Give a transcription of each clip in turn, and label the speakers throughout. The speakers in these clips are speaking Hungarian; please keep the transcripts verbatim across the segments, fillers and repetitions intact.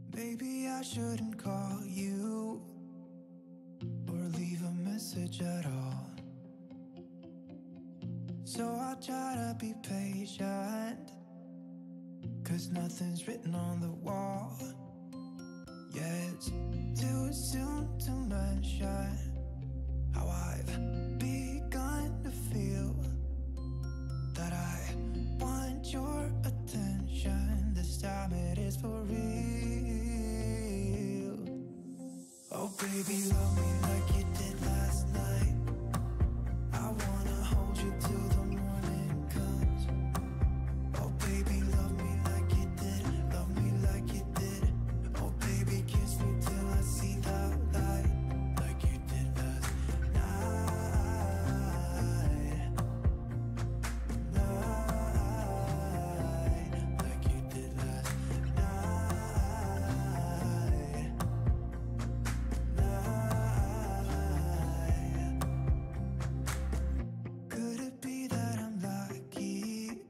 Speaker 1: Maybe I shouldn't call you or leave a message at all. So I'll try to be patient, 'cause nothing's written on the wall. Yeah, it's too soon to mention how I've begun to feel that I want your attention. This time it is for real. Oh baby, love me like you did last night. I wanna hold you till the morning comes. Oh baby, love me like you did, love me like you did. Oh baby, kiss me till I see the light, like you did last night. Night, like you did last night. Night. Could it be that I'm lucky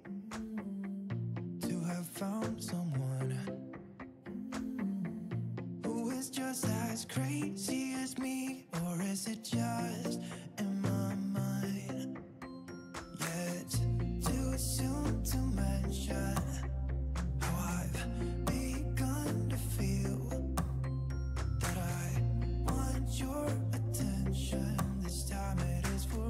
Speaker 1: to have found someone who is just as crazy as me? Or is it just in my mind? Yeah, it's too soon to mention how I've begun to feel that I want your attention. This time it is for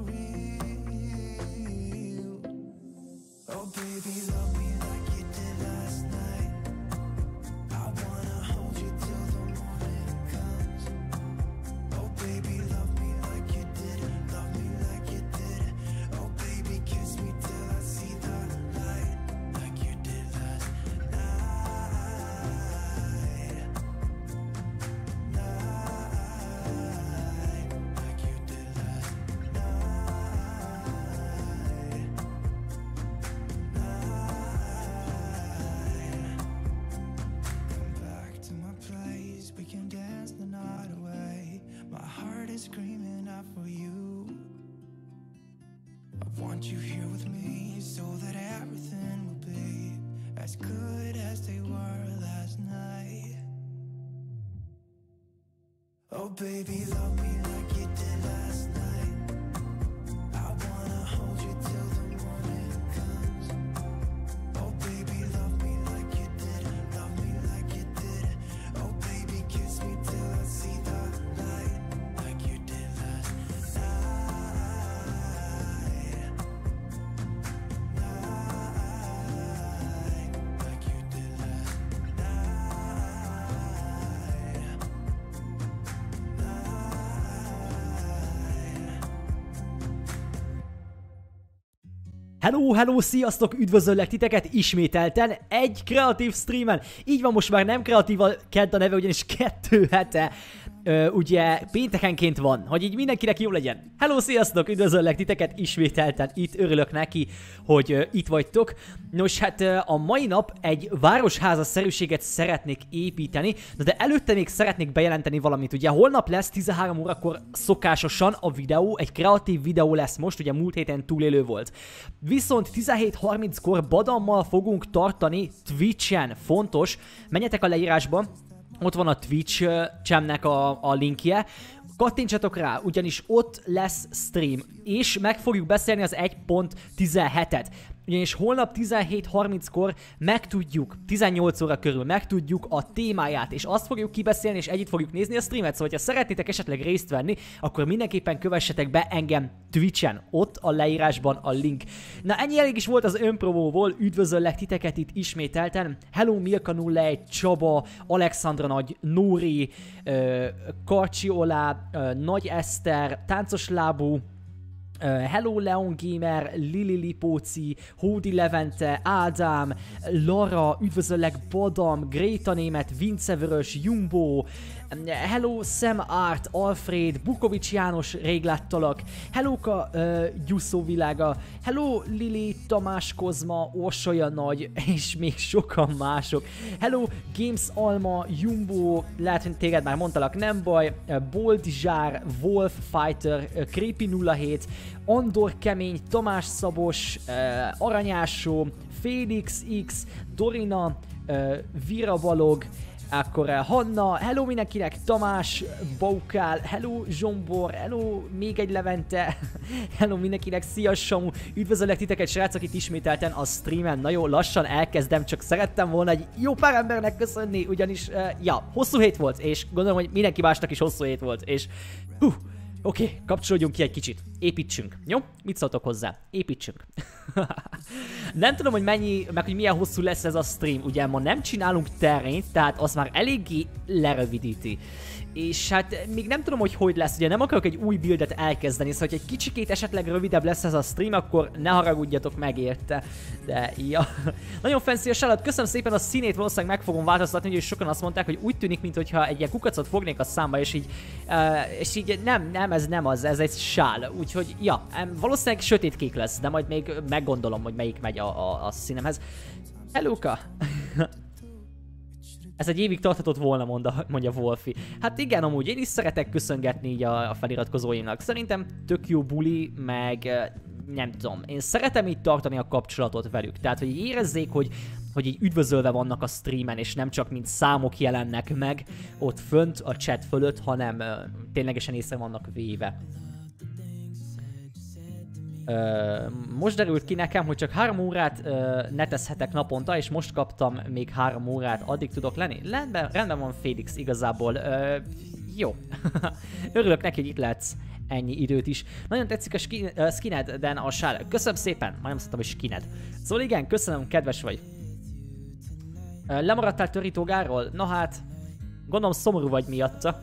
Speaker 1: real. Oh baby, love me like you did last night. I wanna hold you till the morning comes. Oh baby, love me like you did, love me like you did. Oh baby, kiss me till I see the light, like you did last night. Night, like you did last night. Night. Come back to my place, we can dance the night away. My heart is screaming out for you. I want you here with me so that everything will be as good as they were last night. Oh baby, love me like you did last night. I wanna hold you till the morning comes. Oh baby, love me like you did, love me like you did. Oh baby, kiss me till I see the light, like you did last night. Night, like you did last night.
Speaker 2: Hello, hello, sziasztok, üdvözöllek titeket ismételten egy kreatív streamen. Így van, most már nem kreatív a kedd a neve, ugyanis kettő hete ö, ugye péntekenként van, hogy így mindenkinek jó legyen. Hello, sziasztok, üdvözöllek titeket ismételten, itt örülök neki, hogy ö, itt vagytok. Nos, hát ö, a mai nap egy városházaszerűséget szeretnék építeni, de előtte még szeretnék bejelenteni valamit. Ugye holnap lesz tizenhárom órakor szokásosan a videó, egy kreatív videó lesz most, ugye múlt héten túlélő volt. Viszont tizenhét harminckor Badammal fogunk tartani Twitchen, fontos, menjetek a leírásba, ott van a Twitch csemnek a, a linkje, kattintsatok rá, ugyanis ott lesz stream, és meg fogjuk beszélni az egy pont tizenhetet. Ugyanis holnap tizenhét harminckor megtudjuk, tizennyolc óra körül megtudjuk a témáját, és azt fogjuk kibeszélni, és együtt fogjuk nézni a streamet. Szóval, ha szeretnétek esetleg részt venni, akkor mindenképpen kövessetek be engem Twitchen, ott a leírásban a link. Na, ennyi elég is volt az önprovóból, üdvözöllek titeket itt ismételten. Hello Milka nulla egy, Csaba, Alexandra Nagy, Nóri, uh, Karcsi Olá, uh, Nagy Eszter, Táncos Lábú, Uh, Hello Leon Gamer, Lili Lipóci, Hódi Levente, Ádám, Lara, üdvözöllek Badam, Gréta Német, Vince Vörös, Jumbo, Hello Sam Art, Alfred, Bukovics János, rég láttalak, Hellóka uh, Gyuszó világa, Hello Lili, Tamás Kozma, Orsolya Nagy, és még sokan mások. Hello Games Alma, Jumbo, lehet, hogy téged már mondtalak, nem baj, uh, Boldizsár, Wolf Fighter, uh, Creepy nulla hét, Andor Kemény, Tamás Szabos, uh, Aranyásó, Félix X, Dorina, uh, Vira Balog, Akkor Hanna, hello mindenkinek, Tamás, Baukál, hello Zsombor, hello még egy Levente, hello mindenkinek, szia Samu, üdvözöllek titeket srácok itt ismételten a streamen, na jó, lassan elkezdem, csak szerettem volna egy jó pár embernek köszönni, ugyanis, uh, ja, hosszú hét volt, és gondolom, hogy mindenki másnak is hosszú hét volt, és hú, oké, okay, kapcsolódjunk ki egy kicsit. Építsünk. Jó? Mit szóltok hozzá? Építsünk. Nem tudom, hogy mennyi, meg hogy milyen hosszú lesz ez a stream. Ugye ma nem csinálunk terrént, tehát az már eléggé lerövidíti. És hát még nem tudom, hogy hogy lesz. Ugye nem akarok egy új buildet elkezdeni, szóval hogy egy kicsikét esetleg rövidebb lesz ez a stream, akkor ne haragudjatok meg érte. De ja. Nagyon fancy a salat. Köszönöm szépen a színét, valószínűleg meg fogom változtatni, hogy sokan azt mondták, hogy úgy tűnik, mintha egy ilyen kukacot fognék a számba, és így, uh, és így nem, nem, ez nem az, ez egy sál. Úgyhogy ja, valószínűleg sötétkék lesz, de majd még meggondolom, hogy melyik megy a, a, a színemhez. Helloka! Ez egy évig tarthatott volna, mondja, mondja Wolfi. Hát igen, amúgy én is szeretek köszöngetni így a, a feliratkozóimnak. Szerintem tök jó buli, meg nem tudom. Én szeretem így tartani a kapcsolatot velük. Tehát, hogy érezzék, hogy, hogy így üdvözölve vannak a streamen, és nem csak mint számok jelennek meg ott fönt a chat fölött, hanem uh, ténylegesen észre vannak véve. Uh, most derült ki nekem, hogy csak három órát uh, netezhetek naponta, és most kaptam még három órát, addig tudok lenni. Rendben, rendben van Félix igazából. Uh, jó. Örülök neki, hogy itt lehetsz ennyi időt is. Nagyon tetszik a skin, uh, skined, Dan a sál. Köszönöm szépen. Majd nem szóltam, hogy skined. Szóval igen, köszönöm, kedves vagy. Uh, lemaradtál törítógáról? Na hát, gondolom szomorú vagy miatta.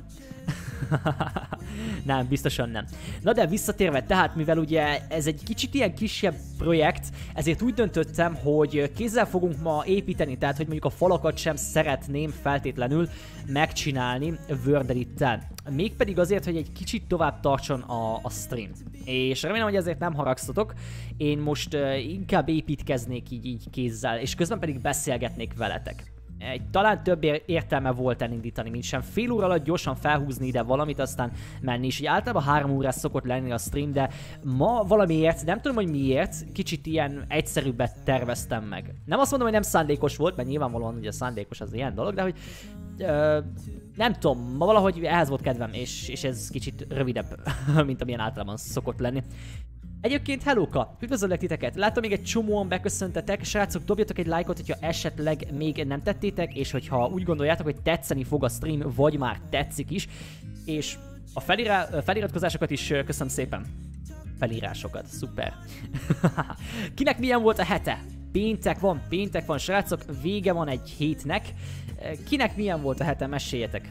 Speaker 2: Nem, biztosan nem. Na de visszatérve, tehát mivel ugye ez egy kicsit ilyen kisebb projekt, ezért úgy döntöttem, hogy kézzel fogunk ma építeni, tehát hogy mondjuk a falakat sem szeretném feltétlenül megcsinálni Word-edittel. Mégpedig azért, hogy egy kicsit tovább tartson a, a stream. És remélem, hogy ezért nem haragszatok. Én most uh, inkább építkeznék így, így kézzel, és közben pedig beszélgetnék veletek. Egy, talán több értelme volt elindítani, mint sem fél óra alatt gyorsan felhúzni ide valamit, aztán menni is. Így általában három órás szokott lenni a stream, de ma valamiért, nem tudom, hogy miért, kicsit ilyen egyszerűbbet terveztem meg. Nem azt mondom, hogy nem szándékos volt, mert nyilvánvalóan ugye szándékos az ilyen dolog, de hogy ö, nem tudom, ma valahogy ehhez volt kedvem, és, és ez kicsit rövidebb, mint amilyen általában szokott lenni. Egyébként hellóka, üdvözöllek titeket, látom még egy csomóan beköszöntetek, srácok, dobjatok egy lájkot, hogyha esetleg még nem tettétek, és hogyha úgy gondoljátok, hogy tetszeni fog a stream, vagy már tetszik is, és a felirá feliratkozásokat is köszönöm szépen. Felírásokat, szuper. Kinek milyen volt a hete? Péntek van, péntek van, srácok, vége van egy hétnek. Kinek milyen volt a hete, meséljetek.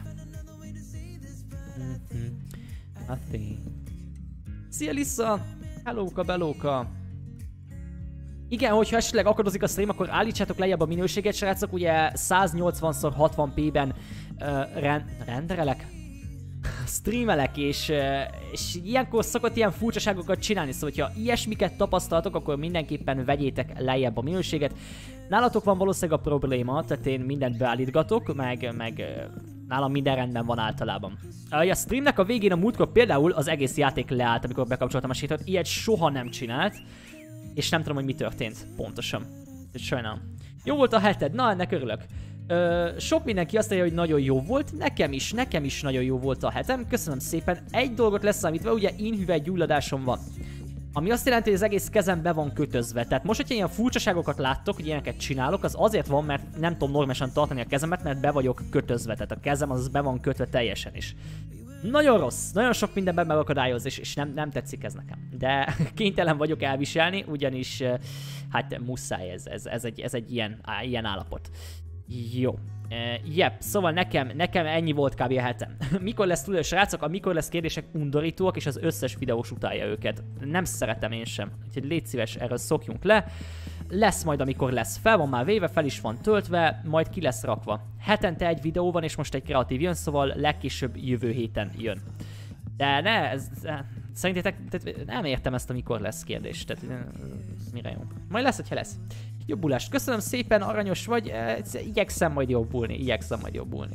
Speaker 2: Szia Lissa! Hellóka, belóka! Igen, hogyha esetleg akadozik a stream, akkor állítsátok lejjebb a minőséget, srácok, ugye száznyolcvan szor hatvan pé-ben uh, rend renderelek? Streamelek, és, uh, és ilyenkor szokott ilyen furcsaságokat csinálni, szóval hogyha ilyesmiket tapasztaltok, akkor mindenképpen vegyétek lejjebb a minőséget. Nálatok van valószínűleg a probléma, tehát én mindent beállítgatok, meg, meg uh, nálam minden rendben van általában. A streamnek a végén a múltkor például az egész játék leállt, amikor bekapcsoltam a sétot, ilyet soha nem csinált, és nem tudom, hogy mi történt pontosan. Sajnálom. Jó volt a heted, na ennek örülök. Ö, sok mindenki azt mondja, hogy nagyon jó volt, nekem is, nekem is nagyon jó volt a hetem, köszönöm szépen. Egy dolgot leszámítva, ugye inhüvelygyulladásom van. Ami azt jelenti, hogy az egész kezem be van kötözve. Tehát most, hogyha ilyen furcsaságokat láttok, hogy ilyeneket csinálok, az azért van, mert nem tudom normálisan tartani a kezemet, mert be vagyok kötözve. Tehát a kezem az be van kötve teljesen is. Nagyon rossz, nagyon sok mindenben megakadályoz, és, és nem, nem tetszik ez nekem. De kénytelen vagyok elviselni, ugyanis hát muszáj ez, ez, ez, egy, ez egy ilyen, á, ilyen állapot. Jó. Uh, yep, szóval nekem, nekem ennyi volt kb. A hetem. Mikor lesz tudod, srácok, a mikor lesz kérdések undorítóak, és az összes videós utálja őket. Nem szeretem én sem. Úgyhogy légy szíves, erről szokjunk le. Lesz majd, amikor lesz. Fel van már véve, fel is van töltve, majd ki lesz rakva. Hetente egy videó van, és most egy kreatív jön, szóval legkésőbb jövő héten jön. De ne, ez, szerintetek, tehát nem értem ezt a mikor lesz kérdést. Tehát mire jó? Majd lesz, hogyha lesz. Jobbulást. Köszönöm szépen, aranyos vagy. Igyekszem majd jobbulni. Igyekszem majd jobbulni.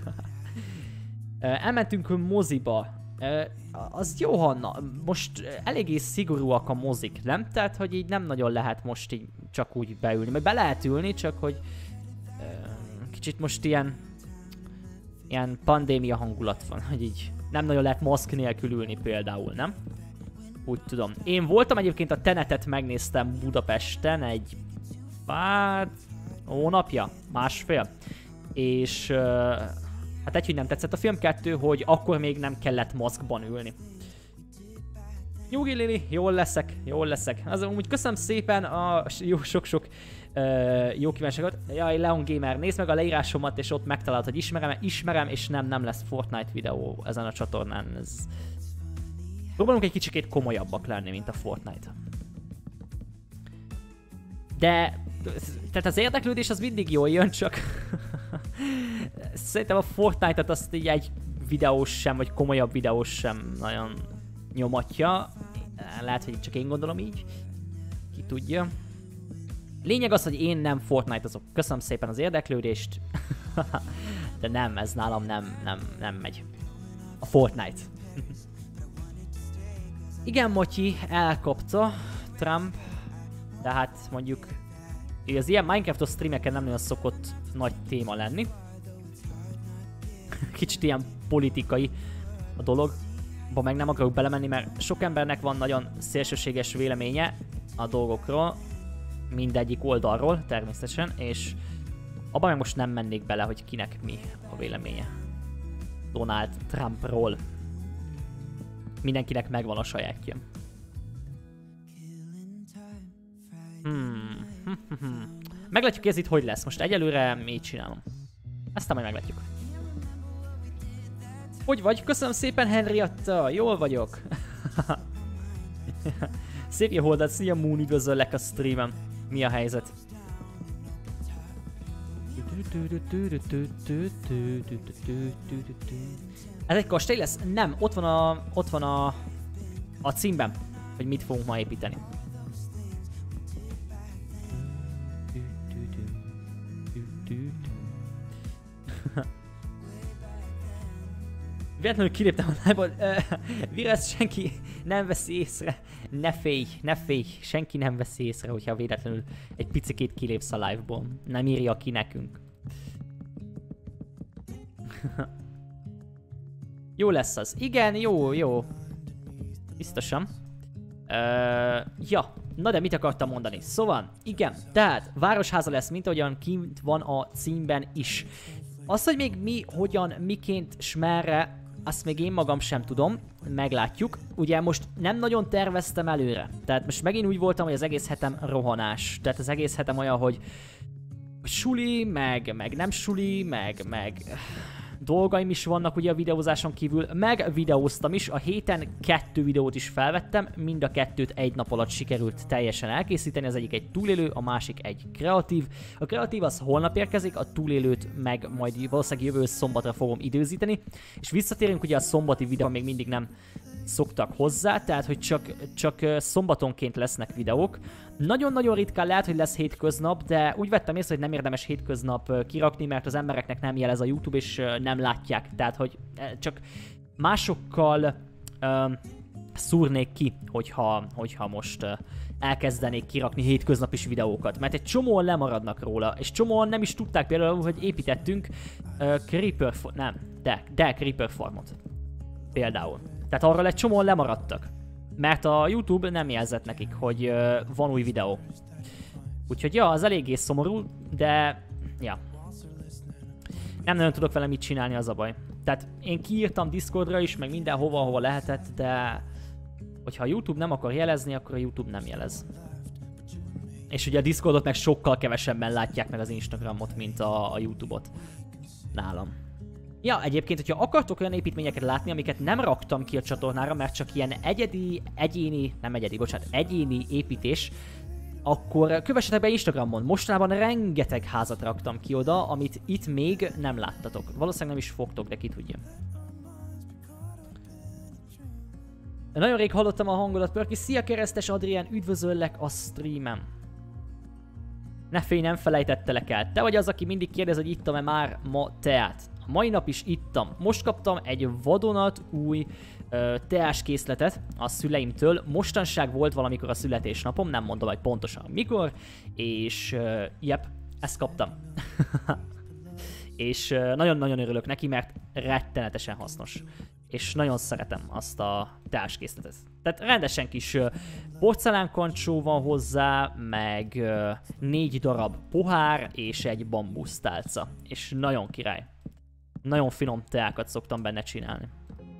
Speaker 2: Elmentünk moziba. Az jó, Hanna. Most eléggé szigorúak a mozik, nem? Tehát, hogy így nem nagyon lehet most így csak úgy beülni. Meg be lehet ülni, csak hogy kicsit most ilyen ilyen pandémia hangulat van, hogy így nem nagyon lehet maszk nélkül ülni például, nem? Úgy tudom. Én voltam egyébként a Tenetet, megnéztem Budapesten egy pár hónapja, másfél. És uh, hát egy, hogy nem tetszett a film, kettő, hogy akkor még nem kellett maszkban ülni. Nyugi Lili, jól leszek, jól leszek. Az úgy köszönöm szépen a jó sok-sok uh, jó kívánságot. Jaj, Leon Gamer, nézd meg a leírásomat, és ott megtalálod, hogy ismerem, ismerem, és nem, nem lesz Fortnite videó ezen a csatornán. Ez... Próbálunk egy kicsikét komolyabbak lenni, mint a Fortnite. De... Tehát az érdeklődés az mindig jól jön, csak... Szerintem a Fortnite-ot azt így egy videós sem, vagy komolyabb videós sem nagyon nyomatja. Lehet, hogy csak én gondolom így. Ki tudja. Lényeg az, hogy én nem Fortnite-ozok. Köszönöm szépen az érdeklődést. De nem, ez nálam nem, nem, nem megy. A Fortnite. Igen, Motyi, elkapta Trump. De hát mondjuk... Az ilyen Minecraftos streameken nem nagyon szokott nagy téma lenni. Kicsit ilyen politikai a dolog. Ba meg nem akarok belemenni, mert sok embernek van nagyon szélsőséges véleménye a dolgokról. Mindegyik oldalról természetesen, és abban meg most nem mennék bele, hogy kinek mi a véleménye Donald Trumpról. Mindenkinek megvan a sajátja. Hmm. Meglátjuk, ez itt hogy lesz. Most egyelőre mit csinálom. Aztán majd meglátjuk. Hogy vagy? Köszönöm szépen, Henrietta! Jól vagyok! Szép jó holdat, szia Moon, üdvözöllek a streamen. Mi a helyzet? Ez egy kastély lesz? Nem, ott van a, ott van a, a címben, hogy mit fogunk ma építeni. Véletlenül kiléptem a live-ból. Viresz, senki nem veszi észre. Ne félj, ne félj. Senki nem veszi észre, hogyha véletlenül egy picikét kilépsz a live-ból. Nem írja ki nekünk. Jó lesz az. Igen, jó, jó. Biztosan. Uh, ja, na de mit akartam mondani? Szóval, igen, tehát városháza lesz, mint ahogyan kint van a címben is. Az, hogy még mi, hogyan, miként, s merre, azt még én magam sem tudom, meglátjuk. Ugye most nem nagyon terveztem előre, tehát most megint úgy voltam, hogy az egész hetem rohanás. Tehát az egész hetem olyan, hogy suli, meg, meg nem suli, meg, meg dolgaim is vannak ugye a videózáson kívül, meg videóztam is, a héten kettő videót is felvettem, mind a kettőt egy nap alatt sikerült teljesen elkészíteni, az egyik egy túlélő, a másik egy kreatív. A kreatív az holnap érkezik, a túlélőt meg majd valószínűleg jövő szombatra fogom időzíteni, és visszatérünk ugye a szombati videó, még mindig nem szoktak hozzá, tehát hogy csak, csak szombatonként lesznek videók. Nagyon-nagyon ritkán lehet, hogy lesz hétköznap, de úgy vettem észre, hogy nem érdemes hétköznap kirakni, mert az embereknek nem jelez a YouTube, és nem látják. Tehát, hogy csak másokkal uh, szúrnék ki, hogyha, hogyha most uh, elkezdenék kirakni hétköznapis videókat. Mert egy csomóan lemaradnak róla, és csomóan nem is tudták például, hogy építettünk uh, Creeper, nem, de, de Creeper Farmot. Például. Tehát arról egy csomóan lemaradtak. Mert a YouTube nem jelzett nekik, hogy uh, van új videó. Úgyhogy ja, az eléggé szomorú, de ja. Nem nagyon tudok vele mit csinálni, az a baj. Tehát én kiírtam Discordra is, meg mindenhova, ahova lehetett, de hogyha a YouTube nem akar jelezni, akkor a YouTube nem jelez. És ugye a Discordot meg sokkal kevesebben látják meg az Instagramot, mint a, a YouTube-ot nálam. Ja, egyébként, hogyha akartok olyan építményeket látni, amiket nem raktam ki a csatornára, mert csak ilyen egyedi, egyéni, nem egyedi, bocsánat, egyéni építés, akkor kövessetek be Instagramon. Mostanában rengeteg házat raktam ki oda, amit itt még nem láttatok. Valószínűleg nem is fogtok, de ki tudja. Nagyon rég hallottam a hangodat, Pörki. Szia, Keresztes Adrián, üdvözöllek a streamen. Ne félj, nem felejtettelek el. Te vagy az, aki mindig kérdez, hogy ittam-e már ma teát. A mai nap is ittam. Most kaptam egy vadonat új ö, teáskészletet a szüleimtől. Mostanság volt valamikor a születésnapom, nem mondom, hogy pontosan mikor. És, ö, jep, ezt kaptam. és nagyon-nagyon örülök neki, mert rettenetesen hasznos. És nagyon szeretem azt a teáskészletet. Tehát rendesen kis porcelánkancsó van hozzá, meg négy darab pohár és egy bambusztálca. És nagyon király. Nagyon finom teákat szoktam benne csinálni.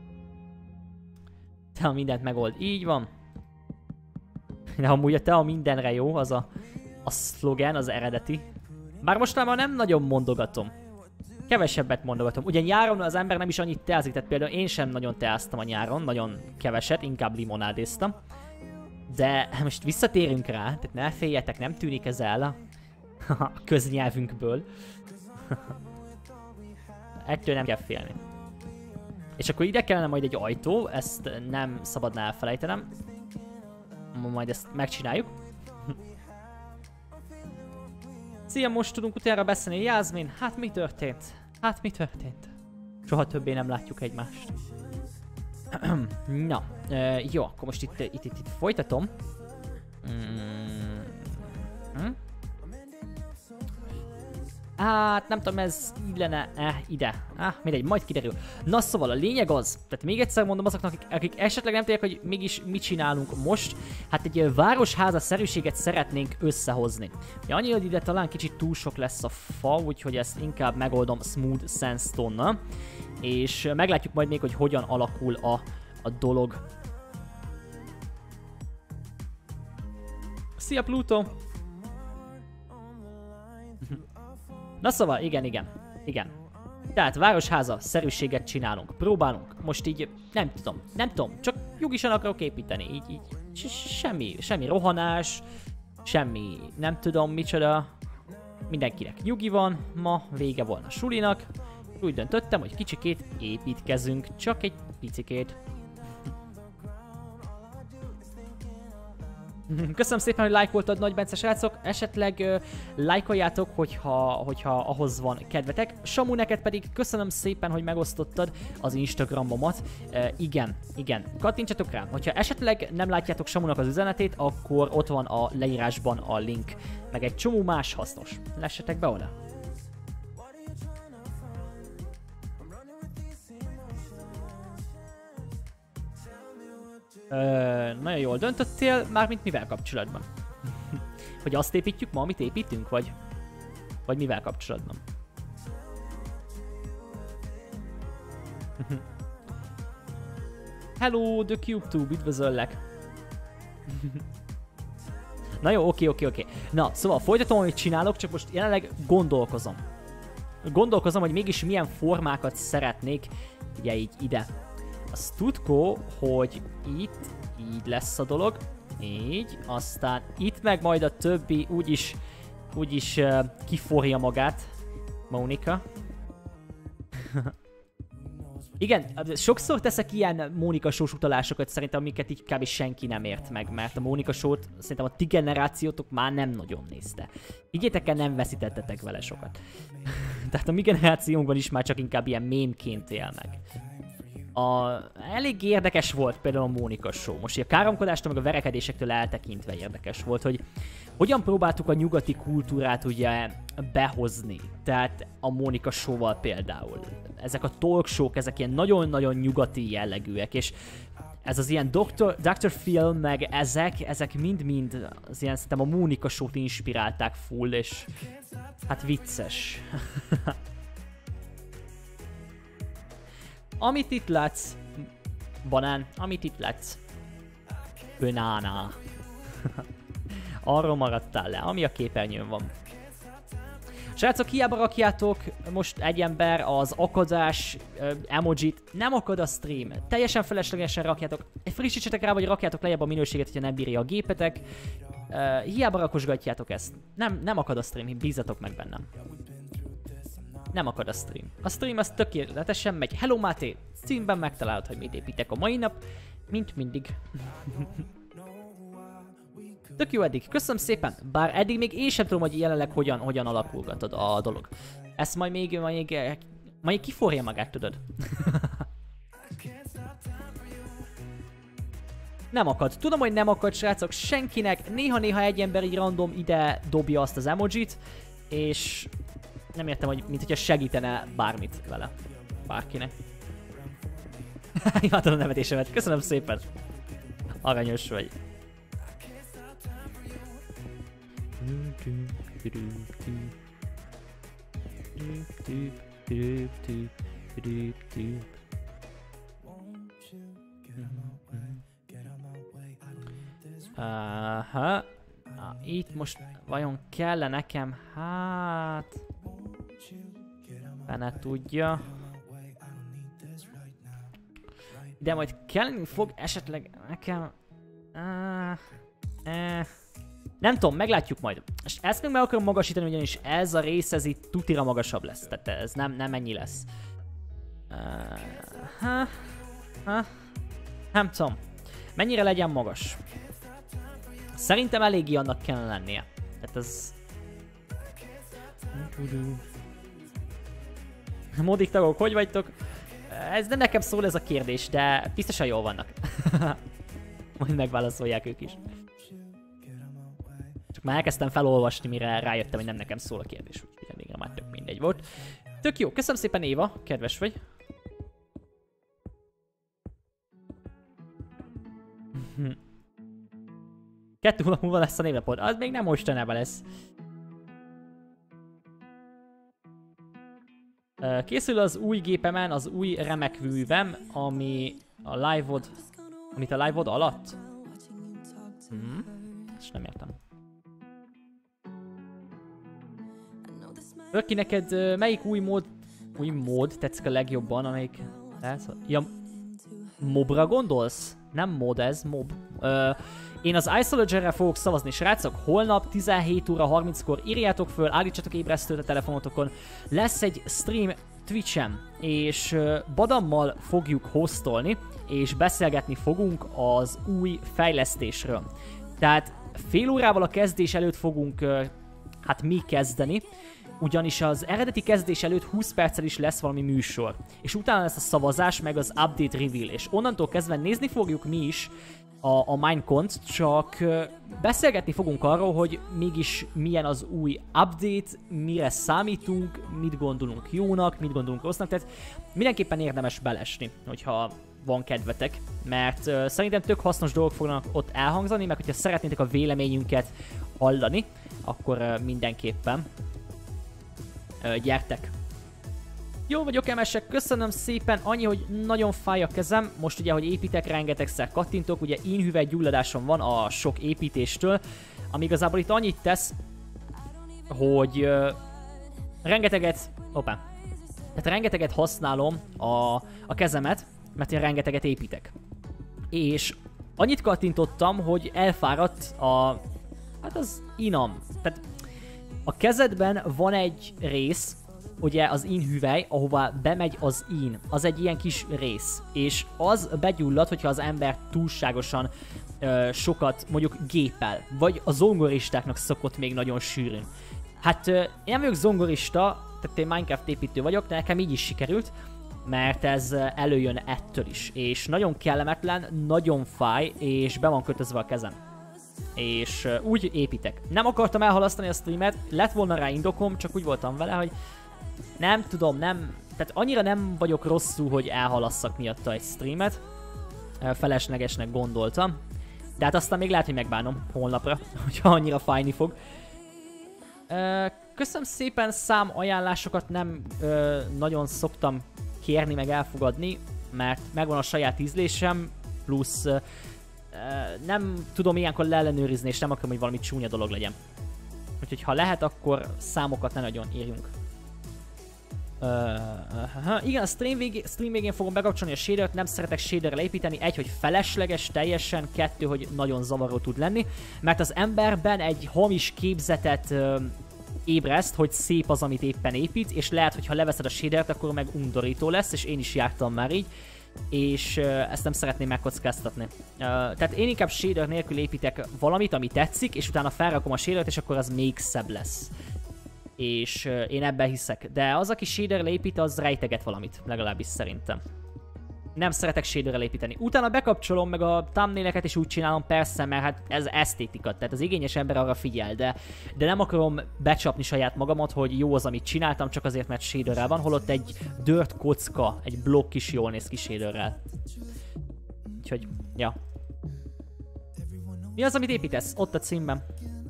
Speaker 2: Tea mindent megold, így van. De amúgy a tea mindenre jó, az a, a szlogen, az eredeti. Bár mostanában nem nagyon mondogatom. Kevesebbet mondogatom. Ugye nyáron az ember nem is annyit teázik, tehát például én sem nagyon teáztam a nyáron, nagyon keveset, inkább limonádéztam. De most visszatérünk rá, tehát ne féljetek, nem tűnik ez el a, a köznyelvünkből. Ettől nem kell félni. És akkor ide kellene majd egy ajtó, ezt nem szabadna elfelejtenem. Majd ezt megcsináljuk. Szia, most tudunk utána beszélni, Jászmin. Hát mi történt? Hát mi történt? Soha többé nem látjuk egymást. Na, uh, jó, akkor most itt, itt, itt, itt folytatom. Mm. Hm? Hát nem tudom, ez így lenne, eh, ide. Ah, mindegy, majd kiderül. Na szóval a lényeg az, tehát még egyszer mondom azoknak, akik, akik esetleg nem tudják, hogy mégis mit csinálunk most, hát egy városháza szerűséget szeretnénk összehozni. Ja, annyi, hogy ide talán kicsit túl sok lesz a fa, úgyhogy ezt inkább megoldom Smooth Sandstone-nal. És meglátjuk majd még, hogy hogyan alakul a, a dolog. Szia, Pluto! Na szóval, igen, igen, igen. Tehát városháza, szerűséget csinálunk, próbálunk. Most így, nem tudom, nem tudom, csak nyugisan akarok építeni, így, így. Semmi, semmi rohanás, semmi, nem tudom micsoda. Mindenkinek nyugi van, ma vége volna a sulinak. Úgy döntöttem, hogy kicsikét építkezünk, csak egy picikét. Köszönöm szépen, hogy lájkoltad, Nagy Bence srácok, esetleg uh, lájkoljátok, hogyha, hogyha ahhoz van kedvetek. Samu, neked pedig köszönöm szépen, hogy megosztottad az Instagramomat. Uh, igen, igen, kattintsatok rá. Hogyha esetleg nem látjátok Samunak az üzenetét, akkor ott van a leírásban a link, meg egy csomó más hasznos. Lessetek be oda. Ö, nagyon jól döntöttél, mármint mivel kapcsolatban? Hogy azt építjük ma, amit építünk, vagy, vagy mivel kapcsolatban? Hello, The CubeTube, üdvözöllek! Na jó, oké, oké, oké. Na, szóval folytatom, amit csinálok, csak most jelenleg gondolkozom. Gondolkozom, hogy mégis milyen formákat szeretnék, ugye így ide. Az tudkó, hogy itt így lesz a dolog, így, aztán itt meg majd a többi úgyis, úgyis uh, kiforja magát, Mónika. Igen, sokszor teszek ilyen Mónika Show-s utalásokat szerintem, amiket így kb. Senki nem ért meg, mert a Mónika Show-t szerintem a ti generációtok már nem nagyon nézte. Higgyétek el, nem veszítettetek vele sokat. Tehát a mi generációnkban is már csak inkább ilyen mémként él meg. A, elég érdekes volt például a Mónika Show. Most a káromkodástól meg a verekedésektől eltekintve érdekes volt, hogy hogyan próbáltuk a nyugati kultúrát ugye behozni. Tehát a Mónika Show-val például. Ezek a talk show-k, ezek ilyen nagyon-nagyon nyugati jellegűek, és ez az ilyen doktor Phil meg ezek, ezek mind-mind az ilyen szerintem a Mónika Show-t inspirálták full, és hát vicces. Amit itt látsz, banán, amit itt látsz, banana. Arról maradtál le, ami a képernyőn van. Srácok, hiába rakjátok most egy ember az akadás uh, emojit, nem akad a stream. Teljesen feleslegesen rakjátok, frissítsetek rá, vagy rakjátok lejjebb a minőséget, hogyha nem bírja a gépetek. Uh, hiába rakosgatjátok ezt. Nem, nem akad a stream, bízzatok meg bennem. Nem akad a stream. A stream az tökéletesen megy. Hello Máté! Címben megtalálod, hogy mit építek a mai nap. Mint mindig. Tök jó eddig. Köszönöm szépen. Bár eddig még én sem tudom, hogy jelenleg hogyan, hogyan alakulgatod a dolog. Ezt majd még, majd még, majd kiforja magát, tudod. Nem akad. Tudom, hogy nem akad, srácok, senkinek. Néha-néha egy ember így random ide dobja azt az emojit, és nem értem, hogy mint hogyha segítene bármit vele. Bárkinek. Imádom a nevetésemet. Köszönöm szépen. Aranyos vagy. Aha. Ah, itt most vajon kell nekem? Hát... Fene tudja. De majd kelleni fog esetleg nekem... Uh, uh, nem tudom, meglátjuk majd. És ezt még meg akarom magasítani, ugyanis ez a rész, ez itt tutira magasabb lesz. Tehát ez nem, nem ennyi lesz. Uh, ha, ha, nem tudom. Mennyire legyen magas? Szerintem eléggé annak kellene lennie. Tehát ez... Modik tagok, hogy vagytok? Ez nem nekem szól ez a kérdés, de biztosan jól vannak. Majd megválaszolják ők is. Csak már elkezdtem felolvasni, mire rájöttem, hogy nem nekem szól a kérdés, úgyhogy még már tök mindegy volt. Tök jó, köszönöm szépen Éva, kedves vagy. Kettő hónap múlva lesz a névnapod, az még nem mostanában lesz. Készül az új gépemen, az új remek művem, ami a live-od, amit a live-od alatt? Hmm, ezt nem értem. Örki, neked melyik új mód, új mód tetszik a legjobban, amelyik... Ja, mobra gondolsz? Nem mod ez, mob. Ö, én az Isolager-re fogok szavazni, srácok. Holnap tizenhét óra harminckor írjátok föl, állítsatok ébresztőt a telefonotokon. Lesz egy stream Twitch-en, és uh, Badammal fogjuk hostolni, és beszélgetni fogunk az új fejlesztésről. Tehát fél órával a kezdés előtt fogunk, uh, hát mi kezdeni, ugyanis az eredeti kezdés előtt húsz perccel is lesz valami műsor. És utána lesz a szavazás, meg az update reveal, és onnantól kezdve nézni fogjuk mi is a, a Minecont, csak uh, beszélgetni fogunk arról, hogy mégis milyen az új update, mire számítunk, mit gondolunk jónak, mit gondolunk rossznak, tehát mindenképpen érdemes belesni, hogyha van kedvetek, mert uh, szerintem tök hasznos dolgok fognak ott elhangzani, meg hogyha szeretnétek a véleményünket hallani, akkor uh, mindenképpen uh, gyertek! Jó vagyok, emesek, köszönöm szépen, annyi, hogy nagyon fáj a kezem, most ugye, hogy építek, rengetegszer kattintok, ugye inhüvely gyulladásom van a sok építéstől, ami igazából itt annyit tesz, hogy uh, rengeteget, hoppá, tehát rengeteget használom a, a kezemet, mert én rengeteget építek. És annyit kattintottam, hogy elfáradt a, hát az inam, tehát a kezedben van egy rész, ugye az in-hüvely, ahová bemegy az in, az egy ilyen kis rész, és az begyullad, hogyha az ember túlságosan ö, sokat mondjuk gépel, vagy a zongoristáknak szokott még nagyon sűrűn. Hát ö, én nem vagyok zongorista, tehát én Minecraft építő vagyok, de nekem így is sikerült, mert ez előjön ettől is, és nagyon kellemetlen, nagyon fáj, és be van kötözve a kezem. És ö, úgy építek. Nem akartam elhalasztani a streamet, lett volna rá indokom, csak úgy voltam vele, hogy nem tudom, nem... Tehát annyira nem vagyok rosszul, hogy elhalasszak miatta egy streamet. Feleslegesnek gondoltam. De hát aztán még lehet, hogy megbánom holnapra, hogyha annyira fájni fog. Köszönöm szépen, szám ajánlásokat nem ö, nagyon szoktam kérni meg elfogadni, mert megvan a saját ízlésem, plusz ö, nem tudom ilyenkor leellenőrizni, és nem akarom, hogy valami csúnya dolog legyen. Úgyhogy ha lehet, akkor számokat ne nagyon írjunk. Uh, uh, igen, a stream, végé, stream végén fogom bekapcsolni a shadert, nem szeretek shaderrel építeni, egy, hogy felesleges teljesen, kettő, hogy nagyon zavaró tud lenni, mert az emberben egy hamis képzetet uh, ébreszt, hogy szép az, amit éppen épít, és lehet, hogy ha leveszed a shadert, akkor meg undorító lesz, és én is jártam már így, és uh, ezt nem szeretném megkockáztatni. Uh, tehát én inkább shader nélkül építek valamit, ami tetszik, és utána felrakom a shadert, és akkor az még szebb lesz. És uh, én ebben hiszek. De az, aki shaderre épít, az rejteget valamit, legalábbis szerintem. Nem szeretek shaderrel építeni. Utána bekapcsolom, meg a thumbnaileket is úgy csinálom, persze, mert hát ez esztétika, tehát az igényes ember arra figyel, de, de nem akarom becsapni saját magamat, hogy jó az, amit csináltam, csak azért, mert shaderrel van, holott egy dirt kocka, egy blokk is jól néz ki shaderrel. Úgyhogy, ja. Mi az, amit építesz? Ott a címben.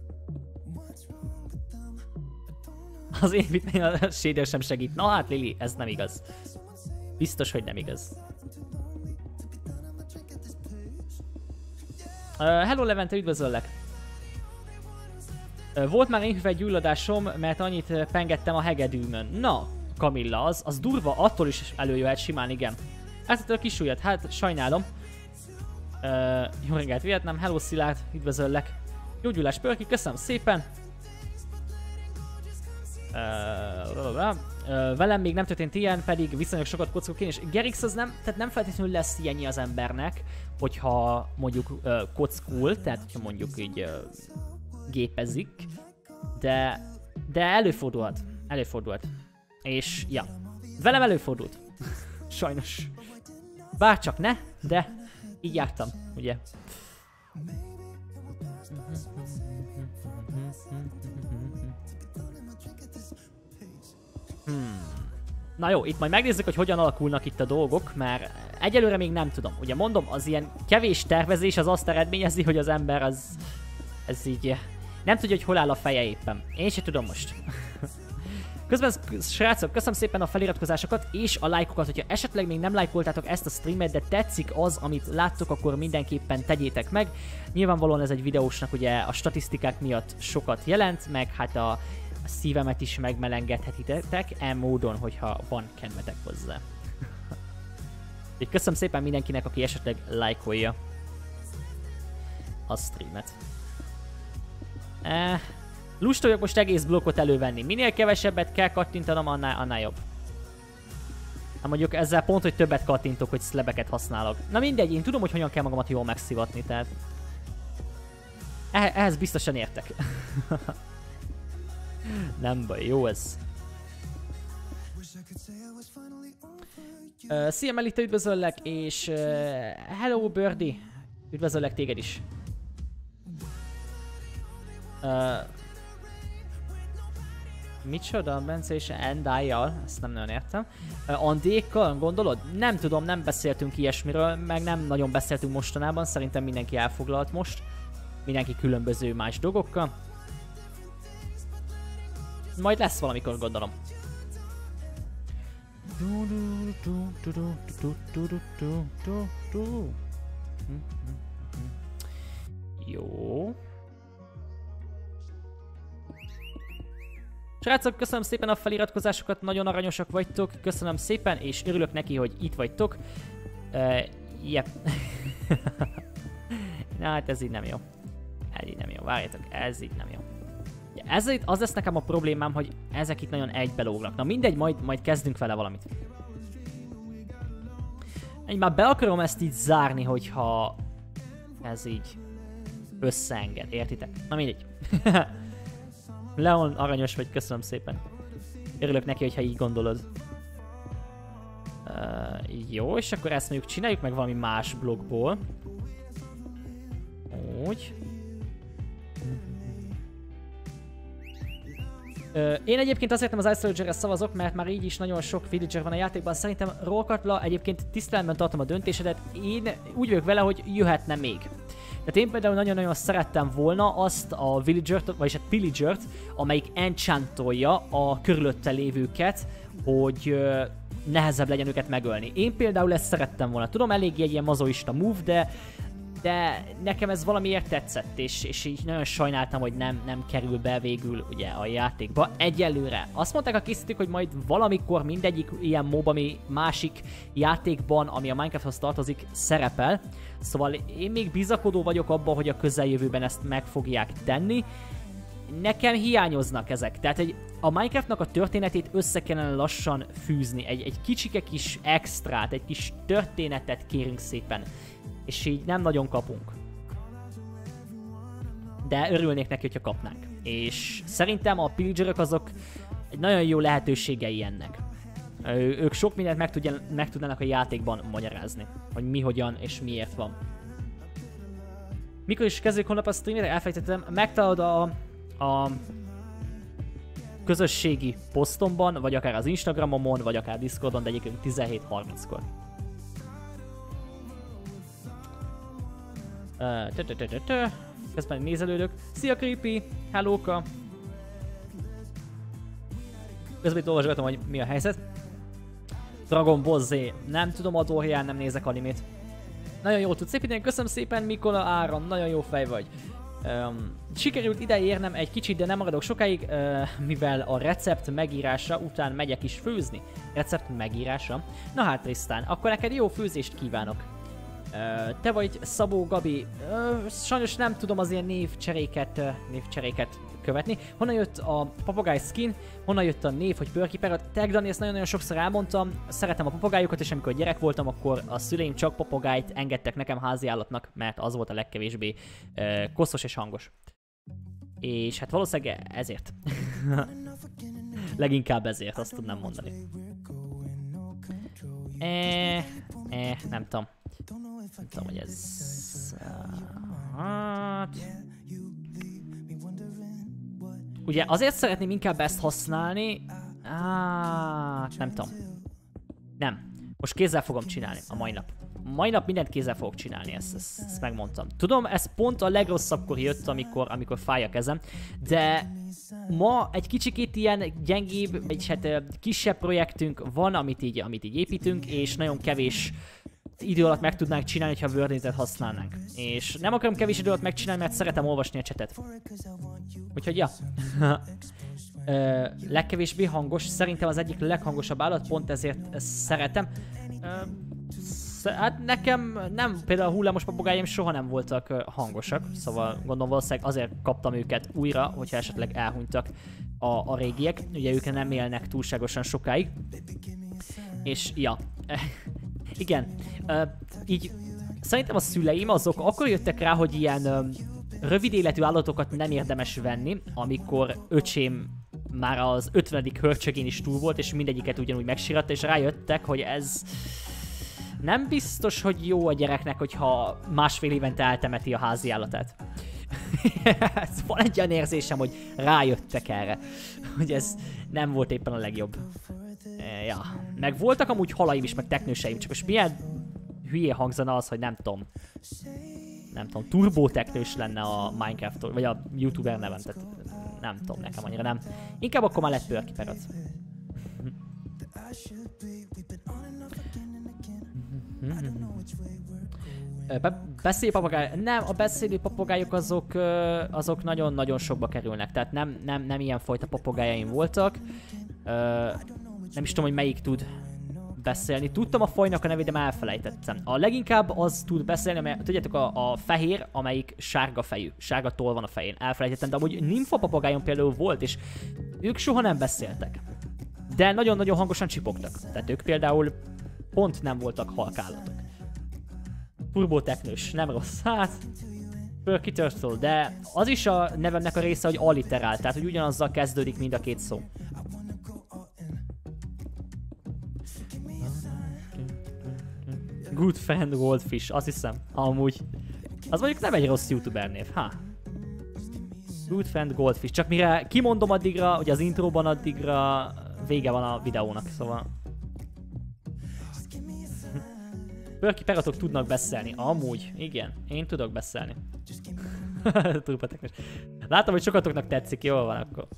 Speaker 2: Az építmény a shader sem segít. Na hát Lili, ez nem igaz. Biztos, hogy nem igaz. Uh, hello Levente, üdvözöllek! Uh, volt már infragyulladásom, mert annyit pengettem a hegedűmön. Na, Kamilla, az, az durva, attól is előjöhet simán, igen. Hát a kis ujjat, hát sajnálom. Uh, jó reggelt, Vietnám, hello Szilárd, üdvözöllek! Gyógyulás Pörki, köszönöm szépen! Uh, uh, velem még nem történt ilyen, pedig viszonylag sokat kockok én, és Gerix az nem, tehát nem feltétlenül lesz ilyenni az embernek, hogyha mondjuk uh, kockul, tehát hogyha mondjuk így uh, gépezik, de, de előfordulhat, előfordulhat, és ja, velem előfordult, sajnos, bárcsak ne, de így jártam, ugye. Hmm. Na jó, itt majd megnézzük, hogy hogyan alakulnak itt a dolgok, mert egyelőre még nem tudom. Ugye mondom, az ilyen kevés tervezés az azt eredményezi, hogy az ember az... ez így... nem tudja, hogy hol áll a feje éppen. Én sem tudom most. Közben, srácok, köszönöm szépen a feliratkozásokat és a lájkokat, hogyha esetleg még nem lájkoltátok ezt a streamet, de tetszik az, amit láttok, akkor mindenképpen tegyétek meg. Nyilvánvalóan ez egy videósnak ugye a statisztikák miatt sokat jelent, meg hát a, a szívemet is megmelengedhetitek, e módon, hogyha van kedvetek hozzá. Köszönöm szépen mindenkinek, aki esetleg lájkolja a streamet. Eh... Lusta vagyok most egész blokkot elővenni. Minél kevesebbet kell kattintanom, annál, annál jobb. Hát mondjuk ezzel pont, hogy többet kattintok, hogy slabeket használok. Na mindegy, én tudom, hogy hogyan kell magamat jól megszivatni, tehát... Eh ehhez biztosan értek. Nem baj, jó ez. Uh, szia Melita, üdvözöllek, és... Uh, hello Birdie, üdvözöllek téged is. Uh, Micsoda, Bence és Endájjal? Ezt nem nagyon értem. Uh, Andékkal gondolod? Nem tudom, nem beszéltünk ilyesmiről, meg nem nagyon beszéltünk mostanában, szerintem mindenki elfoglalt most. Mindenki különböző más dolgokkal. Majd lesz valamikor, gondolom. Jó. Srácok, köszönöm szépen a feliratkozásokat, nagyon aranyosak vagytok, köszönöm szépen, és örülök neki, hogy itt vagytok. Uh, yep. Na hát ez így nem jó. Ez így nem jó, várjátok, ez így nem jó. Ez itt az lesz nekem a problémám, hogy ezek itt nagyon egybelógnak. Na mindegy, majd, majd kezdünk vele valamit. Én már be akarom ezt így zárni, hogyha ez így összeenged, értitek? Na mindegy. Leon, aranyos vagy, köszönöm szépen. Örülök neki, hogyha így gondolod. Uh, jó, és akkor ezt mondjuk csináljuk meg valami más blokkból. Úgy. Uh, én egyébként azért nem az Iceloger-re szavazok, mert már így is nagyon sok villager van a játékban. Szerintem Rollkatla, egyébként tiszteletben tartom a döntésedet. Én úgy vagyok vele, hogy jöhetne még. Tehát én például nagyon-nagyon szerettem volna azt a villagert, vagyis a pillagert, amelyik enchantolja a körülötte lévőket, hogy uh, nehezebb legyen őket megölni. Én például ezt szerettem volna. Tudom, elég egy ilyen mazoista move, de, de nekem ez valamiért tetszett, és, és így nagyon sajnáltam, hogy nem, nem kerül be végül ugye a játékba. Egyelőre. Azt mondták a készítők, hogy majd valamikor mindegyik ilyen mob, ami másik játékban, ami a Minecrafthoz tartozik, szerepel. Szóval én még bizakodó vagyok abban, hogy a közeljövőben ezt meg fogják tenni. Nekem hiányoznak ezek. Tehát egy, a Minecraftnak a történetét össze kellene lassan fűzni. Egy, egy kicsike kis extrát, egy kis történetet kérünk szépen. És így nem nagyon kapunk. De örülnék neki, hogyha kapnánk. És szerintem a pillagerök azok egy nagyon jó lehetőségei ennek. Ő, ők sok mindent meg, tudjan, meg tudnának a játékban magyarázni. Hogy mi, hogyan és miért van. Mikor is kezdődik holnap a streamet, elfelejtettem, megtalálod a, a közösségi posztomban, vagy akár az Instagramomon, vagy akár Discordon, de egyébként tizenhét harminckor. Közben nézelődök. Szia Creepy! Hellóka! Közben itt olvasgatom, hogy mi a helyzet. Dragon Ball Z. Nem tudom, a Dorian, nem nézek animét. Nagyon jól tudsz építeni, köszönöm szépen Mikola Áron, nagyon jó fej vagy. Um, sikerült ide érnem egy kicsit, de nem maradok sokáig, uh, mivel a recept megírása után megyek is főzni. Recept megírása? Na hát Trisztán, akkor neked jó főzést kívánok. Uh, te vagy Szabó Gabi, uh, sajnos nem tudom az ilyen névcseréket, uh, névcseréket követni. Honnan jött a papagáj skin, honnan jött a név, hogy Pörkiper. Tag Dani, ezt nagyon-nagyon sokszor elmondtam, szeretem a papagájukat, és amikor gyerek voltam, akkor a szüleim csak papagájt engedtek nekem háziállatnak, mert az volt a legkevésbé uh, koszos és hangos. És hát valószínűleg ezért. Leginkább ezért, azt tudnám mondani. Eh, eh, nem tudom. Nem tudom, hogy ez... Hát... Ugye azért szeretném inkább ezt használni... Hát... Nem tudom. Nem. Most kézzel fogom csinálni a mai nap. Mai nap mindent kézzel fogok csinálni, ezt, ezt, ezt megmondtam. Tudom, ez pont a legrosszabbkor jött, amikor, amikor fáj a kezem, de ma egy kicsikét ilyen gyengébb, egy hát kisebb projektünk van, amit így, amit így építünk, és nagyon kevés idő alatt meg tudnánk csinálni, ha Word-et használnánk. És nem akarom kevés idő alatt megcsinálni, mert szeretem olvasni a chatet. Úgyhogy ja. Ö, legkevésbé hangos, szerintem az egyik leghangosabb állat, pont ezért ezt szeretem. Ö, Hát nekem nem, például a hullámos papagájaim soha nem voltak uh, hangosak, szóval gondolom valószínűleg azért kaptam őket újra, hogyha esetleg elhunytak a, a régiek. Ugye ők nem élnek túlságosan sokáig. És ja, igen, uh, így szerintem a szüleim azok akkor jöttek rá, hogy ilyen uh, rövid életű állatokat nem érdemes venni, amikor öcsém már az ötvenedik hörcsögén is túl volt, és mindegyiket ugyanúgy megsíratta, és rájöttek, hogy ez... Nem biztos, hogy jó a gyereknek, hogyha másfél évente eltemeti a házi állatát. Van egy olyan érzésem, hogy rájöttek erre, hogy ez nem volt éppen a legjobb. E, ja. Meg voltak amúgy halaim is, meg teknőseim, csak most milyen hülye hangzana az, hogy nem tudom. Nem tudom, turbóteknős lenne a Minecraft, vagy a YouTuber nevem, tehát nem tudom, nekem annyira nem. Inkább akkor már lett Pörkiper az. Be beszélő papagáj... Nem, a beszélő papagájok azok azok nagyon-nagyon sokba kerülnek, tehát nem, nem, nem ilyen fajta papagájaim voltak. Nem is tudom, hogy melyik tud beszélni. Tudtam a fajnak a nevét, de már elfelejtettem. A leginkább az tud beszélni, mert tudjátok, a, a fehér, amelyik sárga fejű, sárga toll van a fején. Elfelejtettem, de amúgy nimfa papagájon például volt, és ők soha nem beszéltek. De nagyon-nagyon hangosan csipogtak. Tehát ők például pont nem voltak halkállatok. Turbóteknős, nem rossz. Hát, Perky Turtle, de az is a nevemnek a része, hogy alliterál, tehát hogy ugyanazzal kezdődik mind a két szó. Good Friend Goldfish, azt hiszem, amúgy. Az mondjuk nem egy rossz youtuber név, ha. Good Friend Goldfish, csak mire kimondom addigra, hogy az introban addigra vége van a videónak, szóval. Perky peratok tudnak beszélni. Amúgy, igen, én tudok beszélni. Látom, hogy sokatoknak tetszik, jól van akkor.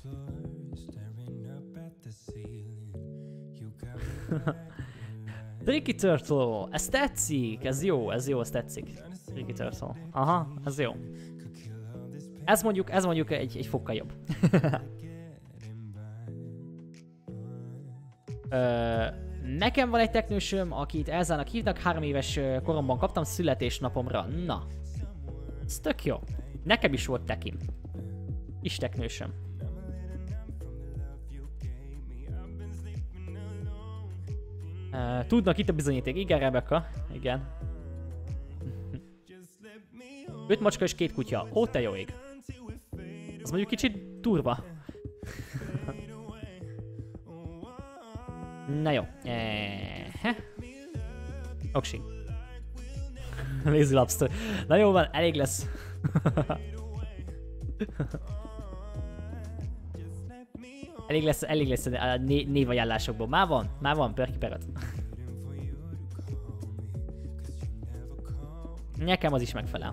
Speaker 2: Tricky Turtle, ez tetszik, ez jó, ez jó, ez tetszik. Tricky Turtle, aha, ez jó. Ez mondjuk, ez mondjuk egy, egy fokkal jobb. Ö, nekem van egy teknősöm, akit Elzának hívnak, három éves koromban kaptam születésnapomra. Na, ez tök jó. Nekem is volt tekim. Is teknősöm. Uh, tudnak itt a bizonyíték. Igen, Rebecca. Igen. Öt macska és két kutya. Ó, te jó ég. Az mondjuk kicsit durva. Na jó. Ehe. Oksi. Lazy Lobster. Na jó van, elég lesz. elég lesz, elég lesz a né névajánlásokból. Már van, már van, Perky Parrot. Nekem az is megfelel.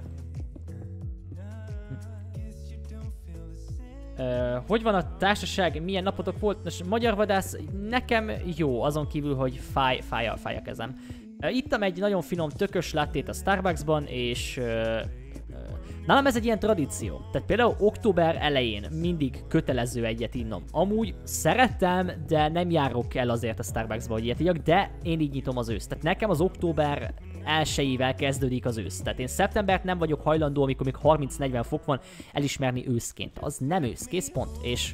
Speaker 2: Uh, hogy van a társaság? Milyen napotok volt? Nos, magyar vadász nekem jó, azon kívül, hogy fáj, fáj, a, fáj a kezem. Uh, ittam egy nagyon finom tökös lattét a Starbucksban, és uh, uh, nálam ez egy ilyen tradíció. Tehát például október elején mindig kötelező egyet innom. Amúgy szeretem, de nem járok el azért a Starbucksba, hogy ilyet igyak, de én így nyitom az őszt. Tehát nekem az október elsejével kezdődik az ősz. Tehát én szeptembert nem vagyok hajlandó, amikor még harminc-negyven fok van, elismerni őszként. Az nem ősz, kész pont. És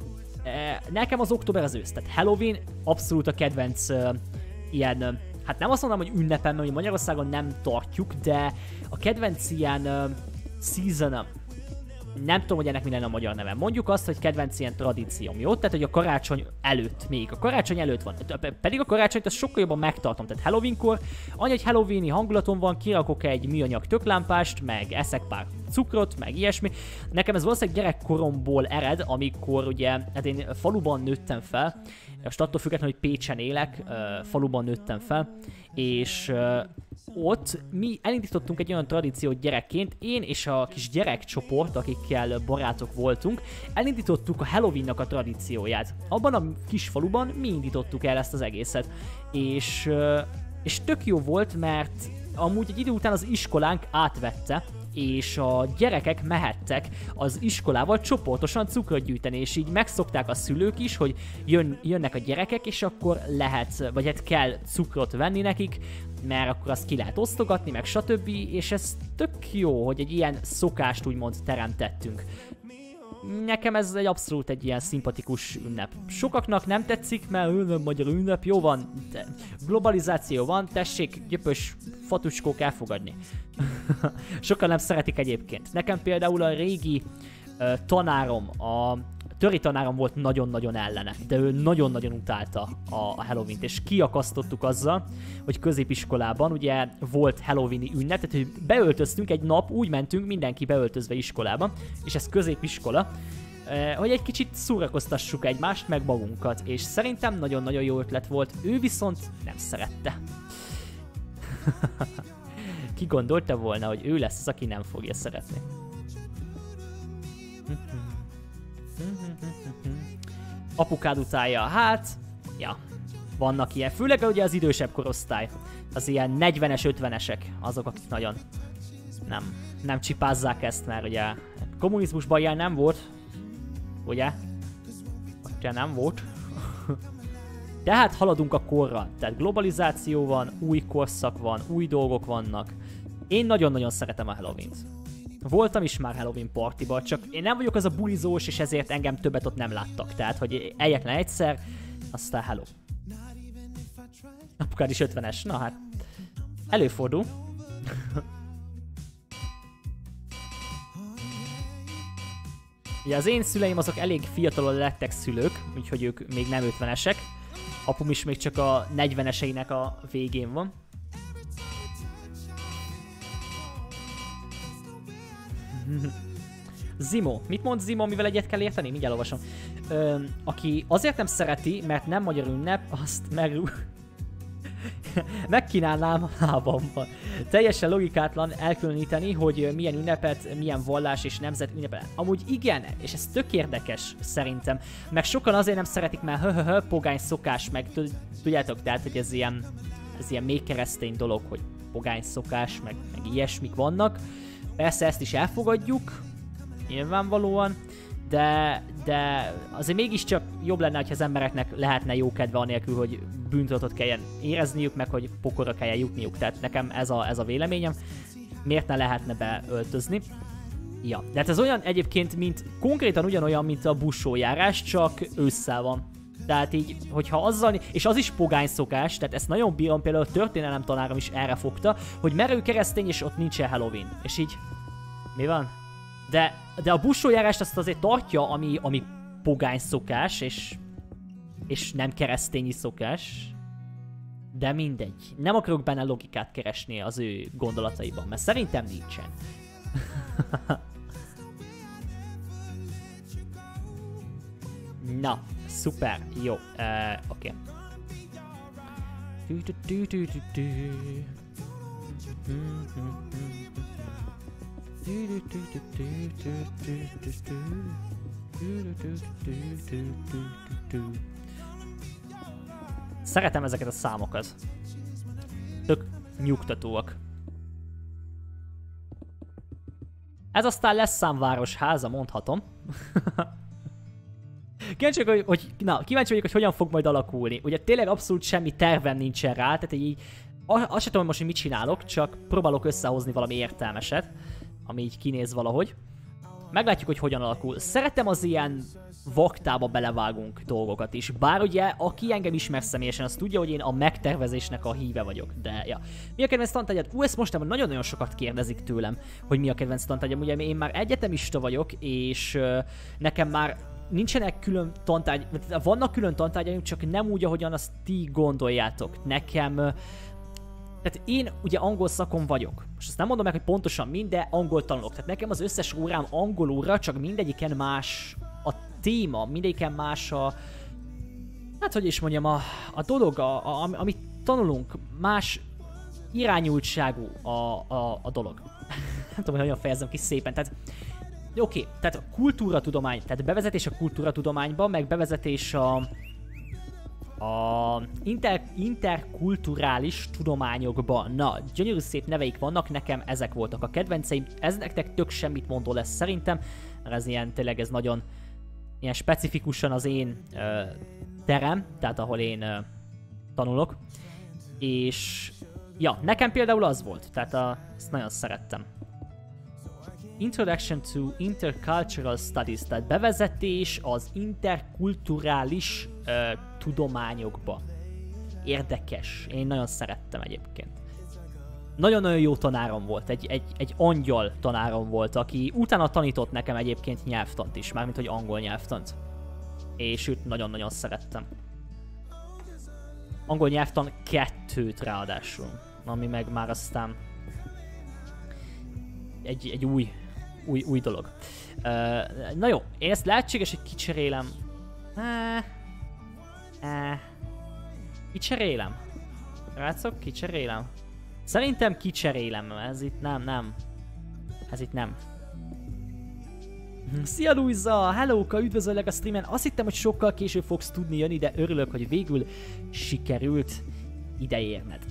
Speaker 2: e, nekem az október az ősz. Tehát Halloween abszolút a kedvenc e, ilyen, hát nem azt mondom, hogy ünnepem, mert Magyarországon nem tartjuk, de a kedvenc ilyen e, season, nem tudom, hogy ennek mi lenne a magyar neve. Mondjuk azt, hogy kedvenc ilyen tradícióm, jó? Tehát, hogy a karácsony előtt még. A karácsony előtt van. Pedig a karácsonyt azt sokkal jobban megtartom. Tehát Halloweenkor, annyi, hogy halloweeni hangulatom van, kirakok egy műanyag töklámpást, meg eszek pár cukrot, meg ilyesmi. Nekem ez valószínűleg gyerekkoromból ered, amikor ugye, hát én faluban nőttem fel, most attól függetlenül, hogy Pécsen élek, faluban nőttem fel, és ott mi elindítottunk egy olyan tradíciót gyerekként, én és a kis gyerekcsoport, akikkel barátok voltunk, elindítottuk a Halloweennak a tradícióját. Abban a kis faluban mi indítottuk el ezt az egészet, és, és tök jó volt, mert amúgy egy idő után az iskolánk átvette, és a gyerekek mehettek az iskolával csoportosan cukrot gyűjteni, és így megszokták a szülők is, hogy jön, jönnek a gyerekek, és akkor lehet, vagy hát kell cukrot venni nekik, mert akkor azt ki lehet osztogatni, meg stb. És ez tök jó, hogy egy ilyen szokást úgymond teremtettünk. Nekem ez egy abszolút egy ilyen szimpatikus ünnep. Sokaknak nem tetszik, mert ünnep, magyar ünnep, jó van, de globalizáció van, tessék, gyöpös fatucskók elfogadni. Sokan nem szeretik egyébként. Nekem például a régi uh, tanárom, a töri tanárom volt nagyon-nagyon ellene, de ő nagyon-nagyon utálta a, a Halloween-t, és kiakasztottuk azzal, hogy középiskolában ugye volt Halloweeni ünnep, tehát hogy beöltöztünk egy nap, úgy mentünk mindenki beöltözve iskolába, és ez középiskola, eh, hogy egy kicsit szórakoztassuk egymást, meg magunkat, és szerintem nagyon-nagyon jó ötlet volt, ő viszont nem szerette. Ki gondolta volna, hogy ő lesz az, aki nem fogja szeretni? Apukád utálja, hát, ja, vannak ilyen, főleg ugye az idősebb korosztály, az ilyen negyvenes, ötvenesek, azok, akik nagyon nem, nem csipázzák ezt, mert ugye kommunizmusban ilyen nem volt, ugye? Ugye nem volt. Tehát haladunk a korral, tehát globalizáció van, új korszak van, új dolgok vannak. Én nagyon-nagyon szeretem a Halloween-t. Voltam is már Halloween partiba, csak én nem vagyok az a bulizós, és ezért engem többet ott nem láttak. Tehát, hogy egyetlen egyszer, aztán hello. Apukád is ötvenes, na hát. Előfordul. Ugye az én szüleim azok elég fiatalon lettek szülők, úgyhogy ők még nem ötvenesek. Apum is még csak a negyveneseinek a végén van. Zimo. Mit mond Zimo, mivel egyet kell érteni? Mindjárt olvasom. Ö, aki azért nem szereti, mert nem magyar ünnep, azt meg... megkínálnám lábamban. Teljesen logikátlan elkülöníteni, hogy milyen ünnepet, milyen vallás és nemzet ünnepel. Amúgy igen, és ez tök érdekes szerintem. Meg sokan azért nem szeretik, mert hö-hö-hö, pogány szokás, meg tudjátok, tehát, hogy ez ilyen, ez ilyen még keresztény dolog, hogy pogány szokás, meg, meg ilyesmik vannak. Persze ezt is elfogadjuk, nyilvánvalóan, de, de azért mégiscsak jobb lenne, ha az embereknek lehetne jó kedve anélkül, hogy bűntudatot kelljen érezniük, meg hogy pokorra kelljen jutniuk. Tehát nekem ez a, ez a véleményem. Miért ne lehetne beöltözni? Ja, de hát ez olyan egyébként, mint konkrétan ugyanolyan, mint a buszsójárás, csak ősszel van. Tehát így, hogyha azzal, és az is pogány szokás, tehát ezt nagyon bírom, például a történelem tanárom is erre fogta, hogy merő keresztény, és ott nincsen Halloween. És így, mi van? De, de a buszsójárást azt azért tartja, ami, ami pogány szokás, és És nem keresztényi szokás. De mindegy. Nem akarok benne logikát keresni az ő gondolataiban, mert szerintem nincsen. Na, szuper, jó, uh, oké. Szeretem ezeket a számokat. Tök nyugtatóak. Ez aztán lesz számváros háza, mondhatom. Kíváncsi vagyok, hogy, na, kíváncsi vagyok, hogy hogyan fog majd alakulni. Ugye tényleg abszolút semmi tervem nincsen rá, tehát így azt sem tudom most, hogy mit csinálok, csak próbálok összehozni valami értelmeset, ami így kinéz valahogy. Meglátjuk, hogy hogyan alakul. Szeretem az ilyen vaktába belevágunk dolgokat is. Bár ugye, aki engem ismer személyesen, az tudja, hogy én a megtervezésnek a híve vagyok. De, ja. Mi a kedvenc tantárgyad? Ú, ezt mostában nagyon-nagyon sokat kérdezik tőlem, hogy mi a kedvenc tantárgyam. Ugye én már egyetemista vagyok, és uh, nekem már nincsenek külön tantárgy, vannak külön tantárgyaim, csak nem úgy, ahogyan azt ti gondoljátok. Nekem... Uh, Tehát én ugye angol szakon vagyok. Most azt nem mondom meg, hogy pontosan mind, de angol tanulok. Tehát nekem az összes órám angol óra, csak mindegyiken más a téma, mindegyiken más a... Hát hogy is mondjam, a, a dolog, a, a, amit tanulunk, más irányultságú a, a, a dolog. Nem tudom, hogy hogyan fejezem ki szépen. Tehát oké, okay, tehát a kultúratudomány, tehát bevezetés a kultúratudományba, meg bevezetés a... a inter, interkulturális tudományokban. Na, gyönyörű szép neveik vannak, nekem ezek voltak a kedvenceim. Ez nektek tök semmit mondó lesz szerintem, mert ez ilyen, tényleg ez nagyon ilyen specifikusan az én ö, terem, tehát ahol én ö, tanulok. És ja, nekem például az volt, tehát a, ezt nagyon szerettem. Introduction to Intercultural Studies, tehát bevezetés az interkulturális uh, tudományokba. Érdekes, én nagyon szerettem egyébként. Nagyon-nagyon jó tanárom volt, egy, egy, egy angyal tanárom volt, aki utána tanított nekem egyébként nyelvtant is, mármint hogy angol nyelvtant. És őt nagyon-nagyon szerettem. Angol nyelvtan kettőt ráadásul, ami meg már aztán egy, egy új Új, új dolog. Uh, na jó, én ezt lehetséges, hogy kicserélem. Uh, uh, kicserélem. Rácok, kicserélem. Szerintem kicserélem, ez itt nem, nem. Ez itt nem. Szia Luisa! Hellóka, üdvözöllek a streamen. Azt hittem, hogy sokkal később fogsz tudni jönni, de örülök, hogy végül sikerült ideérned.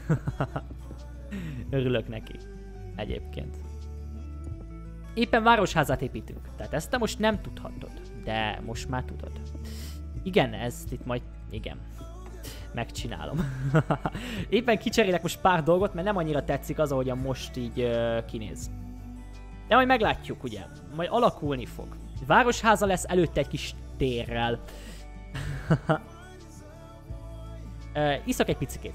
Speaker 2: Örülök neki. Egyébként. Éppen városházát építünk, tehát ezt te most nem tudhatod, de most már tudod. Igen, ezt itt majd, igen, megcsinálom. Éppen kicserélek most pár dolgot, mert nem annyira tetszik az, ahogyan most így uh, kinéz. De majd meglátjuk, ugye, majd alakulni fog. Városháza lesz előtte egy kis térrel. uh, iszok egy picikét.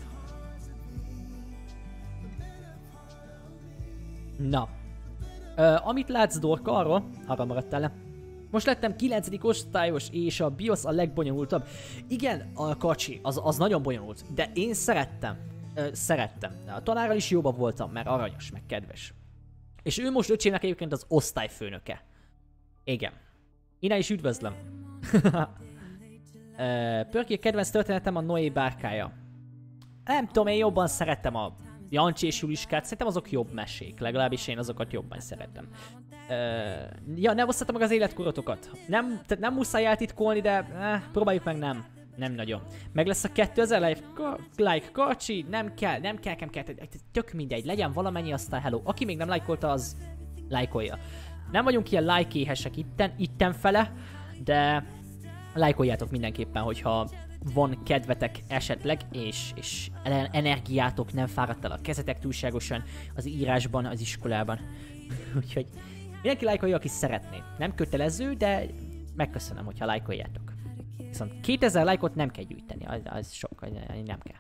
Speaker 2: Na. Uh, amit látsz, Dorka, arról, arra maradtál le. Most lettem kilencedik osztályos, és a BIOS a legbonyolultabb. Igen, a kacsi, az, az nagyon bonyolult, de én szerettem. Uh, szerettem. A tanárral is jobban voltam, mert aranyos, meg kedves. És ő most öcsémnek egyébként az osztályfőnöke. Igen. Innen is üdvözlöm. uh, Pörki, a kedvenc történetem a Noé bárkája. Nem tudom, én jobban szerettem a Jancsi és Juliskát, szerintem azok jobb mesék, legalábbis én azokat jobban szeretem. Uh, ja, ne osztatom meg az életkorotokat. Nem, tehát nem muszáj eltitkolni, de eh, próbáljuk meg nem. Nem nagyon. Meg lesz a kétezer like, like kacsi, nem kell, nem kell, nem kell, tök mindegy, legyen valamennyi, aztán hello. Aki még nem lájkolta, az lájkolja. Nem vagyunk ilyen like-éhesek itten, itten fele, de lájkoljátok mindenképpen, hogyha van kedvetek esetleg, és, és energiátok, nem fáradt el a kezetek túlságosan az írásban, az iskolában. Úgyhogy mindenki lájkolja, aki szeretné. Nem kötelező, de megköszönöm, hogyha lájkoljátok. Viszont kétezer lájkot nem kell gyűjteni, az, az sok, nem kell.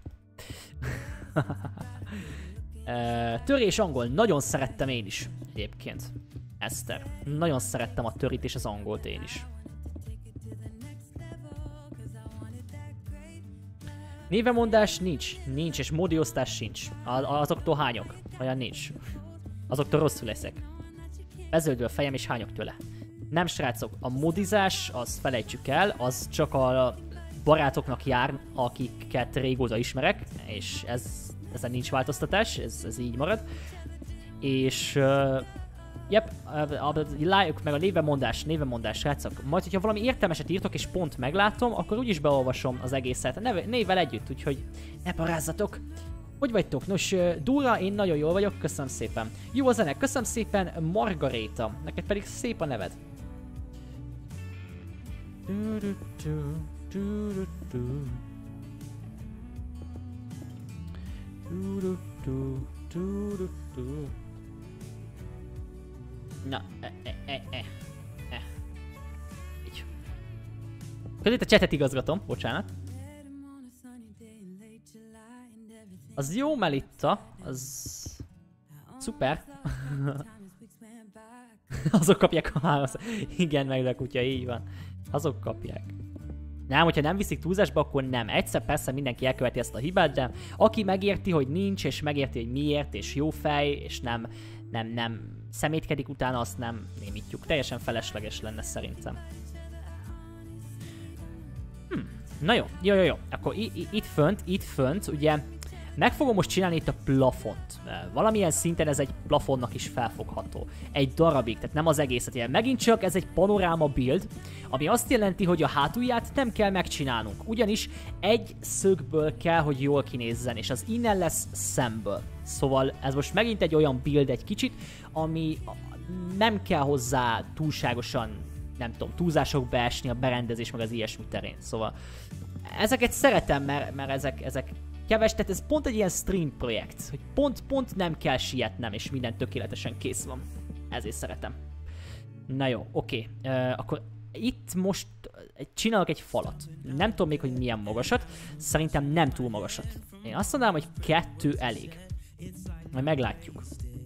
Speaker 2: uh, törés angol, nagyon szerettem én is egyébként. Eszter. Nagyon szerettem a törit és az angolt én is. Névemondás nincs, nincs, és módiosztás sincs. Azoktól hányok? Olyan nincs. Azoktól rosszul leszek. Bezöldül a fejem, és hányok tőle. Nem srácok, a modizás, az felejtsük el, az csak a barátoknak jár, akiket régóta ismerek, és ez, ezen nincs változtatás, ez, ez így marad. És... Uh, Jep, lájuk meg a névemondás, névemondás, srácok. Majd, hogyha valami értelmeset írtok és pont meglátom, akkor úgyis beolvasom az egészet neve, névvel együtt, úgyhogy ne parázzatok. Hogy vagytok? Nos, Dura, én nagyon jól vagyok, köszönöm szépen. Jó a zene, köszönöm szépen, Margaréta. Neked pedig szép a neved. Na, e, e, e, e, e. Így. Között a chatet igazgatom, bocsánat. Az jó, Melitta, az... Szuper. Azok kapják a három. Igen, meg a kutya, így van. Azok kapják. Nem, hogyha nem viszik túlzásba, akkor nem. Egyszer persze mindenki elköveti ezt a hibát, de aki megérti, hogy nincs, és megérti, hogy miért, és jó fej, és nem, nem, nem szemétkedik utána, azt nem némítjuk. Teljesen felesleges lenne szerintem. Hm. Na jó, jó, jó, jó. Akkor itt fönt, itt fönt, ugye meg fogom most csinálni itt a plafont. Valamilyen szinten ez egy plafonnak is felfogható. Egy darabig, tehát nem az egészet. Ilyen. Megint csak ez egy panoráma build, ami azt jelenti, hogy a hátulját nem kell megcsinálnunk. Ugyanis egy szögből kell, hogy jól kinézzen, és az innen lesz szemből. Szóval ez most megint egy olyan build egy kicsit, ami nem kell hozzá túlságosan, nem tudom, túlzásokba esni a berendezés meg az ilyesmi terén. Szóval ezeket szeretem, mert, mert ezek, ezek keves, tehát ez pont egy ilyen stream projekt, hogy pont, pont nem kell sietnem, és minden tökéletesen kész van. Ezért szeretem. Na jó, oké. Okay. Uh, akkor itt most csinálok egy falat. Nem tudom még, hogy milyen magasat. Szerintem nem túl magasat. Én azt mondanám, hogy kettő elég. Majd meglátjuk.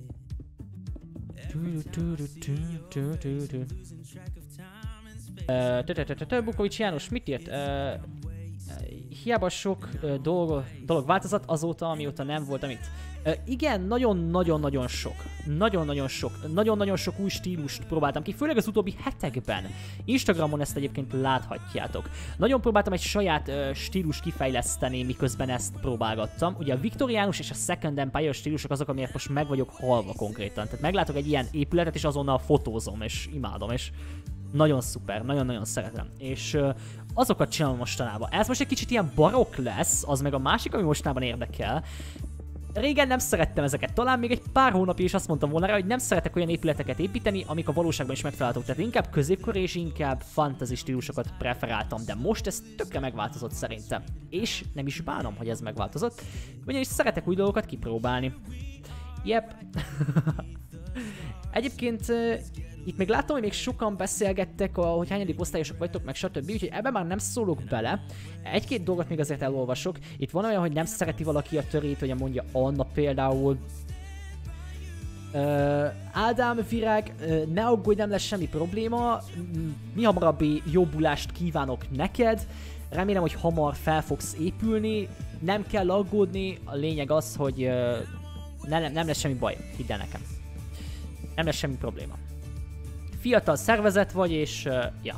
Speaker 2: Bukovics János mit írt? Hiába sok uh, dolog, dolog változott azóta, amióta nem voltam itt. Uh, igen, nagyon-nagyon-nagyon sok. Nagyon-nagyon sok. Nagyon-nagyon sok új stílust próbáltam ki, főleg az utóbbi hetekben. Instagramon ezt egyébként láthatjátok. Nagyon próbáltam egy saját uh, stílust kifejleszteni, miközben ezt próbálgattam. Ugye a viktoriánus és a Second Empire stílusok azok, amiért most meg vagyok halva konkrétan. Tehát meglátok egy ilyen épületet, és azonnal fotózom, és imádom, és nagyon szuper, nagyon-nagyon szeretem. És uh, azokat csinálom mostanában. Ez most egy kicsit ilyen barokk lesz, az meg a másik, ami mostanában érdekel. Régen nem szerettem ezeket, talán még egy pár hónapja is azt mondtam volna rá, hogy nem szeretek olyan épületeket építeni, amik a valóságban is megtalálhatók. Tehát inkább középkor és inkább fantasy stílusokat preferáltam, de most ez tökre megváltozott szerintem. És nem is bánom, hogy ez megváltozott, ugyanis szeretek új dolgokat kipróbálni. Yep. Egyébként uh, itt még látom, hogy még sokan beszélgettek, a, hogy hányadik osztályosok vagytok, meg stb. Úgyhogy ebben már nem szólok bele. Egy-két dolgot még azért elolvasok. Itt van olyan, hogy nem szereti valaki a törét, hogy mondja Anna például. Uh, Ádám Virág, uh, ne aggódj, nem lesz semmi probléma. Mi hamarabbi jobbulást kívánok neked. Remélem, hogy hamar fel fogsz épülni. Nem kell aggódni, a lényeg az, hogy uh, nem, nem lesz semmi baj, hidd el nekem. Nem lesz semmi probléma. Fiatal szervezet vagy, és uh, ja.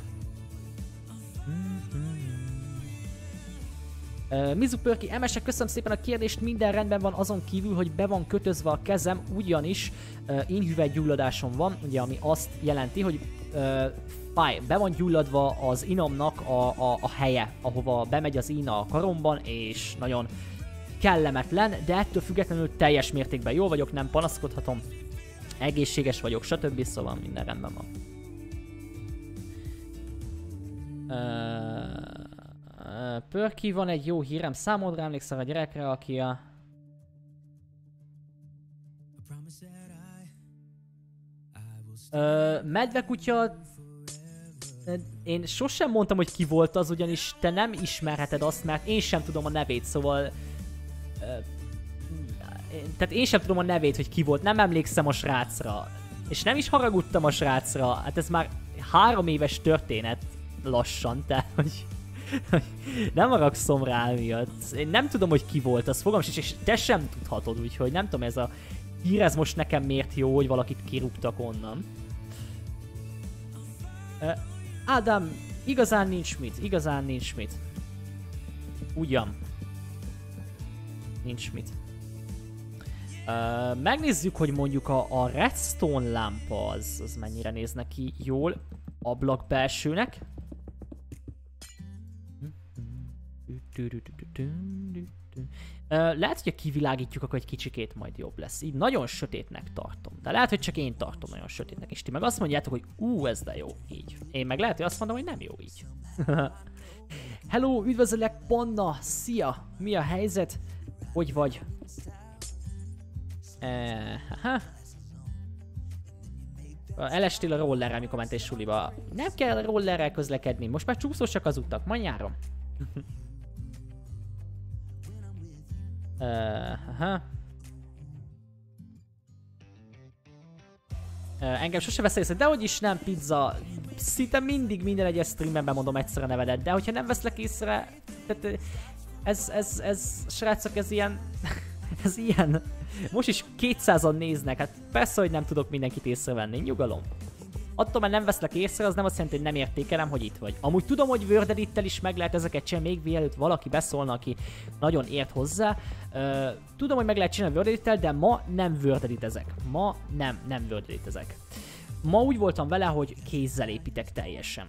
Speaker 2: Uh, Mizu Pörki, em es-ek, köszönöm szépen a kérdést, minden rendben van azon kívül, hogy be van kötözve a kezem, ugyanis uh, inhüvelygyulladásom van, ugye, ami azt jelenti, hogy uh, fáj, be van gyulladva az inomnak a, a, a helye, ahova bemegy az ína a karomban, és nagyon kellemetlen, de ettől függetlenül teljes mértékben jól vagyok, nem panaszkodhatom. Egészséges vagyok, stb. Szóval minden rendben van. Uh, uh, Pörki, van egy jó hírem számodra, emlékszel a gyerekre, aki a... Uh, medvekutya... Én sosem mondtam, hogy ki volt az, ugyanis te nem ismerheted azt, mert én sem tudom a nevét, szóval... Uh, Tehát én sem tudom a nevét, hogy ki volt, nem emlékszem a srácra. És nem is haragudtam a srácra, hát ez már három éves történet lassan, tehát hogy Nem haragszom rá miatt. Én nem tudom, hogy ki volt, az fogam sincs, és te sem tudhatod, úgyhogy nem tudom, ez a hír, ez most nekem miért jó, hogy valakit kirúgtak onnan. Uh, Ádám, igazán nincs mit, igazán nincs mit. Ugyan. Nincs mit. Uh, megnézzük, hogy mondjuk a, a redstone lámpa az, az mennyire néz neki jól ablak belsőnek. Uh, lehet, hogy kivilágítjuk, akkor egy kicsikét majd jobb lesz. Így nagyon sötétnek tartom. De lehet, hogy csak én tartom nagyon sötétnek. És ti meg azt mondjátok, hogy ú, ez de jó. Így. Én meg lehet, hogy azt mondom, hogy nem jó így. Hello, üdvözöllek, Panna! Szia! Mi a helyzet? Hogy vagy? Uh, Elestél a rollerrel, mikor mentél suliba. Nem kell rollerrel közlekedni, most már csúszósak az utak, majd nyáron. uh, uh, engem sose vesz észre, de hogy is nem, pizza. Szinte mindig minden egyes streamben bemondom egyszer a nevedet, de hogyha nem veszlek észre, tehát ez, ez, ez, srácok, ez ilyen, ez ilyen. Most is kétszázan néznek, hát persze, hogy nem tudok mindenkit észrevenni, nyugalom. Attól, mert nem veszlek észre, az nem azt jelenti, hogy nem értékelem, hogy itt vagy. Amúgy tudom, hogy Word Edittel is meg lehet ezeket csinálni, még mielőtt valaki beszólna, aki nagyon ért hozzá. Uh, tudom, hogy meg lehet csinálni Word Edittel, de ma nem Word Editezek. Ma nem, nem Word Editezek. Ma úgy voltam vele, hogy kézzel építek teljesen.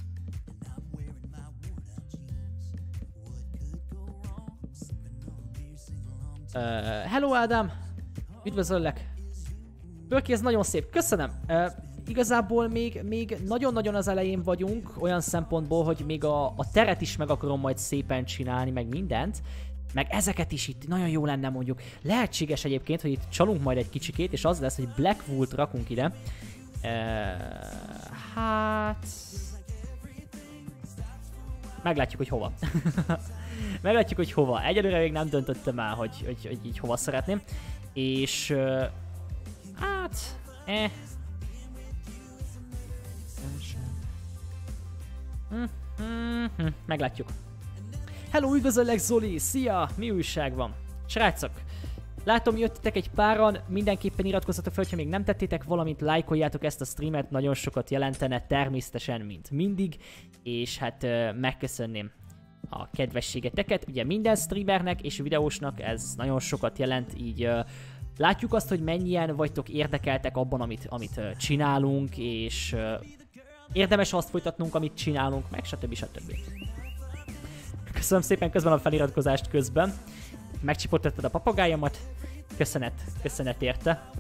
Speaker 2: Uh, hello Ádám! Üdvözöllek! Pörki, ez nagyon szép, köszönöm! Uh, igazából még, még nagyon-nagyon az elején vagyunk, olyan szempontból, hogy még a, a teret is meg akarom majd szépen csinálni, meg mindent. Meg ezeket is itt nagyon jó lenne mondjuk. Lehetséges egyébként, hogy itt csalunk majd egy kicsikét, és az lesz, hogy Black Wool-t rakunk ide. Uh, hát... Meglátjuk, hogy hova. Meglátjuk, hogy hova. Egyelőre még nem döntöttem el, hogy, hogy, hogy így hova szeretném. És... Uh, hát... Eh... Mm, mm, mm, meglátjuk. Hello, üdvözöllek Zoli! Szia! Mi újság van? Srácok! Látom, jöttetek egy páran, mindenképpen iratkozzatok fel, ha még nem tettétek, valamint lájkoljátok ezt a streamet, nagyon sokat jelentene természetesen, mint mindig. És hát uh, megköszönném a kedvességeteket. Ugye minden streamernek és videósnak ez nagyon sokat jelent, így uh, látjuk azt, hogy mennyien vagytok érdekeltek abban, amit, amit uh, csinálunk, és uh, érdemes azt folytatnunk, amit csinálunk, meg stb. stb. Köszönöm szépen közben a feliratkozást közben. Megcsipottattad a papagájamat. Köszönet, köszönet érte.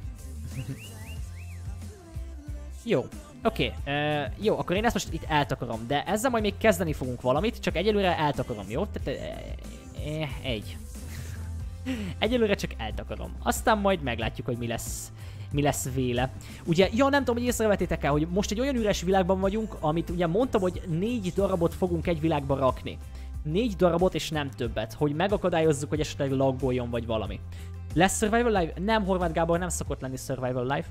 Speaker 2: Jó, oké, okay. uh, jó, akkor én ezt most itt eltakarom, de ezzel majd még kezdeni fogunk valamit, csak egyelőre eltakarom, jó? Tehát uh, uh, egy. Egyelőre csak eltakarom. Aztán majd meglátjuk, hogy mi lesz. Mi lesz véle. Ugye, ja, nem tudom, hogy észrevettétek el, hogy most egy olyan üres világban vagyunk, amit ugye mondtam, hogy négy darabot fogunk egy világba rakni. Négy darabot és nem többet, hogy megakadályozzuk, hogy esetleg lagboljon vagy valami. Lesz Survival Live? Nem, Horváth Gábor, nem szokott lenni Survival Live.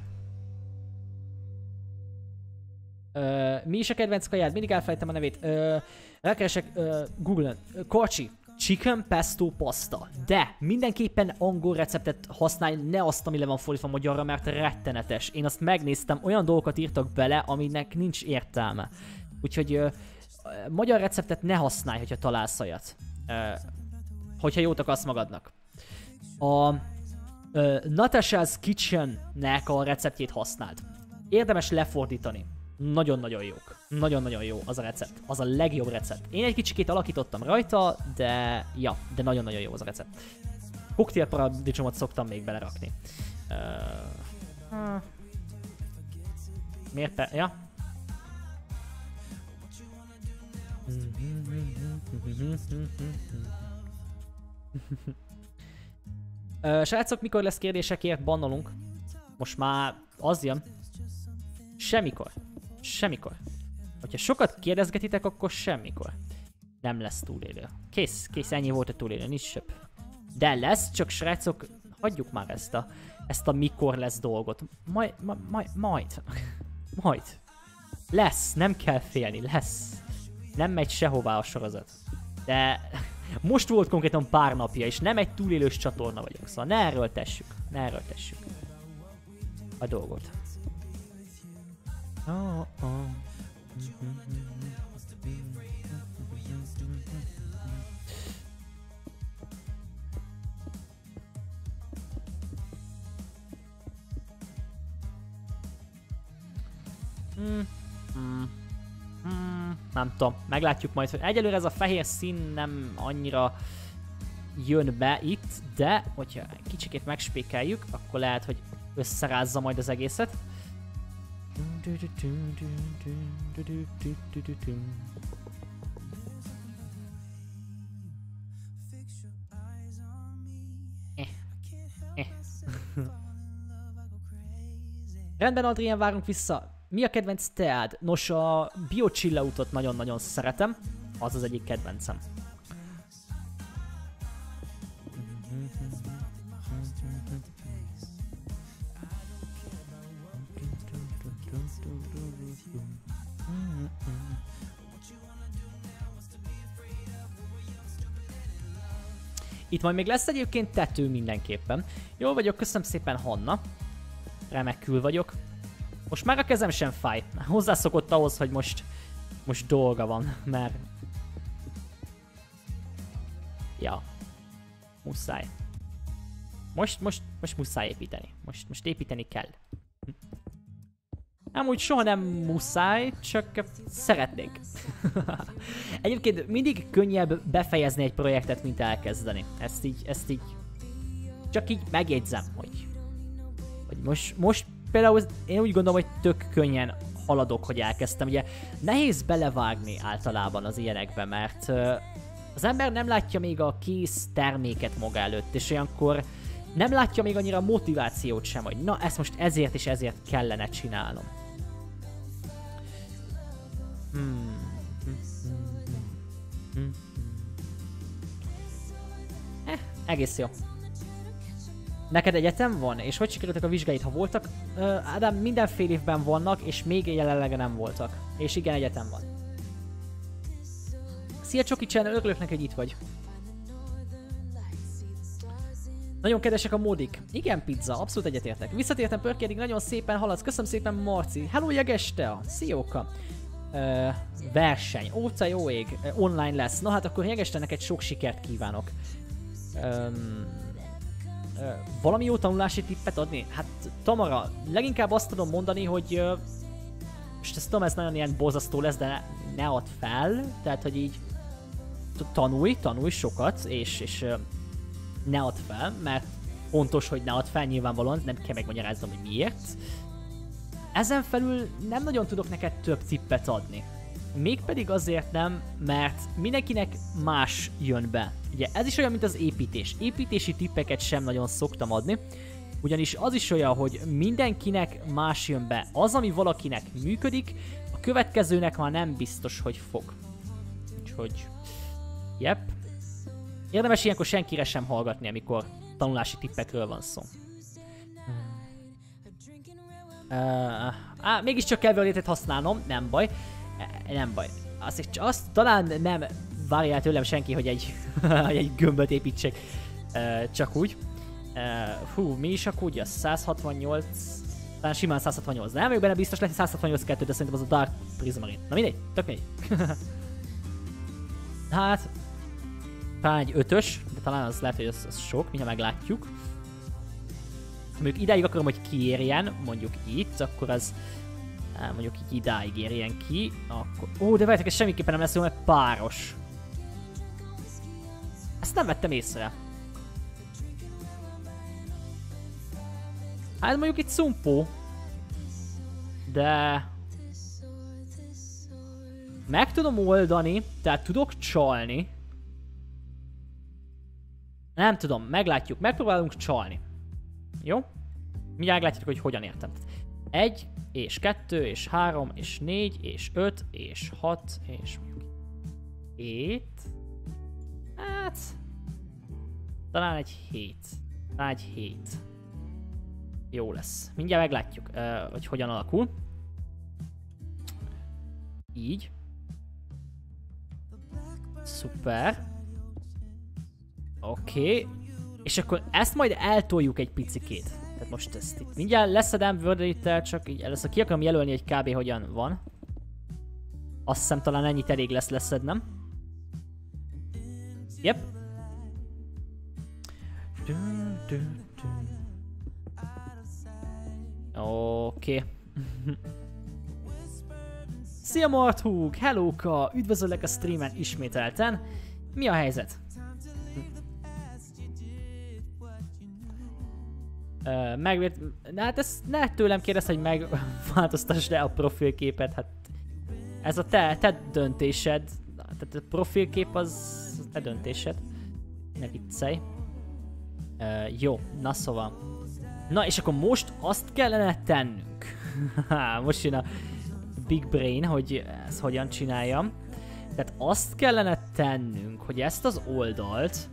Speaker 2: Uh, mi is a kedvenc kajád? Mindig elfelejtem a nevét. Uh, elkeresek uh, Google-en. Uh, Korcsi. Chicken pesto pasta. De mindenképpen angol receptet használj, ne azt, ami le van fordítva magyarra, mert rettenetes. Én azt megnéztem, olyan dolgokat írtak bele, aminek nincs értelme. Úgyhogy uh, magyar receptet ne használj, hogyha találsz olyat. Uh, hogyha jót akarsz magadnak. A uh, Natasha's Kitchen-nek a receptjét használd. Érdemes lefordítani. Nagyon-nagyon jók. Nagyon-nagyon jó az a recept. Az a legjobb recept. Én egy kicsikét alakítottam rajta, de ja, de nagyon-nagyon jó az a recept. Koktélparadicsomot szoktam még belerakni. Uh, uh, miért pe... Ja? uh, srácok, mikor lesz kérdésekért bannolunk? Most már az jön. Semmikor. Semmikor. Hogyha sokat kérdezgetitek, akkor semmikor. Nem lesz túlélő. Kész, kész, ennyi volt a túlélő, nincs több. De lesz, csak srácok, hagyjuk már ezt a, ezt a mikor lesz dolgot. Majd, majd, majd, majd. Majd. Lesz, nem kell félni, lesz. nem megy sehová a sorozat. De most volt konkrétan pár napja, és nem egy túlélős csatorna vagyok. Szóval ne erről tessük, ne erről tessük a dolgot. Oh, oh. Mm, mm, mm, nem tudom, meglátjuk majd, hogy egyelőre ez a fehér szín nem annyira jön be itt, de hogyha kicsikét megspékeljük, akkor lehet, hogy összerázza majd az egészet. Eh. Eh. Rendben, Adrien, várunk vissza. Mi a kedvenc teád? Nos, a Biochillautot nagyon-nagyon szeretem. Az az egyik kedvencem. Itt majd még lesz egyébként tető mindenképpen. Jól vagyok, köszönöm szépen, Hanna. Remekül vagyok. Most már a kezem sem fáj. Hozzászokott ahhoz, hogy most, most dolga van, mert... Ja. Muszáj. Most, most, most muszáj építeni. Most, most építeni kell. Amúgy soha nem muszáj, csak szeretnék. Egyébként mindig könnyebb befejezni egy projektet, mint elkezdeni. Ezt így, ezt így... Csak így megjegyzem, hogy... hogy most, most például én úgy gondolom, hogy tök könnyen haladok, hogy elkezdtem. Ugye nehéz belevágni általában az ilyenekbe, mert uh, az ember nem látja még a kész terméket maga előtt, és olyankor nem látja még annyira a motivációt sem, hogy na ezt most ezért és ezért kellene csinálnom. Hmm. Hmm. Eh, egész jó. Neked egyetem van? És hogy sikerültek a vizsgáid, ha voltak? Uh, Ádám, mindenfél évben vannak, és még jelenleg nem voltak. És igen, egyetem van. Szia Csoki Channel, örülök neki, hogy itt vagy. Nagyon kedvesek a módik. Igen, pizza, abszolút egyetértek. Visszatértem Pörkédig, nagyon szépen haladsz. Köszönöm szépen, Marci. Hello, Jegestea. Szióka. Uh, verseny. Óca jó ég. Uh, online lesz. Na hát akkor Jegeste, neked sok sikert kívánok. Um, uh, valami jó tanulási tippet adni? Hát Tamara, leginkább azt tudom mondani, hogy uh, most ezt tudom, ez nagyon ilyen borzasztó lesz, de ne, ne add fel. Tehát, hogy így tanulj, tanulj sokat, és, és uh, ne add fel, mert fontos, hogy ne add fel nyilvánvalóan, nem kell megmagyaráznom, hogy miért. Ezen felül nem nagyon tudok neked több tippet adni. Mégpedig azért nem, mert mindenkinek más jön be. Ugye ez is olyan, mint az építés. Építési tippeket sem nagyon szoktam adni, ugyanis az is olyan, hogy mindenkinek más jön be. Az, ami valakinek működik, a következőnek már nem biztos, hogy fog. Úgyhogy... Jep. Érdemes ilyenkor senkire sem hallgatni, amikor tanulási tippekről van szó. Uh, á, mégiscsak kell létet használnom, nem baj. E, nem baj. Azt, azt talán nem várja el tőlem senki, hogy egy, egy gömböt építsek. Uh, csak úgy. Uh, hú, mi is a kódja? száz hatvannyolc... Talán simán száz hatvannyolc. Nem vagyok benne biztos, lehet száz hatvannyolc kettő, de szerintem az a Dark Prismarine. Na mindegy, tök mindegy. Hát... Talán egy ötös, de talán az lehet, hogy az, az sok, mindjárt meglátjuk. Mondjuk idáig akarom, hogy kiérjen, mondjuk itt, akkor az mondjuk így idáig érjen ki, akkor... Ó, de várjátok, ez semmiképpen nem lesz jó, mert páros. Ezt nem vettem észre. Hát mondjuk itt szumpó. De... Meg tudom oldani, tehát tudok csalni. Nem tudom, meglátjuk, megpróbálunk csalni. Jó? Mindjárt látjátok, hogy hogyan értem. Egy, és kettő, és három, és négy, és öt, és hat, és hét. Hát... Talán egy hét. Talán egy hét. Jó lesz. Mindjárt meglátjuk, hogy hogyan alakul. Így. Szuper. Oké. Okay. És akkor ezt majd eltoljuk egy picikét. Tehát most ezt itt mindjárt leszedem Word-tel, csak így először ki akarom jelölni, hogy kb. Hogyan van. Azt hiszem talán ennyit elég lesz leszednem. Yep. Oké. Okay. Szia Marthúg! Hellóka! Üdvözöllek a streamen ismételten. Mi a helyzet? Uh, megvért... Na hát ezt ne tőlem kérdezz, hogy megváltoztass le a profilképet, hát ez a te, te döntésed. Tehát a profilkép az a te döntésed. Ne viccelj. Uh, jó, na szóval. Na és akkor most azt kellene tennünk. Most jön a Big Brain, hogy ezt hogyan csináljam. Tehát azt kellene tennünk, hogy ezt az oldalt...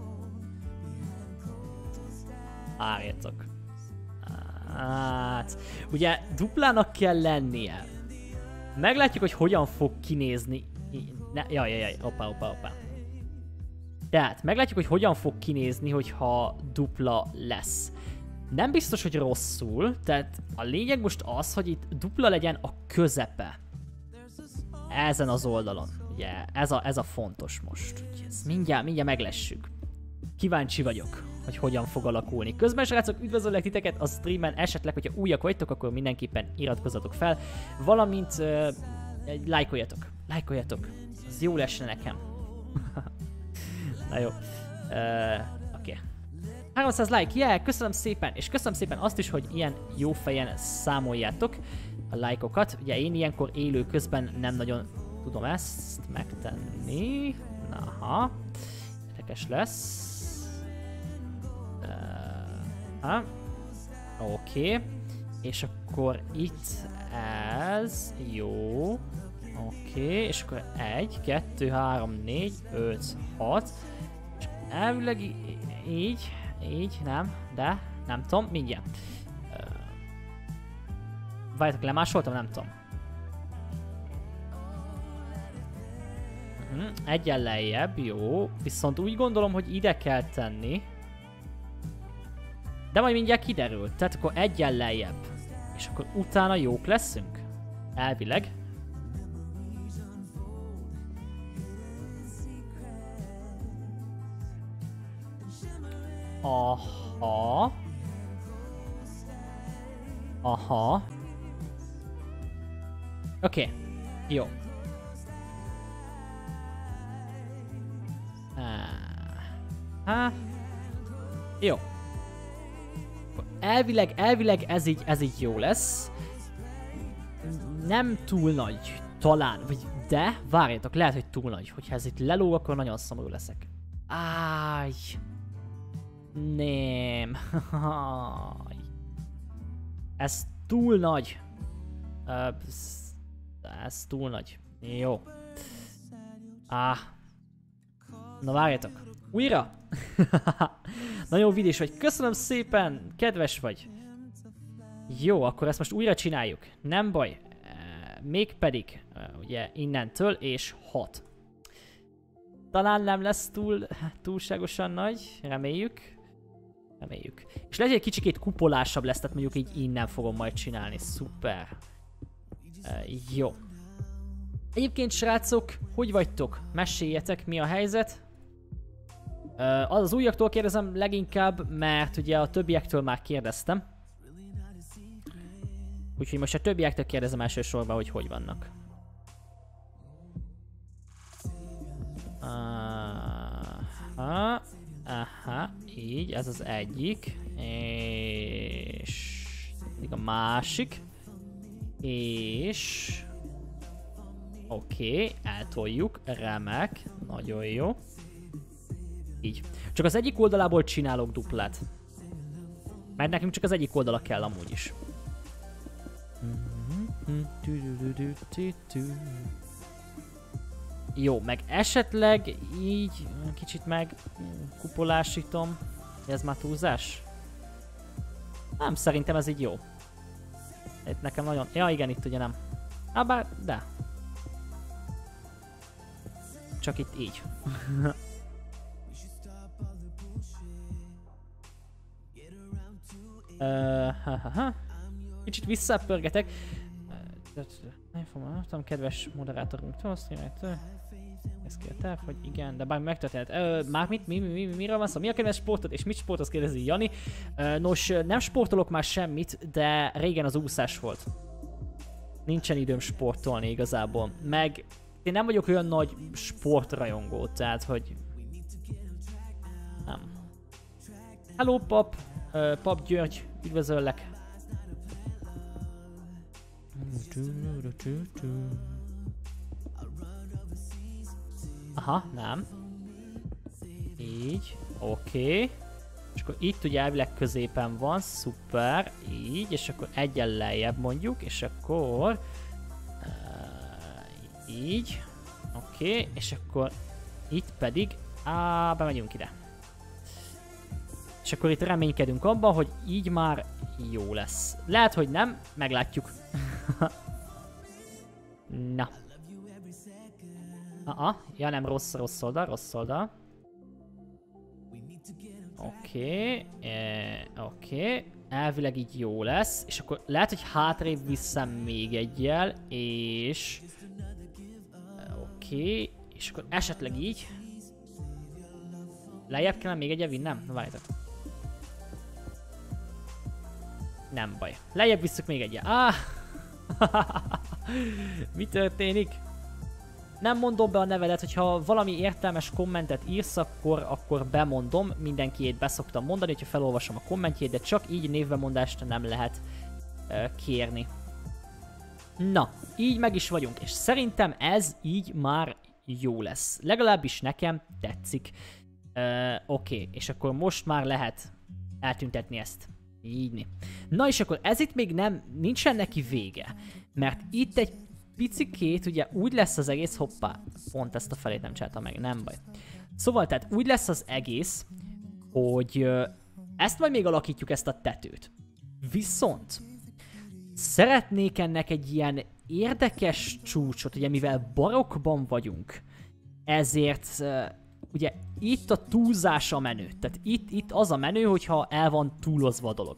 Speaker 2: Várjatok. Hát... Ugye duplának kell lennie. Meglátjuk, hogy hogyan fog kinézni. Ne, jaj, jaj, jaj, opa, opa, opa. Tehát, meglátjuk, hogy hogyan fog kinézni, hogyha dupla lesz. Nem biztos, hogy rosszul, tehát a lényeg most az, hogy itt dupla legyen a közepe. Ezen az oldalon. Ugye, ez a, ez a fontos most. Ugye, ezt mindjárt, mindjárt meglessük. Kíváncsi vagyok, hogy hogyan fog alakulni. Közben, srácok, üdvözöllek titeket a streamen, esetleg, hogyha újak vagytok, akkor mindenképpen iratkozzatok fel, valamint uh, lájkoljatok, lájkoljatok, az jó lesne nekem. Na jó, uh, oké. Okay. háromszáz like, yeah, köszönöm szépen, és köszönöm szépen azt is, hogy ilyen jó fejen számoljátok a lájkokat. Ugye én ilyenkor élő közben nem nagyon tudom ezt megtenni. Aha, érdekes lesz. Uh, Oké, okay. És akkor itt ez, jó, oké, okay. És akkor egy, kettő, három, négy, öt, hat, és elvileg így, így, nem, de nem tudom, mindjárt. Uh, Várjátok, lemásoltam, nem tudom. Uh-huh. Egyen lejjebb, jó, viszont úgy gondolom, hogy ide kell tenni. De majd mindjárt kiderül, tehát akkor egyen lejjebb. És akkor utána jók leszünk? Elvileg. Aha. Aha. Oké. Okay. Jó. Ah. Jó. Elvileg, elvileg ez így, ez így jó lesz. Nem túl nagy, talán, vagy de, várjátok, lehet, hogy túl nagy. Hogyha ez itt lelóg, akkor nagyon szomorú leszek. Áj. Nem. Ez túl nagy. Ez, ez túl nagy. Jó. Ah. Na várjátok. Újra? Nagyon vidés vagy. Köszönöm szépen, kedves vagy. Jó, akkor ezt most újra csináljuk. Nem baj. Mégpedig, ugye innentől és hat. Talán nem lesz túl, túlságosan nagy, reméljük. Reméljük. És lehet, hogy egy kicsikét kupolásabb lesz, tehát mondjuk így innen fogom majd csinálni. Szuper. Jó. Egyébként, srácok, hogy vagytok? Meséljetek, mi a helyzet? Uh, az az újaktól kérdezem leginkább, mert ugye a többiektől már kérdeztem. Úgyhogy most a többiektől kérdezem elsősorban, hogy hogy vannak. Aha, aha, így, ez az egyik. És a másik. És... Oké, okay, eltoljuk, remek, nagyon jó. Így. Csak az egyik oldalából csinálok duplát. Mert nekünk csak az egyik oldala kell amúgy is. Jó, meg esetleg így kicsit meg kupolásítom. Ez már túlzás? Nem, szerintem ez így jó. Itt nekem nagyon... Ja igen, itt ugye nem. Á, bár, de. csak itt így. uh, ha, ha, ha. Kicsit visszapörgetek. Nem fogom, kedves moderátorunktól, streamektől. Ezt kérte, hogy igen, de bármi megtörtént. Uh, már mit, mi, mi, mi, miről van szó? Mi a kedves sportot és mit sportoz, kérdezi Jani. Uh, nos, nem sportolok már semmit, de régen az úszás volt. Nincsen időm sportolni igazából. Meg én nem vagyok olyan nagy sportrajongó, tehát hogy... Nem. Hello pap! Uh, pap György, üdvözöllek! Aha, nem. Így, oké. Okay. És akkor itt ugye elvileg középen van, szuper, így, és akkor egyen lejjebb mondjuk, és akkor... Uh, így, oké, okay. És akkor itt pedig... Á, bemegyünk ide. És akkor itt reménykedünk abban, hogy így már jó lesz. Lehet, hogy nem, meglátjuk. Na. Aha, ja nem, rossz, rossz oldal, rossz oldal. Oké, okay. eh, oké, okay. Elvileg így jó lesz, és akkor lehet, hogy hátrébb viszem még egyel, és... Oké, okay. És akkor esetleg így. Lejjebb kellene még egyel vinnem? Na várjátok. Nem baj. Lejjebb visszük még egyel. Ah! Mi történik? Nem mondom be a nevedet, hogyha valami értelmes kommentet írsz, akkor, akkor bemondom. Mindenkiét beszoktam mondani, hogyha felolvasom a kommentjét, de csak így névbemondást nem lehet uh, kérni. Na, így meg is vagyunk, és szerintem ez így már jó lesz. Legalábbis nekem tetszik. Uh, Oké, okay. És akkor most már lehet eltüntetni ezt. Így. Na és akkor ez itt még nem, nincsen neki vége. Mert itt egy picikét, ugye úgy lesz az egész, hoppá, pont ezt a felét nem csináltam meg, nem baj. Szóval tehát úgy lesz az egész, hogy uh, ezt majd még alakítjuk, ezt a tetőt. Viszont szeretnék ennek egy ilyen érdekes csúcsot, ugye mivel barokkban vagyunk, ezért uh, ugye itt a túlzás a menő. Tehát itt, itt az a menő, hogyha el van túlozva a dolog.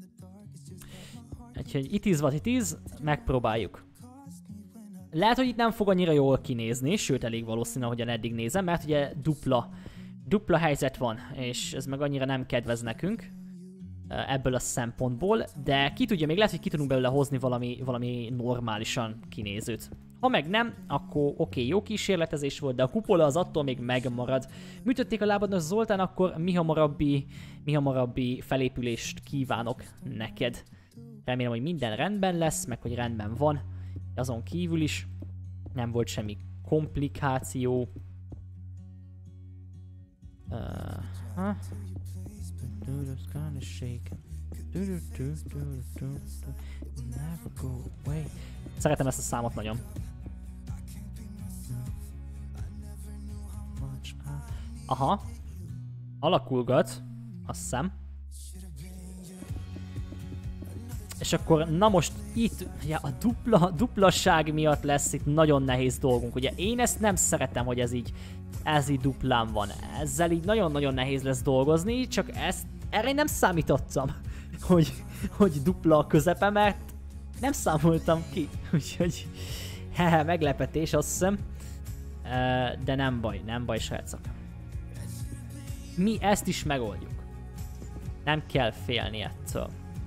Speaker 2: Úgyhogy it is what it is, megpróbáljuk. Lehet, hogy itt nem fog annyira jól kinézni, sőt elég valószínű, ahogyan eddig nézem, mert ugye dupla, dupla helyzet van, és ez meg annyira nem kedvez nekünk ebből a szempontból, de ki tudja, még lehet, hogy ki tudunk belőle hozni valami, valami normálisan kinézőt. Ha meg nem, akkor oké, okay, jó kísérletezés volt, de a kupola az attól még megmarad. Műtötték a lábadnak Zoltán, akkor mi hamarabbi, mi hamarabbi felépülést kívánok neked. Remélem, hogy minden rendben lesz, meg hogy rendben van. Azon kívül is nem volt semmi komplikáció. Uh, Szeretem ezt a számot nagyon. Aha. Alakulgat. Azt hiszem. És akkor, na most itt, ja, a dupla, duplasság miatt lesz itt nagyon nehéz dolgunk. Ugye én ezt nem szeretem, hogy ez így, ez így duplán van. Ezzel így nagyon-nagyon nehéz lesz dolgozni, csak ezt, erre én nem számítottam, hogy, hogy dupla a közepe, mert nem számoltam ki. Úgyhogy, hehe, meglepetés, azt hiszem. De nem baj, nem baj, srácok. Mi ezt is megoldjuk. Nem kell félni ettől.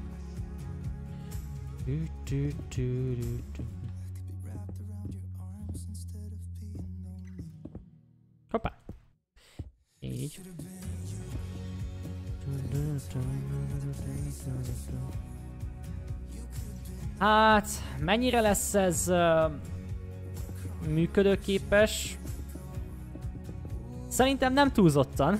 Speaker 2: Hoppá. Így. Hát, mennyire lesz ez uh, működőképes? Szerintem nem túlzottan.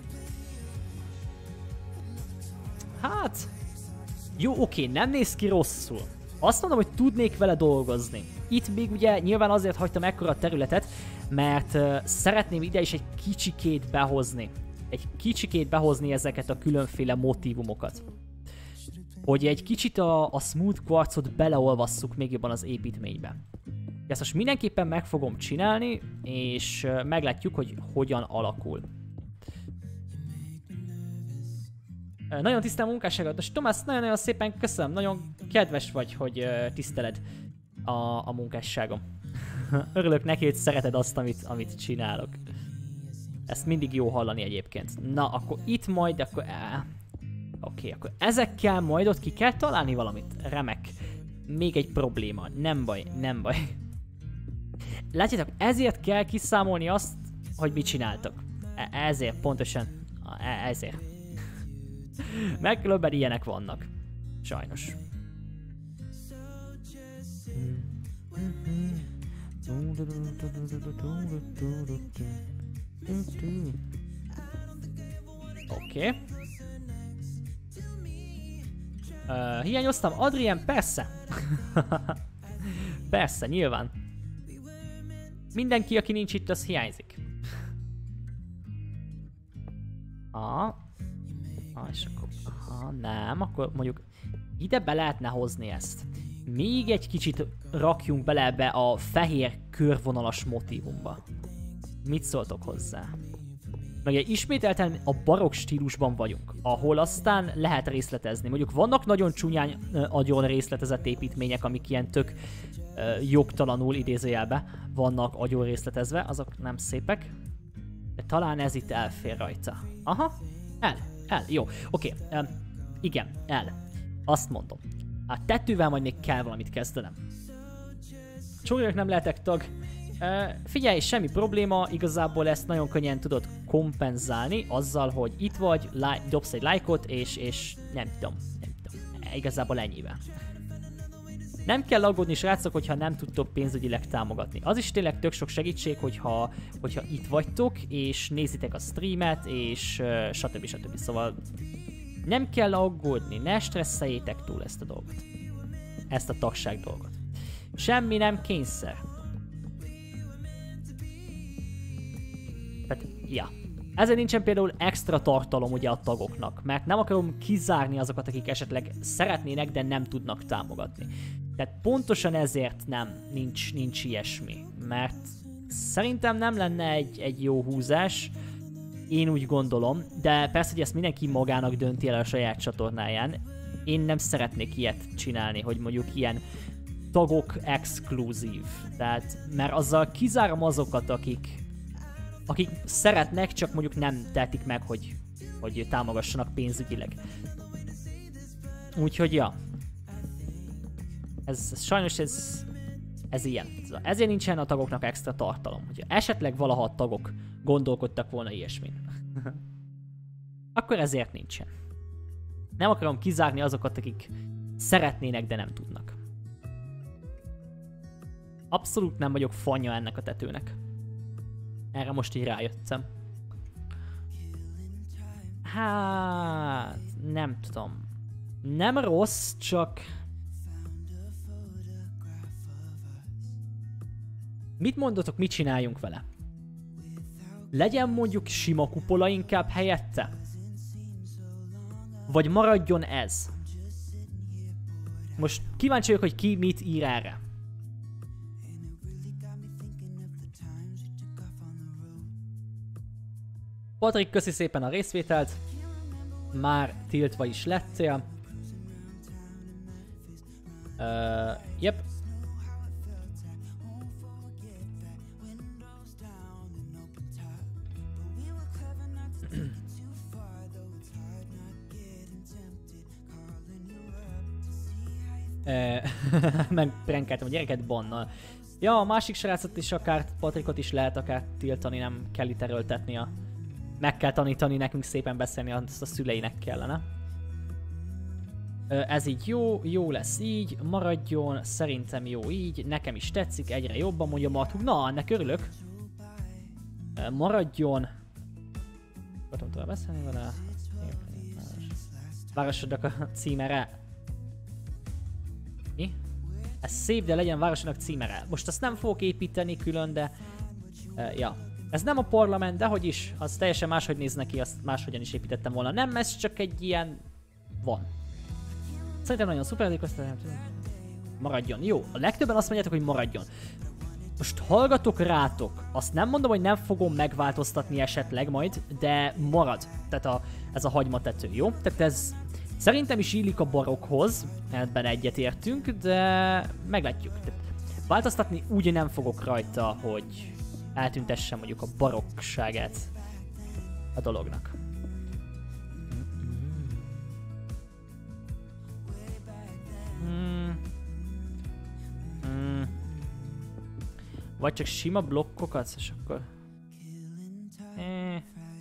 Speaker 2: Hát... Jó, oké, nem néz ki rosszul. Azt mondom, hogy tudnék vele dolgozni. Itt még ugye nyilván azért hagytam ekkora a területet, mert uh, szeretném ide is egy kicsikét behozni. Egy kicsikét behozni ezeket a különféle motívumokat. Hogy egy kicsit a, a smooth quartzot beleolvasszuk még jobban az építménybe. Ezt most mindenképpen meg fogom csinálni, és meglátjuk, hogy hogyan alakul. Nagyon tisztelem a munkásságot. Most Tomás, nagyon-nagyon szépen köszönöm, nagyon kedves vagy, hogy tiszteled a, a munkásságom. Örülök neki, hogy szereted azt, amit, amit csinálok. Ezt mindig jó hallani egyébként. Na, akkor itt majd, akkor... Oké, okay, akkor ezekkel majd ott ki kell találni valamit. Remek. Még egy probléma. Nem baj, nem baj. Látjátok, ezért kell kiszámolni azt, hogy mit csináltok. E ezért, pontosan. E ezért. Meg különben ilyenek vannak. Sajnos. Oké. Okay. Uh, hiányoztam? Adrien, persze. Persze, nyilván. Mindenki, aki nincs itt, az hiányzik. Ah. Ah, és akkor... Aha, nem, akkor mondjuk ide be lehetne hozni ezt. Még egy kicsit rakjunk bele ebbe a fehér körvonalas motívumba. Mit szóltok hozzá? Meg egy ismételten a barokk stílusban vagyunk, ahol aztán lehet részletezni. Mondjuk vannak nagyon csúnyán agyon részletezett építmények, amik ilyen tök uh, jogtalanul idézőjelbe vannak agyon részletezve, azok nem szépek. De talán ez itt elfér rajta. Aha, el, el, jó, oké, okay. um, igen, el. Azt mondom. A tetővel majd még kell valamit kezdenem. Csóriak nem lehetek tag. Uh, figyelj, semmi probléma, igazából ezt nagyon könnyen tudod kompenzálni azzal, hogy itt vagy, like, dobsz egy lájkot, és, és nem tudom, nem tudom, igazából ennyivel. Nem kell aggódni, srácok, hogyha nem tudtok pénzügyileg támogatni. Az is tényleg tök sok segítség, hogyha, hogyha itt vagytok, és nézitek a streamet, és uh, stb. stb. Szóval nem kell aggódni, ne stresszeljétek túl ezt a dolgot. Ezt a tagság dolgot. Semmi nem kényszer. Tehát, ja. Ezért nincsen például extra tartalom ugye a tagoknak, mert nem akarom kizárni azokat, akik esetleg szeretnének, de nem tudnak támogatni. Tehát pontosan ezért nem, nincs, nincs ilyesmi, mert szerintem nem lenne egy, egy jó húzás, én úgy gondolom, de persze, hogy ezt mindenki magának dönti el a saját csatornáján. Én nem szeretnék ilyet csinálni, hogy mondjuk ilyen tagok exkluzív, tehát, mert azzal kizárom azokat, akik akik szeretnek, csak mondjuk nem tehetik meg, hogy, hogy támogassanak pénzügyileg. Úgyhogy ja. Ez, ez sajnos ez, ez ilyen. Ezért nincsen a tagoknak extra tartalom. Hogyha esetleg valaha a tagok gondolkodtak volna ilyesmin. Akkor ezért nincsen. Nem akarom kizárni azokat, akik szeretnének, de nem tudnak. Abszolút nem vagyok fanja ennek a tetőnek. Erre most így rájöttem. Hát, nem tudom. Nem rossz, csak... Mit mondotok, mit csináljunk vele? Legyen mondjuk sima kupola inkább helyette? Vagy maradjon ez? Most kíváncsi vagyok, hogy ki mit ír erre. Patrik, köszi szépen a részvételt. Már tiltva is lettél. Uh, yep. Megprenkeltem a gyereket bannal. Ja, a másik srácot is akár, Patrikot is lehet akár tiltani, nem kell itt erőltetni a... Meg kell tanítani nekünk szépen beszélni, azt a szüleinek kellene. Ez így jó, jó lesz így, maradjon, szerintem jó így, nekem is tetszik, egyre jobban mondja Martuk. Na, ennek örülök. Maradjon. Akartam tovább beszélni vele. Városodnak a címere. Mi? Ez szép, de legyen városodnak címere. Most azt nem fogok építeni külön, de... Uh, ja. Ez nem a parlament, de hogy is, az teljesen máshogy néz neki, azt máshogyan is építettem volna. Nem, ez csak egy ilyen... van. Szerintem nagyon szuper, azt maradjon. Jó, a legtöbben azt mondjátok, hogy maradjon. most hallgatok rátok. Azt nem mondom, hogy nem fogom megváltoztatni esetleg majd, de marad. Tehát a, ez a hagymatető, jó? Tehát ez szerintem is illik a barokhoz, ebben egyetértünk, de meglátjuk. Tehát változtatni úgy nem fogok rajta, hogy eltüntessem mondjuk a barokságát a dolognak. Hmm. Hmm. Vagy csak sima blokkokat, és akkor... Eh.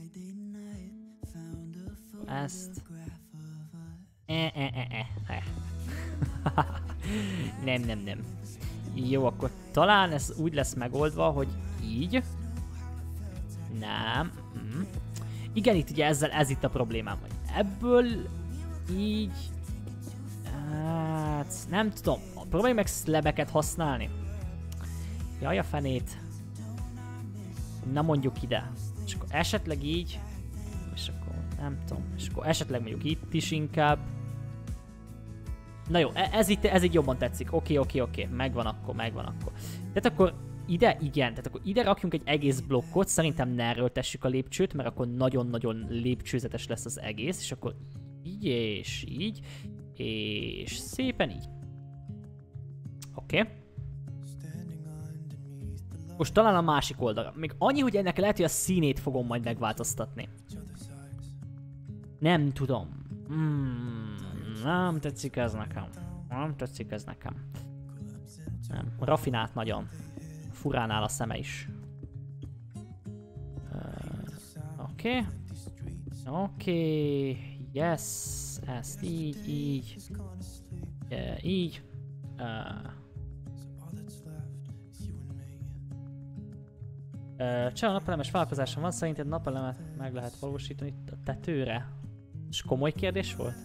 Speaker 2: Ezt... Eh, eh, eh, eh, eh. Nem, nem, nem. Jó, akkor talán ez úgy lesz megoldva, hogy így. Nem. Mm. Igen, itt ugye ezzel ez itt a problémám, hogy ebből így... Hát, nem tudom. Próbálj meg slabeket használni. Jaj, a fenét. Na mondjuk ide. És akkor esetleg így. És akkor nem tudom. És akkor esetleg mondjuk itt is inkább. Na jó, ez itt, ez így jobban tetszik. Oké, oké, oké. Megvan akkor, megvan akkor. Tehát akkor ide, igen. Tehát akkor ide rakjunk egy egész blokkot. Szerintem ne erőltessük a lépcsőt, mert akkor nagyon-nagyon lépcsőzetes lesz az egész. És akkor így és így. És szépen így. Oké. Okay. Most talán a másik oldalra. Még annyi, hogy ennek lehet, hogy a színét fogom majd megváltoztatni. Nem tudom. Hmm, nem tetszik ez nekem. Nem tetszik ez nekem. Nem. Rafinált nagyon. Furán áll a szeme is. Oké. Uh, Oké. Okay. Okay. Yes. Ezt így, így. Yeah, így. Uh. Uh, Cseh, a napelemes vállalkozáson van, szerinted napelemet meg lehet valósítani a tetőre? És komoly kérdés volt?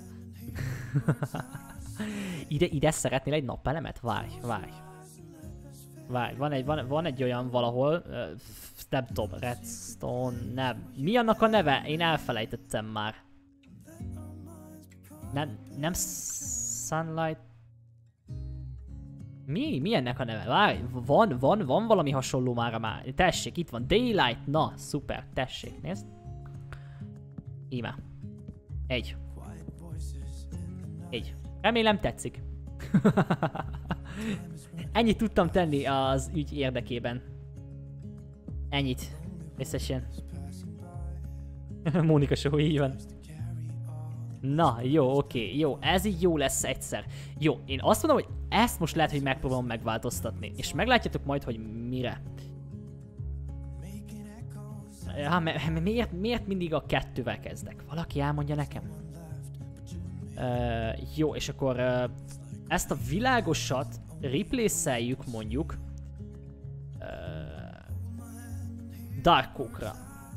Speaker 2: ide, ide szeretnél egy napelemet? Várj, várj. Várj, van egy, van, van egy olyan valahol, uh, nem tudom, redstone, nem. Mi annak a neve? Én elfelejtettem már. Nem, nem sunlight. Mi? Mi ennek a neve? Várj, van, van, van valami hasonló már már. Tessék, itt van. Daylight. Na, szuper. Tessék, nézd. Íme. Egy. Egy. Remélem tetszik. Ennyit tudtam tenni az ügy érdekében. Ennyit. Összesen. Mónika show, így van. Na, jó, oké, jó, ez így jó lesz egyszer. Jó, én azt mondom, hogy ezt most lehet, hogy megpróbálom megváltoztatni. És meglátjátok majd, hogy mire. Ha, miért, miért mindig a kettővel kezdek? Valaki elmondja nekem? Uh, jó, és akkor uh, ezt a világosat replace-eljük mondjuk uh, Dark Oak-ra.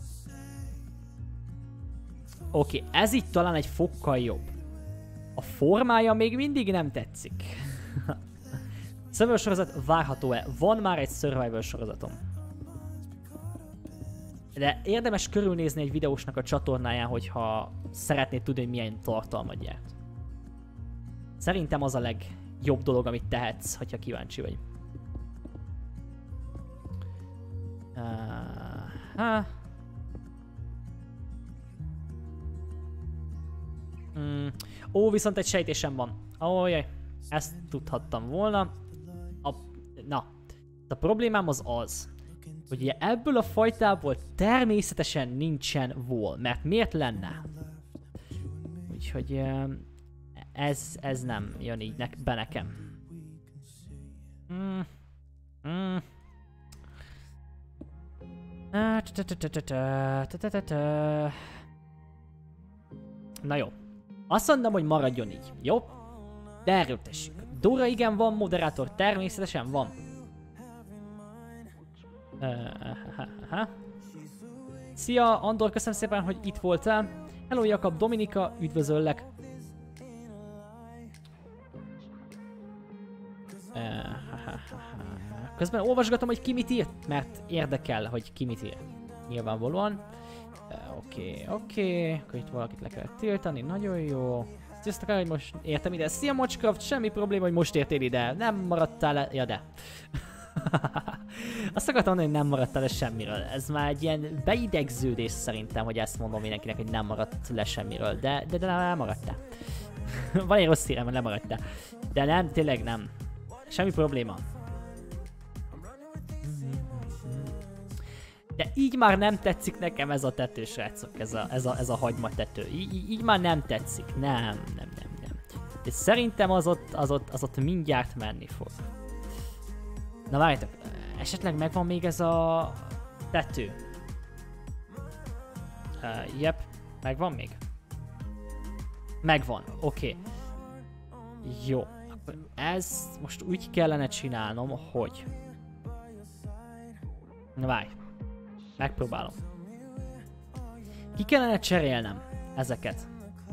Speaker 2: Oké, okay, ez így talán egy fokkal jobb. A formája még mindig nem tetszik. Survival sorozat várható-e? Van már egy Survival sorozatom. De érdemes körülnézni egy videósnak a csatornáján, hogyha szeretnéd tudni, hogy milyen tartalmat gyárt. Szerintem az a legjobb dolog, amit tehetsz, hogyha kíváncsi vagy. Uh, ha. Mm. Ó, viszont egy sejtésem van. Ójjaj, ezt tudhattam volna. A, na, a problémám az az, hogy ugye ebből a fajtából természetesen nincsen wall, mert miért lenne? Úgyhogy ez, ez nem jön így ne be nekem. Mm. Mm. Na jó. Azt mondom, hogy maradjon így, jó? De erőltessük. Dóra, igen, van moderátor, természetesen van. Uh, ha, ha. Szia, Andor, köszönöm szépen, hogy itt voltál. Hello, Jakab, Dominika, üdvözöllek. Uh, ha, ha, ha. Közben olvasgatom, hogy ki mit írt, mert érdekel, hogy ki mit ír. Nyilvánvalóan. Oké, uh, oké, okay. Akkor itt valakit le kell tiltani, nagyon jó. Sziasztok, hogy most értem ide. Szia, Mocskraft, semmi probléma, hogy most értél ide. Nem maradtál le... Ja, de. Azt akartam mondani, hogy nem maradt le semmiről. Ez már egy ilyen beidegződés szerintem, hogy ezt mondom mindenkinek, hogy nem maradt le semmiről. De, de, de nem maradtál. Van egy rossz hírem, hogy nem maradtál. De nem, tényleg nem. Semmi probléma. De így már nem tetszik nekem ez a tető, srácok, ez a, ez a, ez a hagyma tető. Így, így, így már nem tetszik. Nem, nem, nem, nem. De szerintem az ott, az ott, az ott mindjárt menni fog. Na várjátok, esetleg megvan még ez a tető? Uh, yep, megvan még? Megvan, oké. Okay. Jó, akkor ez most úgy kellene csinálnom, hogy... Na várj, megpróbálom. Ki kellene cserélnem ezeket.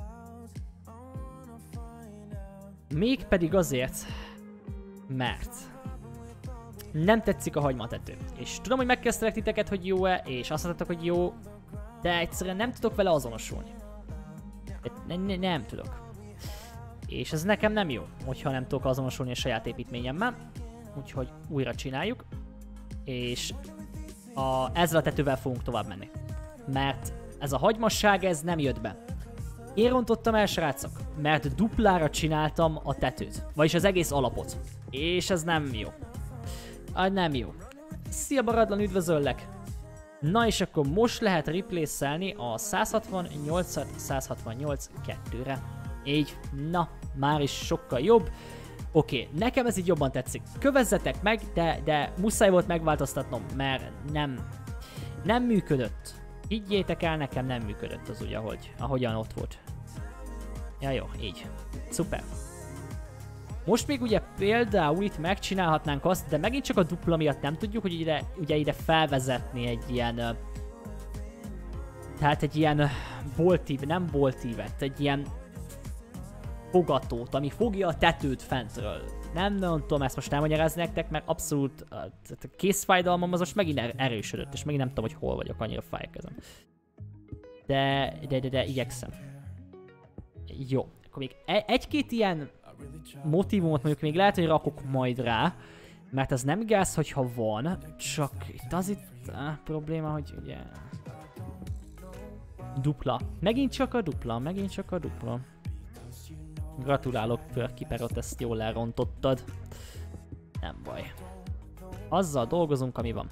Speaker 2: Mégpedig azért, mert nem tetszik a hagymatető. És tudom, hogy megkezdtelek titeket, hogy jó-e, és azt mondtátok, hogy jó, de egyszerűen nem tudok vele azonosulni. Ne, ne, nem tudok. És ez nekem nem jó, hogyha nem tudok azonosulni a saját építményemmel. Úgyhogy újra csináljuk. És a, ezzel a tetővel fogunk tovább menni. Mert ez a hagymasság, ez nem jött be. Én rontottam el, srácok, mert duplára csináltam a tetőt. Vagyis az egész alapot. És ez nem jó. Ah, nem jó. Szia Baradlan, üdvözöllek! Na és akkor most lehet replace-elni a száz hatvannyolcat száz hatvannyolc kettőre. Így, na, már is sokkal jobb. Oké, okay, nekem ez így jobban tetszik. Kövezzetek meg, de, de muszáj volt megváltoztatnom, mert nem, nem működött. Higgyétek el, nekem nem működött az úgy, ahogy, ahogyan ott volt. Ja jó, így. Szuper. Most még ugye például itt megcsinálhatnánk azt, de megint csak a dupla miatt nem tudjuk, hogy ide, ugye ide felvezetni egy ilyen... Tehát egy ilyen boltív, nem boltívet, egy ilyen fogatót, ami fogja a tetőt fentről. Nem nagyon tudom ezt most elmagyarázni nektek, mert abszolút a készfájdalmam az most megint er erősödött, és megint nem tudom, hogy hol vagyok, annyira fáj a kezem. De, de, de, de igyekszem. Jó, akkor még egy-két ilyen motivumot mondjuk még lehet, hogy rakok majd rá, mert az nem gáz, hogyha van, csak itt az itt a probléma, hogy ugye... Dupla. Megint csak a dupla, megint csak a dupla. Gratulálok, Pörkiperot, ezt jól elrontottad. Nem baj. Azzal dolgozunk, ami van.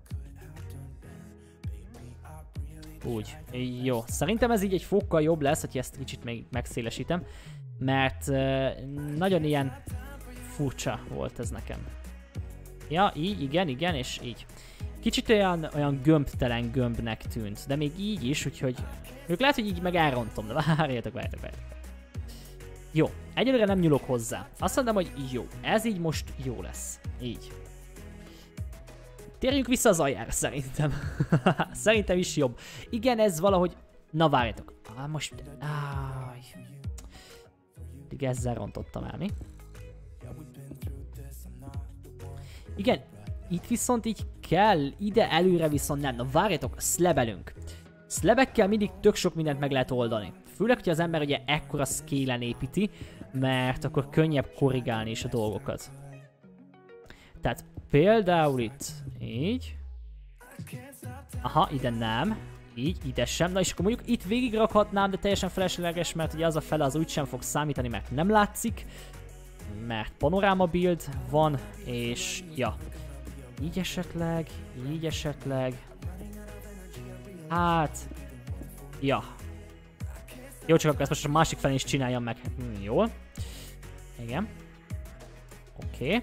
Speaker 2: Úgy. Jó. Szerintem ez így egy fokkal jobb lesz, hogy ezt kicsit még megszélesítem. Mert uh, nagyon ilyen furcsa volt ez nekem. Ja, így, igen, igen, és így. Kicsit olyan, olyan gömbtelen gömbnek tűnt, de még így is, úgyhogy... Ők lehet, hogy így meg elrontom, de várjátok, várjátok, várjátok. Jó, egyelőre nem nyúlok hozzá. Azt mondom, hogy jó, ez így most jó lesz. Így. Térjünk vissza az aljára, szerintem. Szerintem is jobb. Igen, ez valahogy... Na várjátok. Ah, most... Áj. Igen, ezzel rontottam el, mi? Igen, itt viszont így kell, ide előre viszont nem. Na várjátok, szlebelünk. Szlebekkel mindig tök sok mindent meg lehet oldani. Főleg, hogy az ember ugye ekkora scale-en építi, mert akkor könnyebb korrigálni is a dolgokat. Tehát például itt, így. Aha, ide nem. Így, ide sem. Na és akkor mondjuk itt végig rakhatnám, de teljesen felesleges, mert ugye az a fele az úgysem fog számítani, mert nem látszik. Mert panoráma build van, és ja. Így esetleg, így esetleg. Hát... Ja. Jó, csak akkor ezt most a másik felén is csináljam meg. Hm, jól. Igen. Oké. Okay.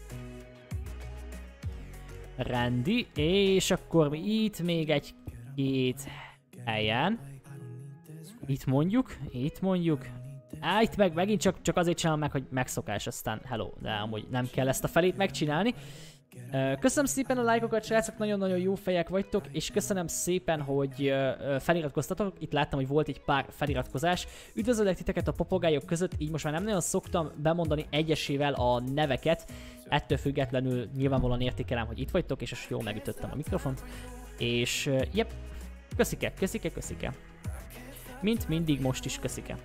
Speaker 2: Rendi. És akkor itt még egy-két helyen. Itt mondjuk, itt mondjuk. Á, itt meg megint csak, csak azért csinálom meg, hogy megszokás, aztán hello. De amúgy nem kell ezt a felét megcsinálni. Köszönöm szépen a lájkokat, srácok, nagyon-nagyon jó fejek vagytok, és köszönöm szépen, hogy feliratkoztatok. Itt láttam, hogy volt egy pár feliratkozás. Üdvözöllek titeket a papagájok között, így most már nem nagyon szoktam bemondani egyesével a neveket. Ettől függetlenül nyilvánvalóan értékelem, hogy itt vagytok, és most jól megütöttem a mikrofont. És jep, köszike, köszike, köszike. Mint mindig, most is köszike.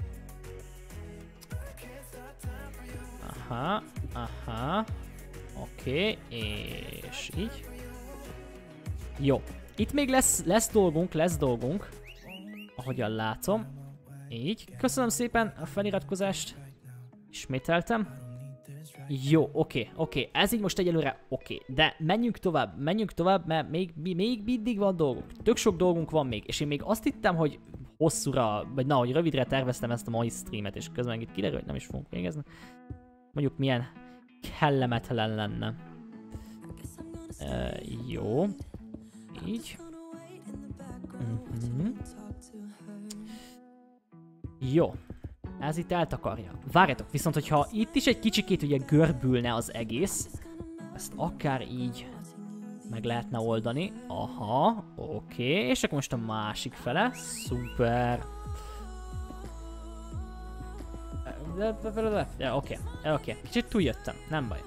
Speaker 2: Aha, aha. Oké, és így. Jó. Itt még lesz, lesz dolgunk, lesz dolgunk. Ahogyan látom. Így. Köszönöm szépen a feliratkozást. Ismételtem. Jó, oké, oké. Ez így most egyelőre oké. De menjünk tovább, menjünk tovább, mert még, még mindig van dolgunk. Tök sok dolgunk van még. És én még azt hittem, hogy hosszúra, vagy na, hogy rövidre terveztem ezt a mai streamet, és közben itt kiderül, hogy nem is fogunk végezni. Mondjuk milyen kellemetlen lenne. Uh, jó. Így. Mm-hmm. Jó. Ez itt eltakarja. Várjatok, viszont hogyha itt is egy kicsikét ugye görbülne az egész, ezt akár így meg lehetne oldani. Aha, oké. És akkor most a másik fele. Szuper. Oké, oké. Kicsit túljöttem, nem baj.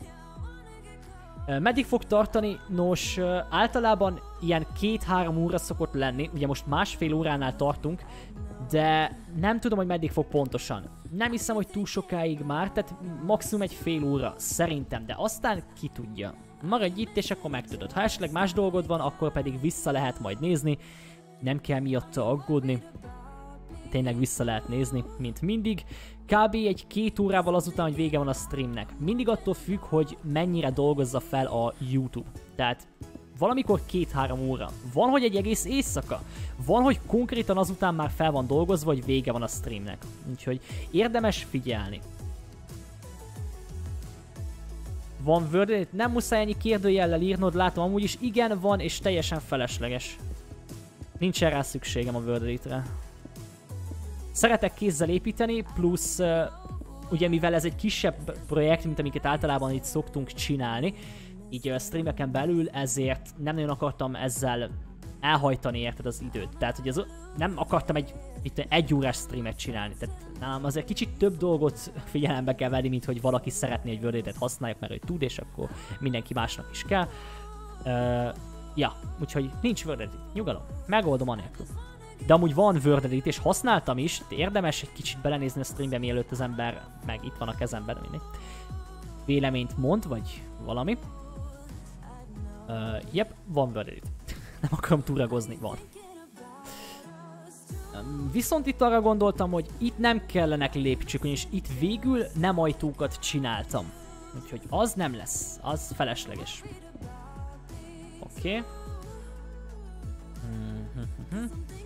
Speaker 2: Meddig fog tartani? Nos, általában ilyen két-három óra szokott lenni. Ugye most másfél óránál tartunk, de nem tudom, hogy meddig fog pontosan. Nem hiszem, hogy túl sokáig már, tehát maximum egy fél óra, szerintem, de aztán ki tudja. Maradj itt, és akkor megtudod. Ha esetleg más dolgod van, akkor pedig vissza lehet majd nézni. Nem kell miatta aggódni. Tényleg vissza lehet nézni, mint mindig. Kb. Egy két órával azután, hogy vége van a streamnek. Mindig attól függ, hogy mennyire dolgozza fel a YouTube. Tehát valamikor két-három óra. Van, hogy egy egész éjszaka. Van, hogy konkrétan azután már fel van dolgozva, hogy vége van a streamnek. Úgyhogy érdemes figyelni. Van Word, nem muszáj ennyi kérdőjellel írnod, látom amúgy is. Igen, van, és teljesen felesleges. Nincsen rá szükségem a Word-re. Szeretek kézzel építeni, plusz uh, ugye mivel ez egy kisebb projekt, mint amiket általában itt szoktunk csinálni, így a streameken belül, ezért nem nagyon akartam ezzel elhajtani, érted, az időt. Tehát, hogy az, nem akartam egy, itt egy órás streamet csinálni. Tehát nálam azért kicsit több dolgot figyelembe kell venni, mint hogy valaki szeretné, hogy Word-et használjak, mert ő tud, és akkor mindenki másnak is kell. Uh, ja, úgyhogy nincs Word-edit. Nyugalom. Megoldom anélkül. De amúgy van Word-edit, és használtam is, érdemes egy kicsit belenézni a streambe, mielőtt az ember meg itt van a kezemben, mindig. Véleményt mond, vagy valami. Uh, yep, van Word-edit. Nem akarom túragozni, van. Um, viszont itt arra gondoltam, hogy itt nem kellenek lépcsők, és itt végül nem ajtókat csináltam. Úgyhogy az nem lesz, az felesleges. Oké. Okay. Mm-hmm.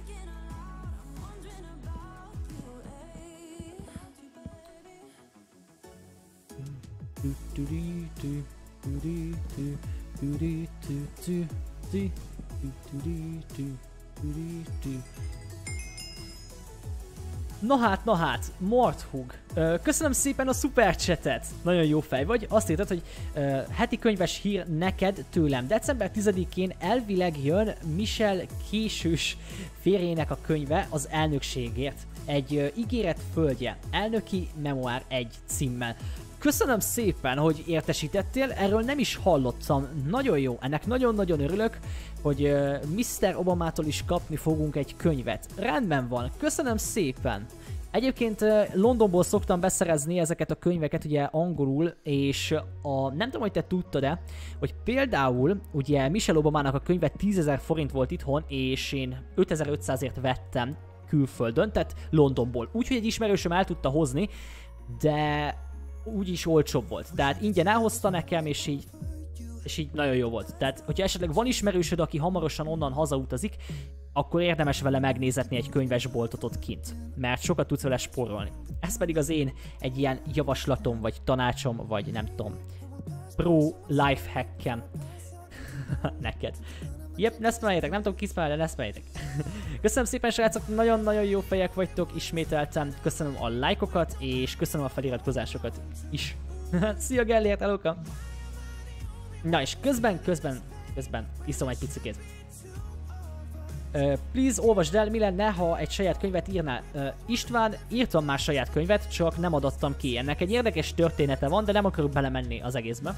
Speaker 2: Na hát, na hát, Morthug, köszönöm szépen a szupercsetet, nagyon jó fej vagy. Azt írtad, hogy uh, heti könyves hír neked tőlem. december tizedikén elvileg jön Michel késős férjének a könyve az elnökségért. Egy uh, ígéret földje, elnöki memoár egy címmel. Köszönöm szépen, hogy értesítettél, erről nem is hallottam. Nagyon jó, ennek nagyon-nagyon örülök, hogy uh, miszter Obamától is kapni fogunk egy könyvet. Rendben van, köszönöm szépen. Egyébként uh, Londonból szoktam beszerezni ezeket a könyveket ugye angolul, és a, nem tudom, hogy te tudtad-e, hogy például ugye Michelle Obamának a könyve tízezer forint volt itthon, és én ötezer-ötszázért vettem külföldön, tehát Londonból. Úgyhogy egy ismerősöm el tudta hozni, de úgyis olcsóbb volt. Tehát ingyen elhozta nekem, és így, és így nagyon jó volt. Tehát, hogyha esetleg van ismerősöd, aki hamarosan onnan hazautazik, akkor érdemes vele megnézetni egy könyvesboltot ott kint, mert sokat tudsz vele spórolni. Ez pedig az én egy ilyen javaslatom, vagy tanácsom, vagy nem tudom, pro life hackem neked. Jep, ne szmáljátok, nem tudom kiszmálni, de ne szmáljátok. Köszönöm szépen, srácok, nagyon-nagyon jó fejek vagytok, ismételtem. Köszönöm a lájkokat, és köszönöm a feliratkozásokat is. Szia Gellért, elóka! Na és közben, közben, közben iszom egy picikét. Uh, please, olvasd el, mi lenne, ha egy saját könyvet írnál. Uh, István, írtam már saját könyvet, csak nem adattam ki. Ennek egy érdekes története van, de nem akarok belemenni az egészbe.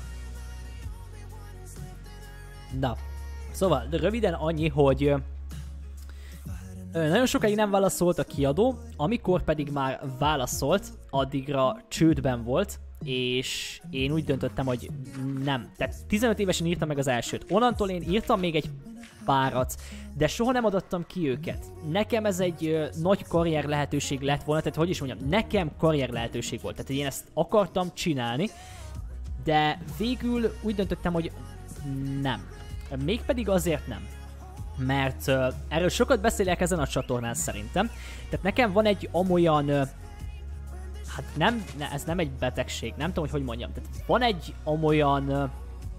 Speaker 2: Na. Szóval, de röviden annyi, hogy ö, nagyon sokáig nem válaszolt a kiadó, amikor pedig már válaszolt, addigra csődben volt, és én úgy döntöttem, hogy nem. Tehát tizenöt évesen írtam meg az elsőt. Onnantól én írtam még egy párat, de soha nem adattam ki őket. Nekem ez egy ö, nagy karrier lehetőség lett volna, tehát hogy is mondjam, nekem karrier lehetőség volt. Tehát én ezt akartam csinálni, de végül úgy döntöttem, hogy nem. Mégpedig azért nem. Mert uh, erről sokat beszélek ezen a csatornán szerintem. Tehát nekem van egy amolyan... Uh, hát nem, ne, ez nem egy betegség, nem tudom, hogy hogy mondjam. Tehát van egy amolyan... Uh,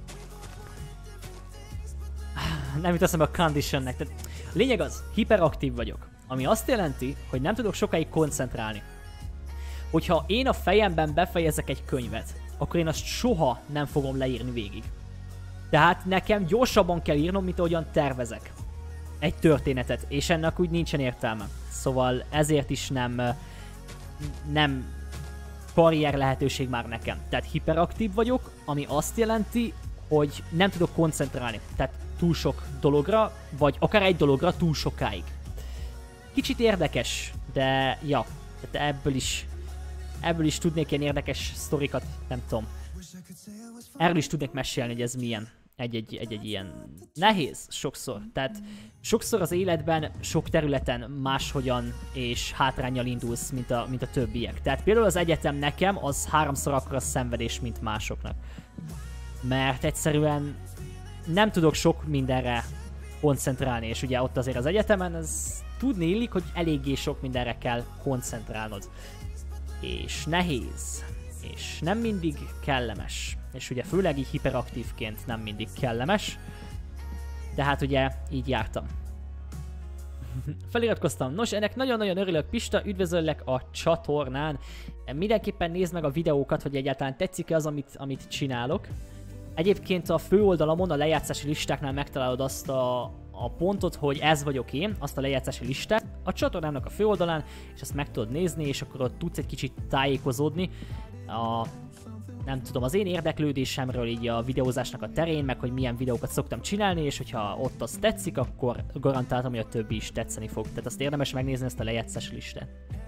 Speaker 2: nem jut eszembe a conditionnek. Tehát a lényeg az, hiperaktív vagyok. Ami azt jelenti, hogy nem tudok sokáig koncentrálni. Hogyha én a fejemben befejezek egy könyvet, akkor én azt soha nem fogom leírni végig. Tehát nekem gyorsabban kell írnom, mint ahogyan tervezek egy történetet, és ennek úgy nincsen értelme. Szóval ezért is nem, nem karrier lehetőség már nekem. Tehát hiperaktív vagyok, ami azt jelenti, hogy nem tudok koncentrálni. Tehát túl sok dologra, vagy akár egy dologra túl sokáig. Kicsit érdekes, de ja, tehát ebből is, ebből is tudnék ilyen érdekes sztorikat, nem tudom. Erről is tudnék mesélni, hogy ez milyen. Egy-egy, egy-egy ilyen nehéz sokszor. Tehát sokszor az életben sok területen máshogyan és hátránnyal indulsz, mint a, mint a többiek. Tehát például az egyetem nekem az háromszor akkora szenvedés, mint másoknak. Mert egyszerűen nem tudok sok mindenre koncentrálni, és ugye ott azért az egyetemen ez tudni illik, hogy eléggé sok mindenre kell koncentrálnod. És nehéz. És nem mindig kellemes. És ugye főleg így hiperaktívként nem mindig kellemes. De hát ugye így jártam. Feliratkoztam. Nos, ennek nagyon-nagyon örülök, Pista, üdvözöllek a csatornán. Mindenképpen nézd meg a videókat, hogy egyáltalán tetszik-e az, amit, amit csinálok. Egyébként a főoldalamon, a lejátszási listáknál megtalálod azt a, a pontot, hogy ez vagyok én, azt a lejátszási listát a csatornámnak a főoldalán, és ezt meg tudod nézni, és akkor ott tudsz egy kicsit tájékozódni a, nem tudom, az én érdeklődésemről így a videózásnak a terén, meg hogy milyen videókat szoktam csinálni, és hogyha ott az tetszik, akkor garantáltam, hogy a többi is tetszeni fog. Tehát azt érdemes megnézni, ezt a lejátszási listát.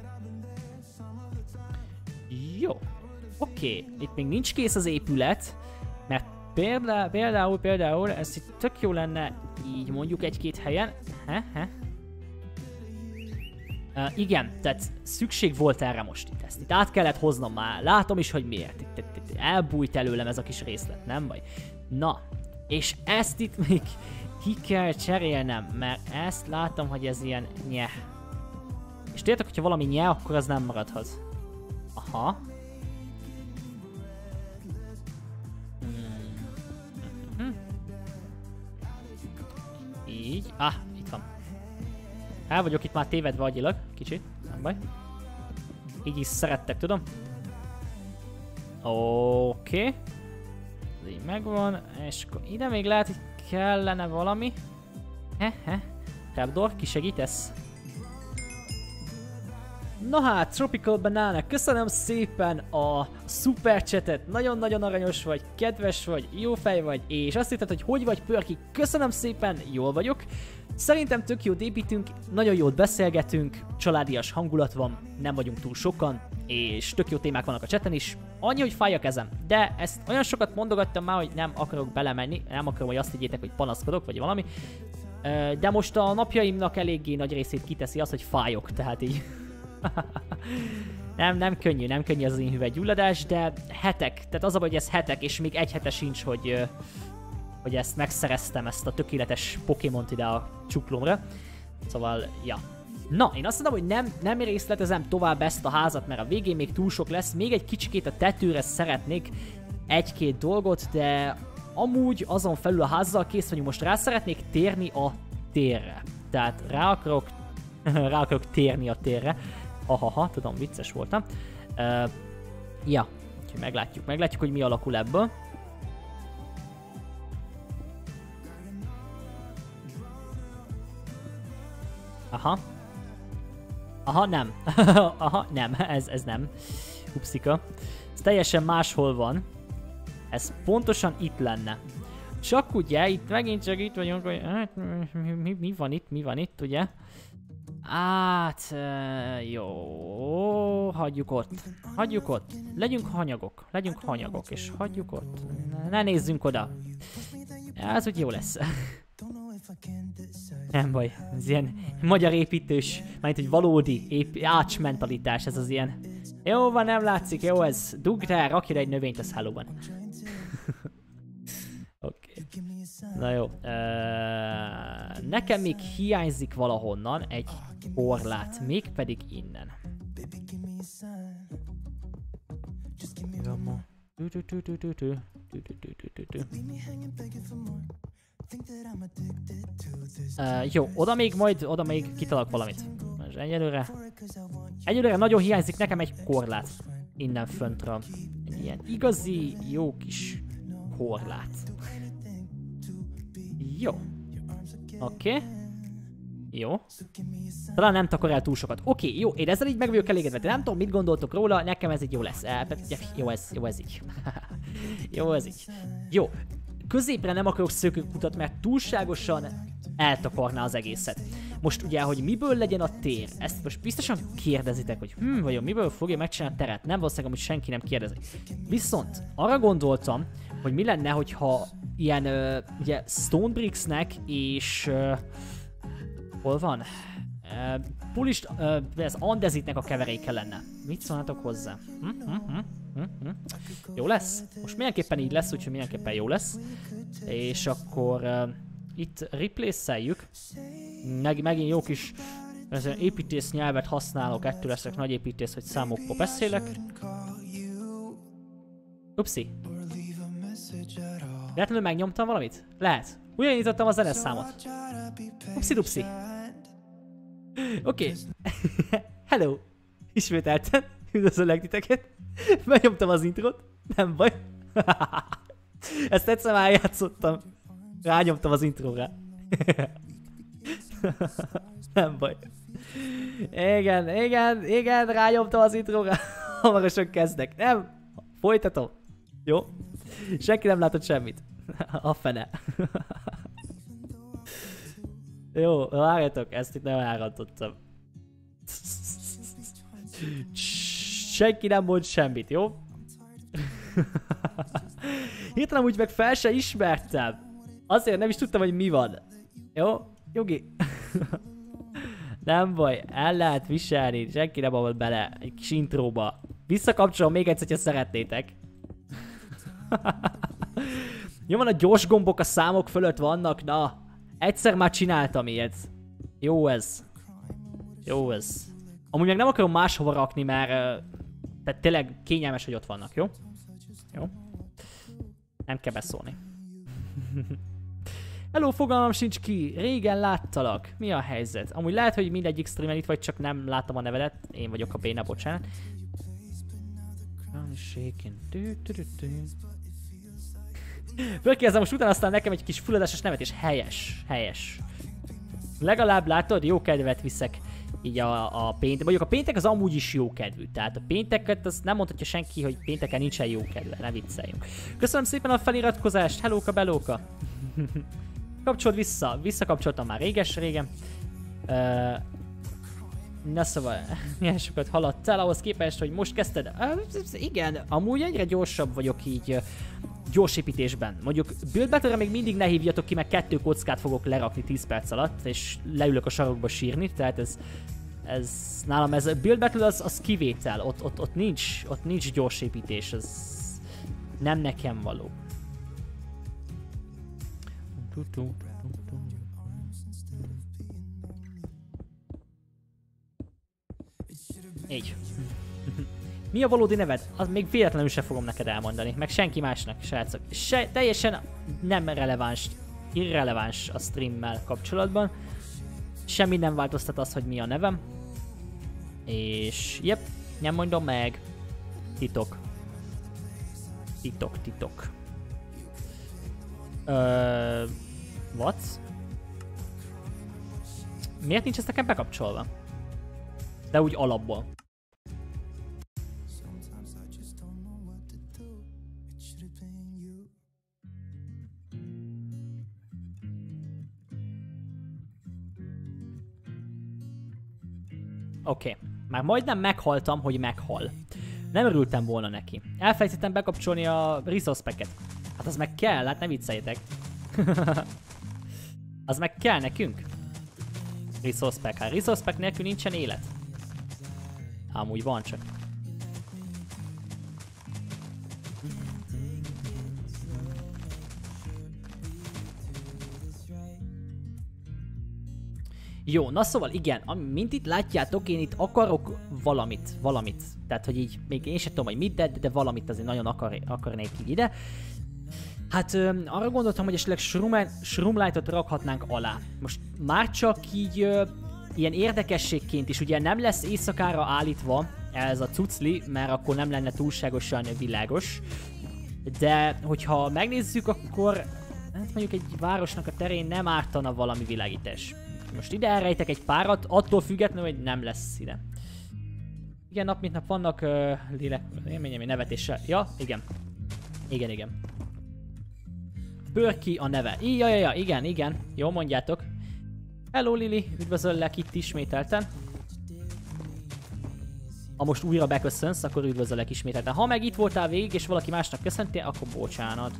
Speaker 2: Jó, oké, okay. Itt még nincs kész az épület, mert például, például, például, ez itt tök jó lenne így mondjuk egy-két helyen. He, he. Uh, igen, tehát szükség volt erre most itt ezt. Itt át kellett hoznom már. Látom is, hogy miért. Itt, itt, itt elbújt előlem ez a kis részlet, nem baj. Na, és ezt itt még ki kell cserélnem, mert ezt látom, hogy ez ilyen nye. És tudjátok, hogyha valami nye, akkor az nem maradhat. Aha. Hmm. Így. Ah, itt van. El vagyok itt már tévedve agyilag, kicsit, nem baj. Így is szerettek, tudom. Oké. Okay. Ez így megvan, és akkor ide még lehet, hogy kellene valami. Hehe. Trapdoor, kisegítesz? Na hát, Tropical Banana, köszönöm szépen a super chatet, nagyon-nagyon aranyos vagy, kedves vagy, jó fej vagy, és azt hitted, hogy hogy vagy, Pörki, köszönöm szépen, jól vagyok. Szerintem tök jót építünk, nagyon jót beszélgetünk, családias hangulat van, nem vagyunk túl sokan, és tök jó témák vannak a chaten is. Annyi, hogy fáj a kezem, de ezt olyan sokat mondogattam már, hogy nem akarok belemenni, nem akarom, hogy azt higgyétek, hogy panaszkodok, vagy valami. De most a napjaimnak eléggé nagy részét kiteszi az, hogy fájok, tehát így... nem, nem könnyű, nem könnyű ez az én hüvelygyulladás, de hetek, tehát az a baj, hogy ez hetek, és még egy hete sincs, hogy, hogy ezt megszereztem, ezt a tökéletes Pokémont ide a csuklómra. Szóval, ja. Na, én azt mondom, hogy nem, nem részletezem tovább ezt a házat, mert a végén még túl sok lesz, még egy kicsikét a tetőre szeretnék egy-két dolgot, de amúgy azon felül a házzal kész vagyunk, most rá szeretnék térni a térre. Tehát rá akarok, rá akarok térni a térre. Ha-ha-ha, tudom, vicces voltam. Uh, ja, úgyhogy meglátjuk, meglátjuk, hogy mi alakul ebből. Aha. Aha, nem. Aha, nem, ez, ez nem. Upszika. Ez teljesen máshol van. Ez pontosan itt lenne. Csak ugye, itt megint csak itt vagyunk, hogy hát, mi, mi, mi van itt, mi van itt, ugye? Hát, jó, hagyjuk ott. Hagyjuk ott. Legyünk hanyagok. Legyünk hanyagok, és hagyjuk ott. Ne, ne nézzünk oda. Ez úgy jó lesz. Nem baj, ez ilyen magyar építős, majd egy valódi ép ács mentalitás, ez az ilyen. Jó van, nem látszik, jó ez. Dugd el, rakj egy növényt, az hello van. Oké. Okay. Na jó. Uh, nekem még hiányzik valahonnan egy korlát, mégpedig innen. Uh, jó, oda még majd, oda még kitalak valamit. Most egyelőre, egyelőre nagyon hiányzik nekem egy korlát. Innen föntről. Egy ilyen igazi, jó kis korlát. Jó. Oké. Okay. Jó. Talán nem takar el túl sokat. Oké, okay, jó, én ezzel így meg vagyok elégedve. Nem tudom, mit gondoltok róla, nekem ez így jó lesz. Jó ez, jó ez így. Jó ez így. Jó. Középre nem akarok szökőkutat, mert túlságosan eltakarná az egészet. Most ugye, hogy miből legyen a tér, ezt most biztosan kérdezitek, hogy hm, vajon miből fogja megcsinálni a teret. Nem valószínűleg, hogy senki nem kérdezi. Viszont arra gondoltam, hogy mi lenne, hogyha ilyen uh, ugye Stonebricksnek és uh, hol van? Uh, Pulist, uh, ez Andesitnek a keveréke lenne. Mit szólnátok hozzá? Hm, hm, hm, hm, hm. Jó lesz? Most mindenképpen így lesz, úgyhogy mindenképpen jó lesz. És akkor uh, itt replace-eljük. Meg, megint jó kis építész nyelvet használok, ettől leszek nagy építész, hogy számokból beszélek. Upsi. Lehetőleg megnyomtam valamit? Lehet. Ugyan nyitottam a zeneszámot. Upsi dupsi. Oké. Okay. Hello. Ismételten. Üdvözöllek titeket. Megnyomtam az introt. Nem baj. Ezt egyszer már játszottam. Rányomtam az intróra. Nem baj. Igen, igen, igen, rányomtam az intróra. Hamarosan kezdek. Nem. Folytatom. Jó? Senki nem látott semmit. A fene. Jó, várjatok, ezt itt nem elrántottam. Senki nem mond semmit, jó? Hirtelen úgy meg fel se ismertem. Azért nem is tudtam, hogy mi van. Jó? Jogi? Nem baj, el lehet viselni, senki nem volt bele egy kis intróba. Visszakapcsolom még egyszer, ha szeretnétek. Jó van, a gyors gombok a számok fölött vannak, na. Egyszer már csináltam ilyet. Jó ez. Jó ez. Amúgy meg nem akarom máshova rakni, mert uh, tehát tényleg kényelmes, hogy ott vannak, jó? Jó? Nem kell beszólni. Hello, fogalmam sincs ki. Régen láttalak. Mi a helyzet? Amúgy lehet, hogy mindegyik streamen itt vagy, csak nem láttam a nevedet. Én vagyok a béna, bocsánat. Fölkérdezem most utána aztán nekem egy kis fulladásos nevetés. Helyes. Helyes. Legalább látod, jó kedvet viszek így a, a péntek. Mondjuk a péntek az amúgy is jó kedvű. Tehát a pénteket az nem mondhatja senki, hogy pénteken nincsen jó kedve. Ne vicceljünk. Köszönöm szépen a feliratkozást. Hellóka belóka. Kapcsold vissza. Visszakapcsoltam már réges-régen. Uh, na szóval, milyen sokat haladtál ahhoz képest, hogy most kezdted? Uh, igen, amúgy egyre gyorsabb vagyok így uh, gyors építésben. Mondjuk Build Battle-re még mindig ne hívjatok ki, mert kettő kockát fogok lerakni tíz perc alatt, és leülök a sarokba sírni, tehát ez, ez nálam ez a Build Battle az, az kivétel, ott, ott, ott, nincs, ott nincs gyors építés, ez nem nekem való. Így. Mi a valódi neved? Az még véletlenül se fogom neked elmondani, meg senki másnak, srácok. Se, teljesen nem releváns, irreleváns a streammel kapcsolatban. Semmi nem változtat az, hogy mi a nevem. És jep, nem mondom meg. Titok. Titok, titok. Öööö... What? Miért nincs ez nekem bekapcsolva? De úgy alapból. Oké, okay. Már majdnem meghaltam, hogy meghal. Nem örültem volna neki. Elfelejtettem bekapcsolni a resource packet. Hát az meg kell, hát ne vicceljetek. Az meg kell nekünk. Resource pack. Hát resource pack nélkül nincsen élet. Amúgy van csak. Jó, na szóval igen, mint itt látjátok, én itt akarok valamit, valamit. Tehát, hogy így, még én sem tudom, hogy mit, de, de valamit azért nagyon akar, akarnék így ide. Hát ö, arra gondoltam, hogy esetleg Shroomlight-ot rakhatnánk alá. Most már csak így ö, ilyen érdekességként is, ugye nem lesz éjszakára állítva ez a cucli, mert akkor nem lenne túlságosan világos. De hogyha megnézzük, akkor hát mondjuk egy városnak a terén nem ártana valami világítás. Most ide elrejtek egy párat, attól függetlenül, hogy nem lesz ide. Igen, nap mint nap vannak uh, lélek... élményem, nevetéssel. Ja, igen. Igen, igen. Pörki a neve. Ja, ja, ja, igen, igen. Jó, mondjátok. Hello, Lili. Üdvözöllek itt ismételten. Ha most újra beköszönsz, akkor üdvözöllek ismételten. Ha meg itt voltál végig, és valaki másnak köszöntél, akkor bocsánat.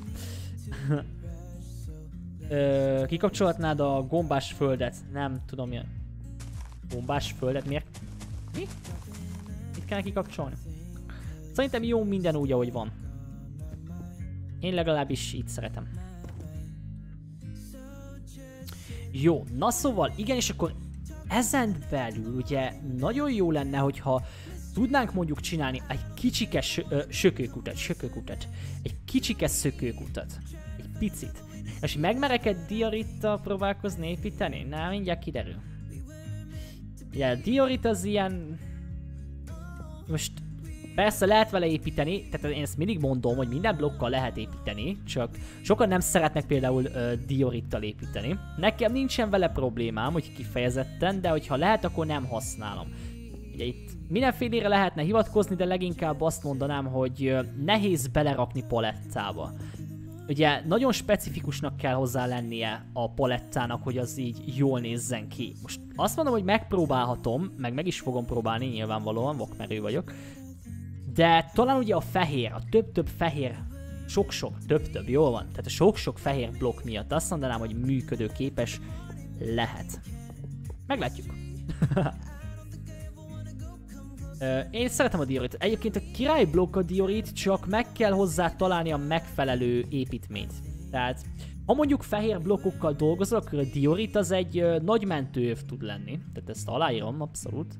Speaker 2: Ö, kikapcsolhatnád a gombás földet? Nem tudom milyen. Gombás földet? Miért? Mi? Itt kell kikapcsolni? Szerintem jó minden úgy, ahogy van. Én legalábbis így szeretem. Jó, na szóval igen, és akkor ezen belül ugye nagyon jó lenne, hogyha tudnánk mondjuk csinálni egy kicsike sökőkutat, sökőkutat. Egy kicsike szökőkutat. Egy picit. És megmereked diorittal próbálkozni építeni? Na, mindjárt kiderül. Ugye a diorit az ilyen... Most persze lehet vele építeni, tehát én ezt mindig mondom, hogy minden blokkal lehet építeni, csak sokan nem szeretnek például uh, diorittal építeni. Nekem nincsen vele problémám, hogy kifejezetten, de hogyha lehet, akkor nem használom. Ugye itt mindenfélére lehetne hivatkozni, de leginkább azt mondanám, hogy uh, nehéz belerakni palettába. Ugye nagyon specifikusnak kell hozzá lennie a palettának, hogy az így jól nézzen ki. Most azt mondom, hogy megpróbálhatom, meg meg is fogom próbálni, nyilvánvalóan, vakmerő vagyok. De talán ugye a fehér, a több-több fehér, sok-sok, több-több, jól van. Tehát a sok-sok fehér blokk miatt azt mondanám, hogy működőképes lehet. Meglátjuk. Én szeretem a diorit. Egyébként a király blokk a diorit, csak meg kell hozzá találni a megfelelő építményt. Tehát, ha mondjuk fehér blokkokkal dolgozol, akkor a diorit az egy ö, nagy mentőöv tud lenni. Tehát ezt aláírom, abszolút.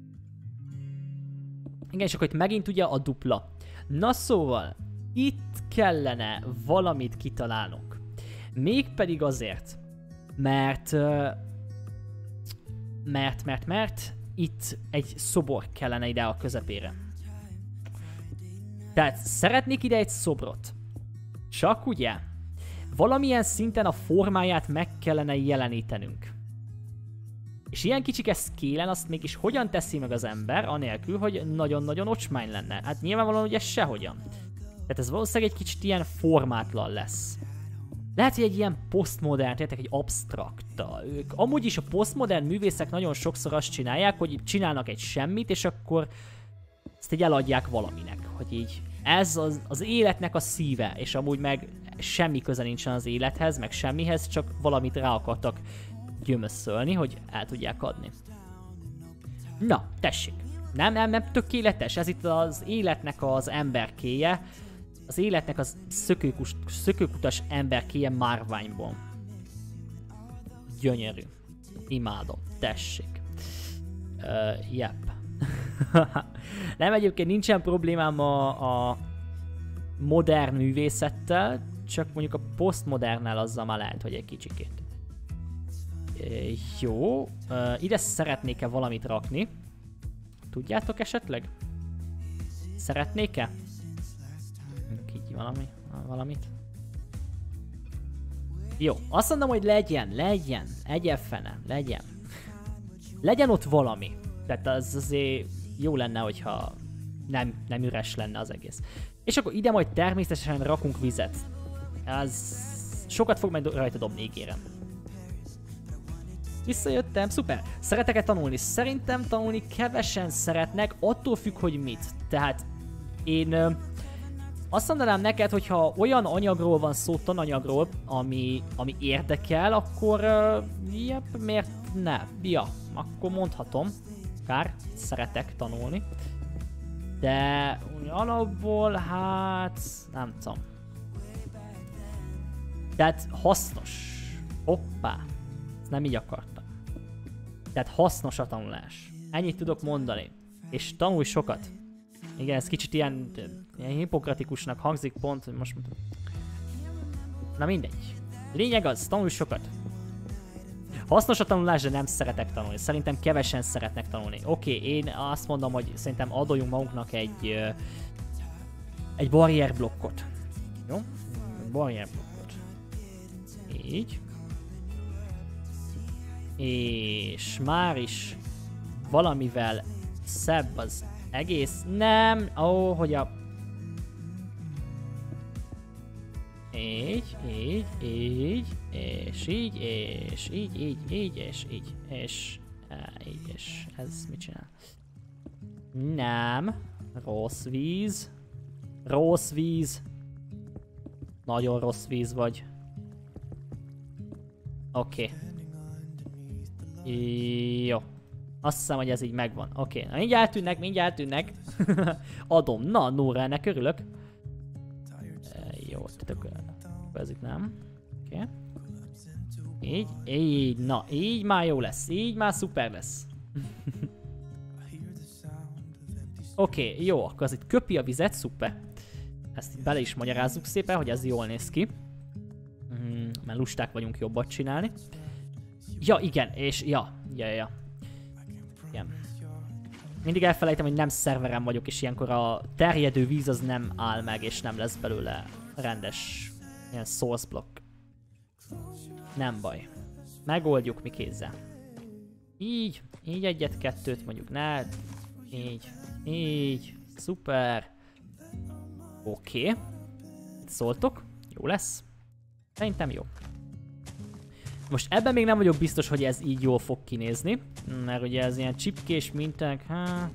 Speaker 2: Igen, és akkor itt megint ugye a dupla. Na szóval, itt kellene valamit kitalálnunk. Mégpedig azért, mert... Ö, mert, mert, mert... Itt egy szobor kellene ide a közepére. Tehát szeretnék ide egy szobrot. Csak ugye, valamilyen szinten a formáját meg kellene jelenítenünk. És ilyen kicsike scale-en azt mégis hogyan teszi meg az ember, anélkül, hogy nagyon-nagyon ocsmány lenne. Hát nyilvánvalóan ugye sehogyan. Tehát ez valószínűleg egy kicsit ilyen formátlan lesz. Lehet, hogy egy ilyen posztmodern, tehát egy absztrakta. Ők amúgy is a posztmodern művészek nagyon sokszor azt csinálják, hogy csinálnak egy semmit, és akkor ezt így eladják valaminek. Hogy így ez az, az életnek a szíve, és amúgy meg semmi köze nincsen az élethez, meg semmihez, csak valamit rá akartak gyömösszölni, hogy el tudják adni. Na, tessék. Nem, nem, nem tökéletes, ez itt az életnek az emberkéje. Az életnek az szökőkus, szökőkutas emberkéje márványból. Gyönyörű. Imádom. Tessék. Uh, yep. Nem, egyébként nincsen problémám a, a modern művészettel, csak mondjuk a posztmodernnel azzal már lehet, hogy egy kicsikét. Uh, jó. Uh, ide szeretnék-e valamit rakni? Tudjátok esetleg? Szeretnék-e? Így valami, valamit. Jó, azt mondom, hogy legyen, legyen, egyen fene, legyen. Legyen ott valami. Tehát az azért jó lenne, hogyha nem, nem üres lenne az egész. És akkor ide majd természetesen rakunk vizet. Ez sokat fog majd rajta dobni, ígérem. Visszajöttem, szuper. Szeretek-e tanulni? Szerintem tanulni kevesen szeretnek, attól függ, hogy mit. Tehát én ö, azt mondanám neked, hogyha olyan anyagról van szó, tananyagról, ami, ami érdekel, akkor ö, jep, miért ne? Ja, akkor mondhatom. Kár, szeretek tanulni. De alapból, hát nem tudom. Tehát hasznos. Hoppá. Ezt nem így akartam. Tehát hasznos a tanulás. Ennyit tudok mondani. És tanulj sokat. Igen, ez kicsit ilyen, ilyen hipokratikusnak hangzik pont, hogy most... Na mindegy. Lényeg az, tanulj sokat. Hasznos a tanulás, de nem szeretek tanulni. Szerintem kevesen szeretnek tanulni. Oké, okay, én azt mondom, hogy szerintem adoljunk magunknak egy... egy barrier blokkot. Jó? Barrier blokkot. Így. És már is valamivel szebb az egész. Nem, ó, oh, hogy a... Így, így, így, és így, és így, így, így, és így, és így, és ez mit csinál? Nem, rossz víz, rossz víz, nagyon rossz víz vagy. Oké. Okay. Jó. Azt hiszem, hogy ez így megvan. Oké, okay. Mindjárt tűnnek, mindjárt tűnnek. Adom. Na, Nóra, ennek örülök. E, jó, tök, ez itt nem. Oké. Okay. Így, így, na, így már jó lesz. Így már szuper lesz. Oké, okay, jó, akkor az itt köpi a vizet, szuper. Ezt itt bele is magyarázzuk szépen, hogy ez jól néz ki. Mm, mert lusták vagyunk jobbat csinálni. Ja, igen, és ja, ja, ja. Igen. Mindig elfelejtem, hogy nem szerverem vagyok, és ilyenkor a terjedő víz az nem áll meg, és nem lesz belőle rendes ilyen source block. Nem baj. Megoldjuk mi kézzel. Így, így egyet-kettőt mondjuk, ne, így, így, szuper. Oké. Okay. Szóltok? Jó lesz? Szerintem jó. Most ebben még nem vagyok biztos, hogy ez így jól fog kinézni, mert ugye ez ilyen csipkés minták, hát...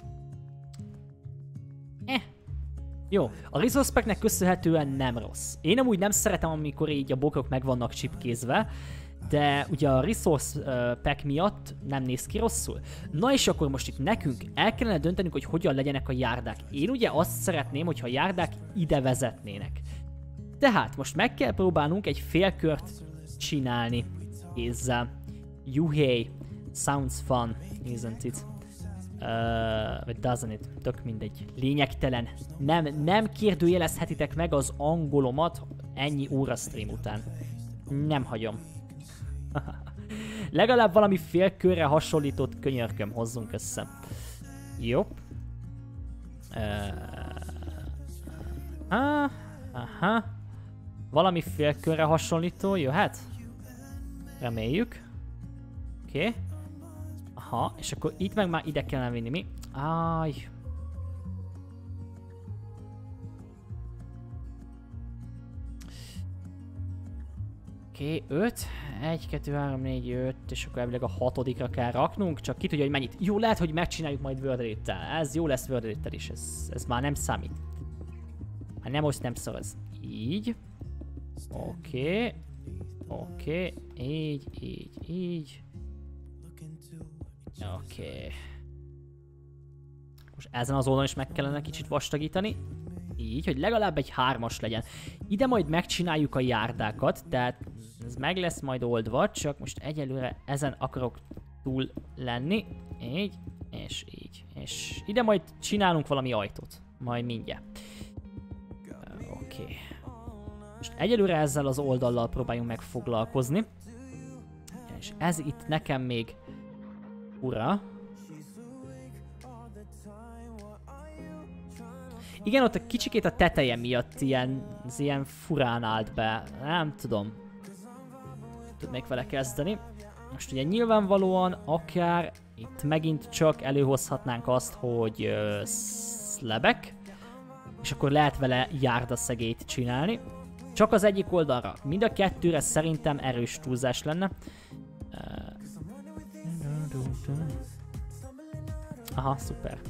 Speaker 2: Eh. Jó, a resource packnek köszönhetően nem rossz. Én amúgy nem szeretem, amikor így a bokrok meg vannak csipkézve, de ugye a resource pack miatt nem néz ki rosszul. Na és akkor most itt nekünk el kellene döntenünk, hogy hogyan legyenek a járdák. Én ugye azt szeretném, hogyha a járdák ide vezetnének. Tehát most meg kell próbálnunk egy félkört csinálni kézzel. Juhé, sounds fun, isn't it? Uh, vagy doesn't it? Tök mindegy. Lényegtelen. Nem, nem kérdőjelezhetitek meg az angolomat ennyi óra stream után. Nem hagyom. Legalább valami félkörre hasonlított könyörköm hozzunk össze. Jó. Uh, aha. Aha. Valami félkörre hasonlító jöhet? Reméljük. Oké. Okay. Aha, és akkor itt meg már ide kellene vinni mi? Áj. Oké, okay, öt. egy, kettő, három, négy, öt, és akkor elvileg a hatodikra kell raknunk, csak ki tudja, hogy mennyit. Jó, lehet, hogy megcsináljuk majd Word Edit-tel. Ez jó lesz Word Edit-tel is, ez, ez már nem számít. Hát nem most nem szorz. Így. Oké. Okay. Oké. Okay. Így, így, így. Oké. Okay. Most ezen az oldalon is meg kellene kicsit vastagítani. Így, hogy legalább egy hármas legyen. Ide majd megcsináljuk a járdákat, tehát ez meg lesz majd oldva, csak most egyelőre ezen akarok túl lenni. Így, és így. És ide majd csinálunk valami ajtót. Majd mindjárt. Oké. Okay. Most egyelőre ezzel az oldallal próbáljunk meg foglalkozni. És ez itt nekem még ura. Igen, ott a kicsikét a teteje miatt ilyen, ilyen furán állt be. Nem tudom. Tudnék vele kezdeni. Most ugye nyilvánvalóan akár itt megint csak előhozhatnánk azt, hogy uh, szlebek. És akkor lehet vele járdaszegélyt csinálni. Csak az egyik oldalra. Mind a kettőre szerintem erős túlzás lenne. Uh, Aha, szuper.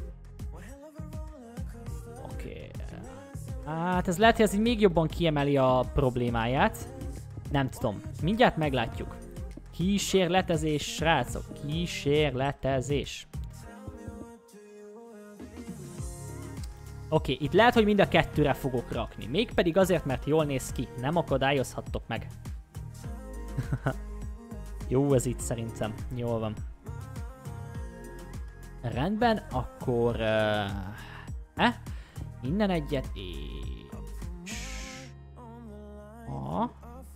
Speaker 2: Oké. Okay. Hát ez lehet, hogy ez így még jobban kiemeli a problémáját. Nem tudom. Mindjárt meglátjuk. Kísérletezés, srácok. Kísérletezés. Oké, okay, itt lehet, hogy mind a kettőre fogok rakni. Mégpedig azért, mert jól néz ki. Nem akadályozhattok meg. Jó, ez itt szerintem. Jól van. Rendben, akkor... Uh, eh? Innen egyet, és... Ah.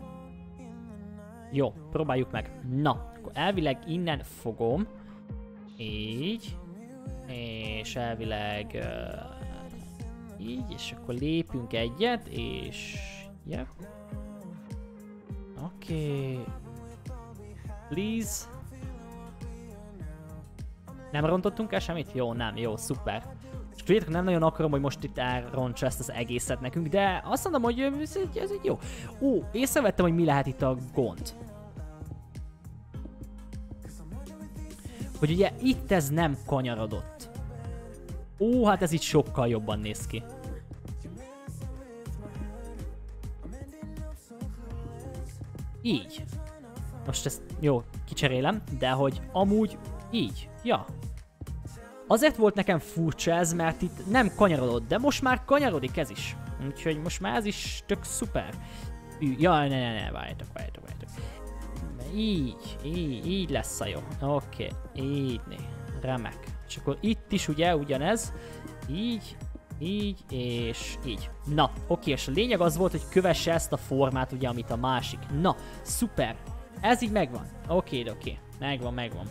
Speaker 2: Jó, próbáljuk meg. Na, akkor elvileg innen fogom. Így. És elvileg... Uh, így, és akkor lépünk egyet, és... Yep. Oké. Okay. Please. Nem rontottunk el semmit? Jó, nem, jó, szuper. És tudjátok, nem nagyon akarom, hogy most itt elrontsa ezt az egészet nekünk, de azt mondom, hogy ez egy, ez egy jó. Ó, észrevettem, hogy mi lehet itt a gond. Hogy ugye itt ez nem kanyarodott. Ó, hát ez itt sokkal jobban néz ki. Így. Most ezt jó, kicserélem, de hogy amúgy így, ja. Azért volt nekem furcsa ez, mert itt nem kanyarodott, de most már kanyarodik ez is. Úgyhogy most már ez is tök szuper. Jaj, ne, ne, ne, várjátok, várjátok, várjátok. Így, így, így lesz a jó. Oké, okay. Így, né. Remek. És akkor itt is ugye ugyanez. Így, így, és így. Na, oké, és a lényeg az volt, hogy kövesse ezt a formát, ugye, amit a másik. Na, szuper. Ez így megvan. Oké, okay, oké. Okay. Megvan, megvan.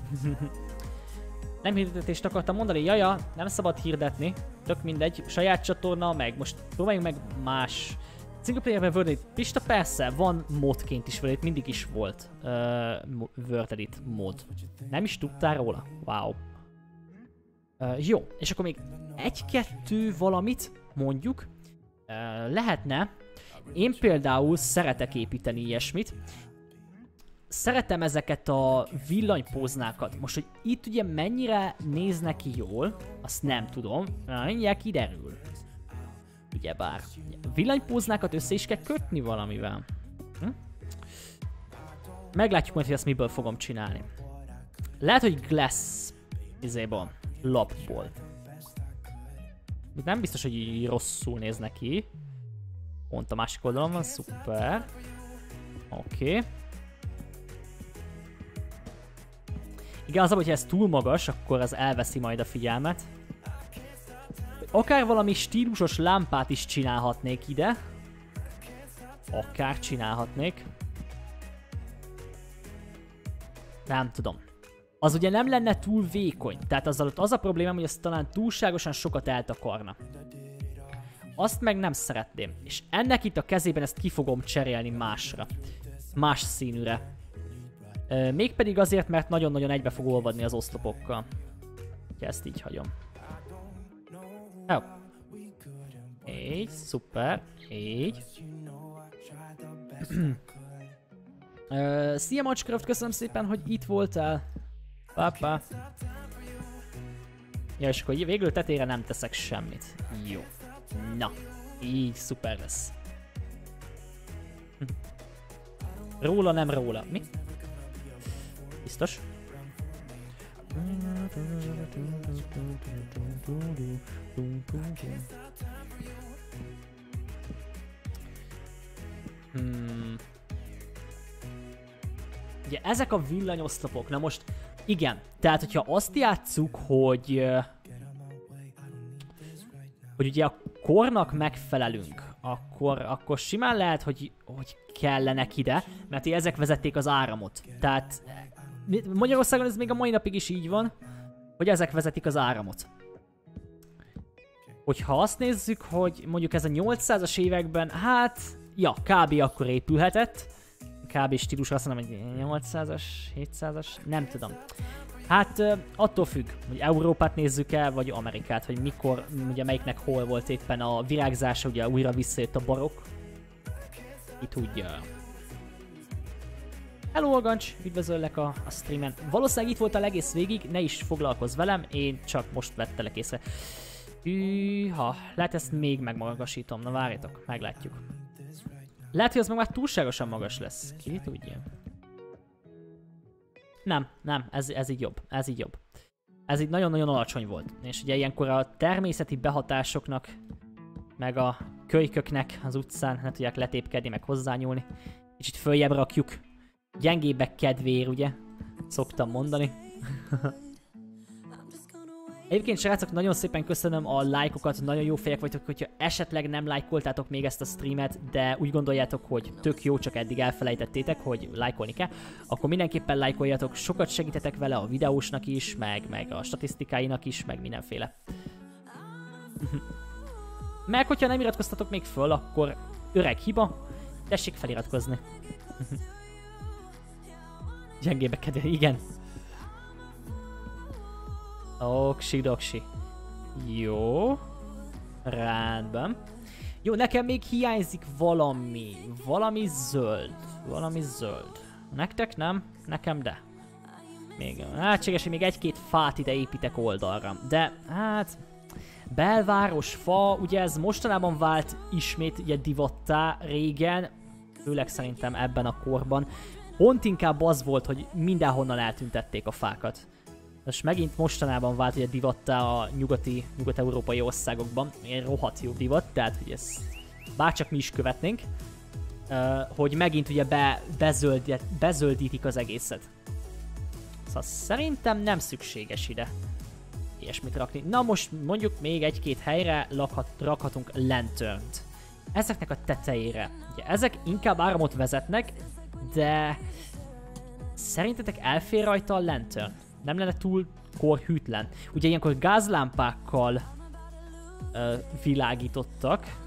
Speaker 2: Nem hirdetést akartam mondani, jaja, nem szabad hirdetni. Tök mindegy, saját csatorna, meg most próbáljunk meg más. Single player-ben World Edit. Pista, persze, van modként is, vagy mindig is volt uh, World Edit mod. Nem is tudtál róla? Wow. Uh, jó, és akkor még egy-kettő valamit mondjuk. Uh, lehetne. Én például szeretek építeni ilyesmit. Szeretem ezeket a villanypóznákat. Most, hogy itt ugye mennyire néznek ki jól, azt nem tudom. Mindjárt kiderül. Ugyebár. Villanypóznákat össze is kell kötni valamivel. Hm? Meglátjuk majd, hogy ezt miből fogom csinálni. Lehet, hogy glass izéból, lapból. Nem biztos, hogy így rosszul néznek ki. Pont a másik oldalon van, szuper. Oké. Okay. Igen, az, hogyha ez túl magas, akkor az elveszi majd a figyelmet. Akár valami stílusos lámpát is csinálhatnék ide. Akár csinálhatnék. Nem tudom. Az ugye nem lenne túl vékony, tehát azzal az a problémám, hogy az talán túlságosan sokat eltakarna. Azt meg nem szeretném. És ennek itt a kezében ezt ki fogom cserélni másra. Más színűre. Mégpedig azért, mert nagyon-nagyon egybe fog olvadni az oszlopokkal. Ezt így hagyom. Jó. Így, szuper. Így. uh, Szia Matchcraft, köszönöm szépen, hogy itt voltál. Pápá. Ja, és akkor végül tetére nem teszek semmit. Jó. Na, így szuper lesz. Róla, nem róla. Mi? Biztos? Hmm. Ugye ezek a villanyoszlopok, na most igen, tehát hogyha azt játsszuk, hogy hogy ugye a kornak megfelelünk, akkor, akkor simán lehet, hogy, hogy kellenek ide, mert ezek vezették az áramot. Tehát Magyarországon ez még a mai napig is így van, hogy ezek vezetik az áramot. Hogyha azt nézzük, hogy mondjuk ez a nyolcszázas években, hát, ja, kb. Akkor épülhetett. Kb. Stílusra azt mondom, hogy nyolcszázas, hétszázas, nem tudom. Hát attól függ, hogy Európát nézzük el, vagy Amerikát, hogy mikor, ugye melyiknek hol volt éppen a virágzása, ugye újra visszajött a barokk. Ki tudja. Hello Agancs, üdvözöllek a, a streamen. Valószínűleg itt voltál egész végig, ne is foglalkozz velem, én csak most vettelek észre. Hűha, lehet ezt még megmagasítom, na várjatok, meglátjuk. Lehet, hogy az meg már túlságosan magas lesz, ki tudja. Nem, nem, ez, ez így jobb, ez így jobb. Ez így nagyon-nagyon alacsony volt, és ugye ilyenkor a természeti behatásoknak, meg a kölyköknek az utcán ne tudják letépkedni, meg hozzányúlni. Kicsit följebb rakjuk. Gyengébbek kedvéért, ugye? Szoktam mondani. Egyébként srácok, nagyon szépen köszönöm a lájkokat, nagyon jó fejek vagytok, hogyha esetleg nem lájkoltátok még ezt a streamet, de úgy gondoljátok, hogy tök jó, csak eddig elfelejtettétek, hogy lájkolni kell, akkor mindenképpen lájkoljatok, sokat segítetek vele a videósnak is, meg, meg a statisztikáinak is, meg mindenféle. Meg hogyha nem iratkoztatok még föl, akkor öreg hiba, tessék feliratkozni. Gyengébbek kedve, igen. Oksi-doksi. Jó. Rendben. Jó, nekem még hiányzik valami. Valami zöld. Valami zöld. Nektek nem? Nekem de. Még lehetséges, hogy még egy-két fát ide építek oldalra. De, hát... Belváros fa, ugye ez mostanában vált ismét ugye divattá, régen. Főleg szerintem ebben a korban. Pont inkább az volt, hogy mindenhonnan eltüntették a fákat. Most megint mostanában vált ugye divattá a nyugati, nyugat-európai országokban. Ilyen rohadt jó divat, tehát hogy ezt bárcsak mi is követnénk. Uh, hogy megint ugye be, bezöld, bezöldítik az egészet. Szóval szerintem nem szükséges ide ilyesmit rakni. Na most mondjuk még egy-két helyre lakhat, rakhatunk lanternt. Ezeknek a tetejére. Ugye ezek inkább áramot vezetnek, de szerintetek elfér rajta a lantern? Nem lenne túl korhűtlen? Ugye ilyenkor gázlámpákkal ö, világítottak.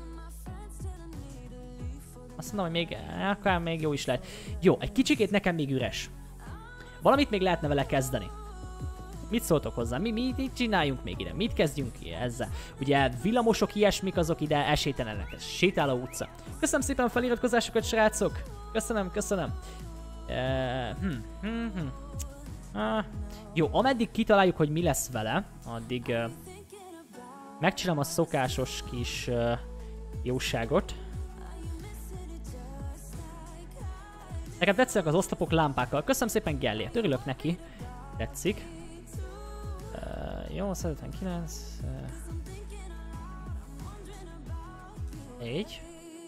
Speaker 2: Azt mondom, hogy még, akár még jó is lehet. Jó, egy kicsikét nekem még üres. Valamit még lehetne vele kezdeni. Mit szóltok hozzá? Mi, mi mit csináljunk még ide? Mit kezdjünk ki ezzel? Ugye villamosok, ilyesmik azok ide esélytelenek. Ez sétáló utca. Köszönöm szépen a feliratkozásokat, srácok! Köszönöm, köszönöm. Uh, hm, hm, hm. Uh, jó, ameddig kitaláljuk, hogy mi lesz vele, addig uh, megcsinálom a szokásos kis uh, jóságot. Nekem tetszenek az oszlopok lámpákkal. Köszönöm szépen Gellért, örülök neki. Tetszik. Uh, jó, száz ötvenkilenc. Uh, így.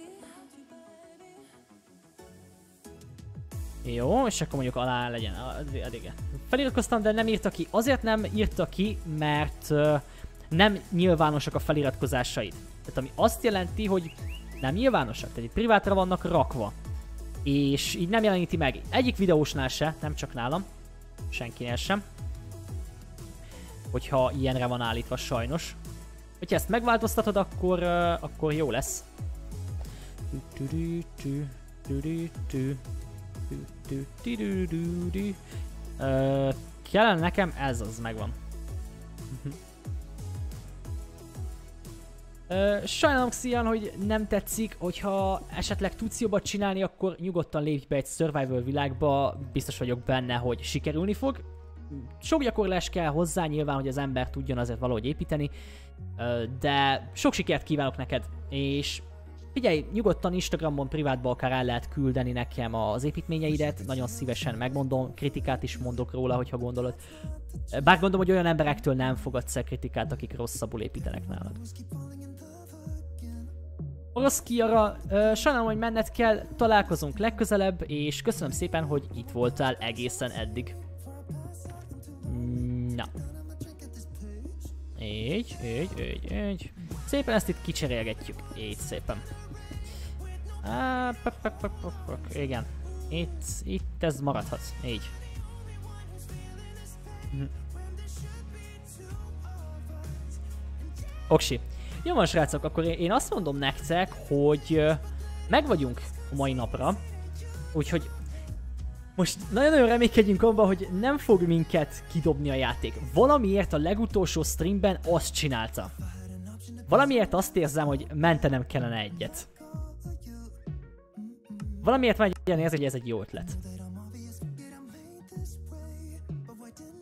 Speaker 2: Jó, és akkor mondjuk alá legyen. Addig. Feliratkoztam, de nem írta ki. Azért nem írta ki, mert uh, nem nyilvánosak a feliratkozásait. Tehát ami azt jelenti, hogy nem nyilvánosak, tehát itt privátra vannak rakva. És így nem jeleníti meg. Egyik videósnál se, nem csak nálam. Senkinél sem. Hogyha ilyenre van állítva sajnos. Hogyha ezt megváltoztatod, akkor, uh, akkor jó lesz. Uh, kellene nekem ez, az megvan. uh, sajnálom Xian, hogy nem tetszik, hogyha esetleg tudsz jobbat csinálni, akkor nyugodtan lépj be egy survival világba, biztos vagyok benne, hogy sikerülni fog. Sok gyakorlás kell hozzá nyilván, hogy az ember tudjon azért valahogy építeni, uh, de sok sikert kívánok neked, és figyelj, nyugodtan Instagramon privátba akár el lehet küldeni nekem az építményeidet, nagyon szívesen megmondom, kritikát is mondok róla, hogyha gondolod. Bár gondolom, hogy olyan emberektől nem fogadsz el kritikát, akik rosszabbul építenek nálad. Orosz Kiara, uh, sajnálom, hogy menned kell, találkozunk legközelebb, és köszönöm szépen, hogy itt voltál egészen eddig. Na. Így, így, így, így. Szépen ezt itt kicserélgetjük. Így szépen. Ah, pop, pop, pop, pop, pop. Igen. Itt, itt ez maradhat. Így. Hm. Oksi. Jó van, srácok, akkor én azt mondom nektek, hogy meg vagyunk a mai napra. Úgyhogy most nagyon-nagyon reménykedjünk abban, hogy nem fog minket kidobni a játék. Valamiért a legutolsó streamben azt csinálta. Valamiért azt érzem, hogy mentenem kellene egyet. Valamiért van egy ilyen érzés, hogy ez egy jó ötlet.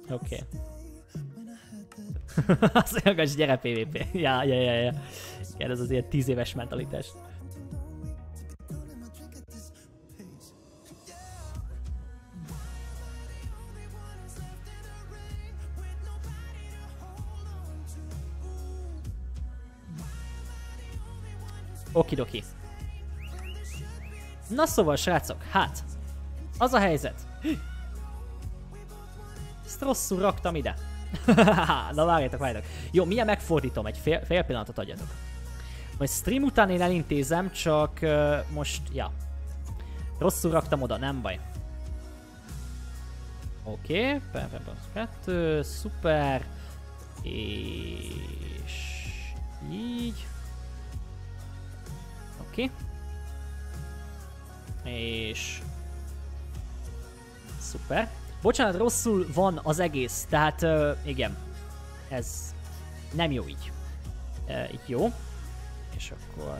Speaker 2: Oké. Okay. Azt mondja, hogy gyere pé vé pé. Ja, ja, ja, ja. Igen, ez az ilyen tíz éves mentalitás. Okidoki. Na szóval, srácok, hát, az a helyzet. Ezt rosszul raktam ide. Na várjátok, várjátok. Jó, milyen megfordítom, egy fél, fél pillanatot adjatok. Majd stream után én elintézem, csak uh, most, ja. Rosszul raktam oda, nem baj. Oké, okay. kettő, szuper. És így. Oké. Okay. És... Szuper. Bocsánat, rosszul van az egész, tehát uh, igen. Ez nem jó így. Uh, így jó. És akkor...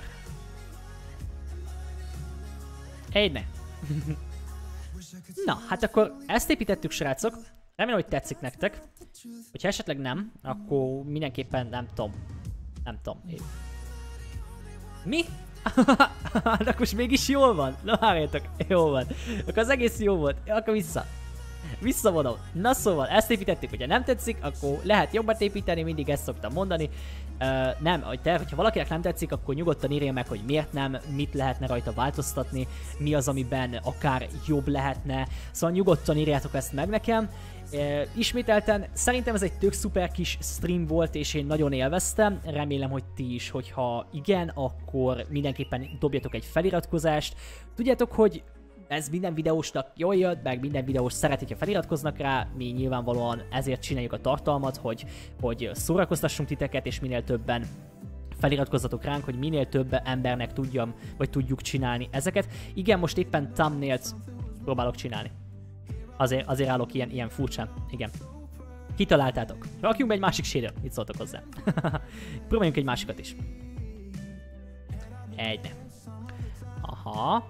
Speaker 2: Egy ne. Na, hát akkor ezt építettük, srácok. Remélem, hogy tetszik nektek. Hogyha esetleg nem, akkor mindenképpen nem tudom. Nem tudom. Én... Mi? De akkor mégis jól van. Na várjátok, jól van. Akkor az egész jó volt. Akkor vissza. Visszavonom. Na szóval, ezt építettük, hogyha nem tetszik, akkor lehet jobbat építeni, mindig ezt szoktam mondani. Uh, nem, hogy te, hogyha valakinek nem tetszik, akkor nyugodtan írja meg, hogy miért nem, mit lehetne rajta változtatni, mi az, amiben akár jobb lehetne. Szóval nyugodtan írjátok ezt meg nekem. Uh, ismételten, szerintem ez egy tök szuper kis stream volt, és én nagyon élveztem. Remélem, hogy ti is, hogyha igen, akkor mindenképpen dobjatok egy feliratkozást. Tudjátok, hogy ez minden videósnak jól jött, meg minden videós szeret, hogyha feliratkoznak rá, mi nyilvánvalóan ezért csináljuk a tartalmat, hogy, hogy szórakoztassunk titeket, és minél többen feliratkozzatok ránk, hogy minél több embernek tudjam, vagy tudjuk csinálni ezeket. Igen, most éppen thumbnails próbálok csinálni. Azért, azért állok ilyen, ilyen furcsán. Igen. Kitaláltátok. Rakjunk be egy másik shader. Mit szóltok hozzá? Próbáljunk egy másikat is. Egy nem. Aha.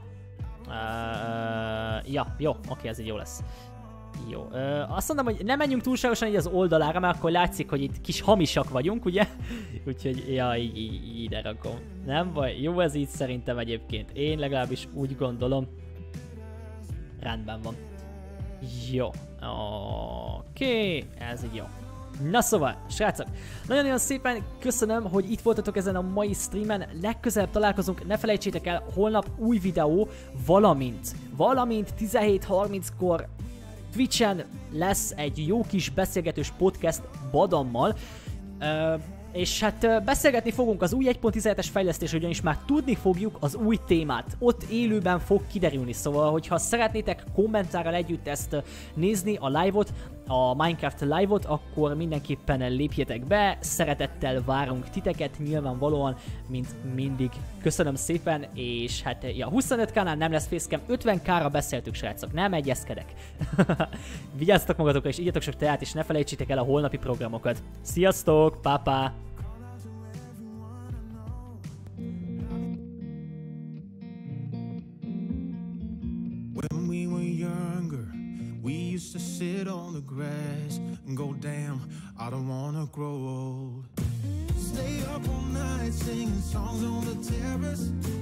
Speaker 2: Uh, ja, jó, oké, ez így jó lesz. Jó, uh, azt mondom, hogy nem menjünk túlságosan így az oldalára, mert akkor látszik, hogy itt kis hamisak vagyunk, ugye? Úgyhogy, ja, így, így ide rakom. Nem baj, jó ez így szerintem egyébként. Én legalábbis úgy gondolom. Rendben van. Jó, oké, okay. Ez így jó. Na szóval, srácok, nagyon-nagyon szépen köszönöm, hogy itt voltatok ezen a mai streamen, legközelebb találkozunk, ne felejtsétek el, holnap új videó, valamint, valamint tizenhét harminckor Twitchen lesz egy jó kis beszélgetős podcast Badammal, uh, és hát uh, beszélgetni fogunk az új egy pont tizenhetes fejlesztés, ugyanis már tudni fogjuk az új témát. Ott élőben fog kiderülni, szóval, hogyha szeretnétek kommentárral együtt ezt uh, nézni, a live-ot, a Minecraft live-ot, akkor mindenképpen lépjetek be, szeretettel várunk titeket, nyilvánvalóan, mint mindig. Köszönöm szépen, és hát ja, huszonöt kánál nem lesz facecam, ötven kára beszéltük, srácok, nem egyezkedek. Vigyázzatok magatokra, és igyatok sok teát, és ne felejtsétek el a holnapi programokat. Sziasztok, pápá!
Speaker 1: When we were younger, we used to sit on the grass and go, damn, I don't wanna grow old. Stay up all night singing songs on the terrace.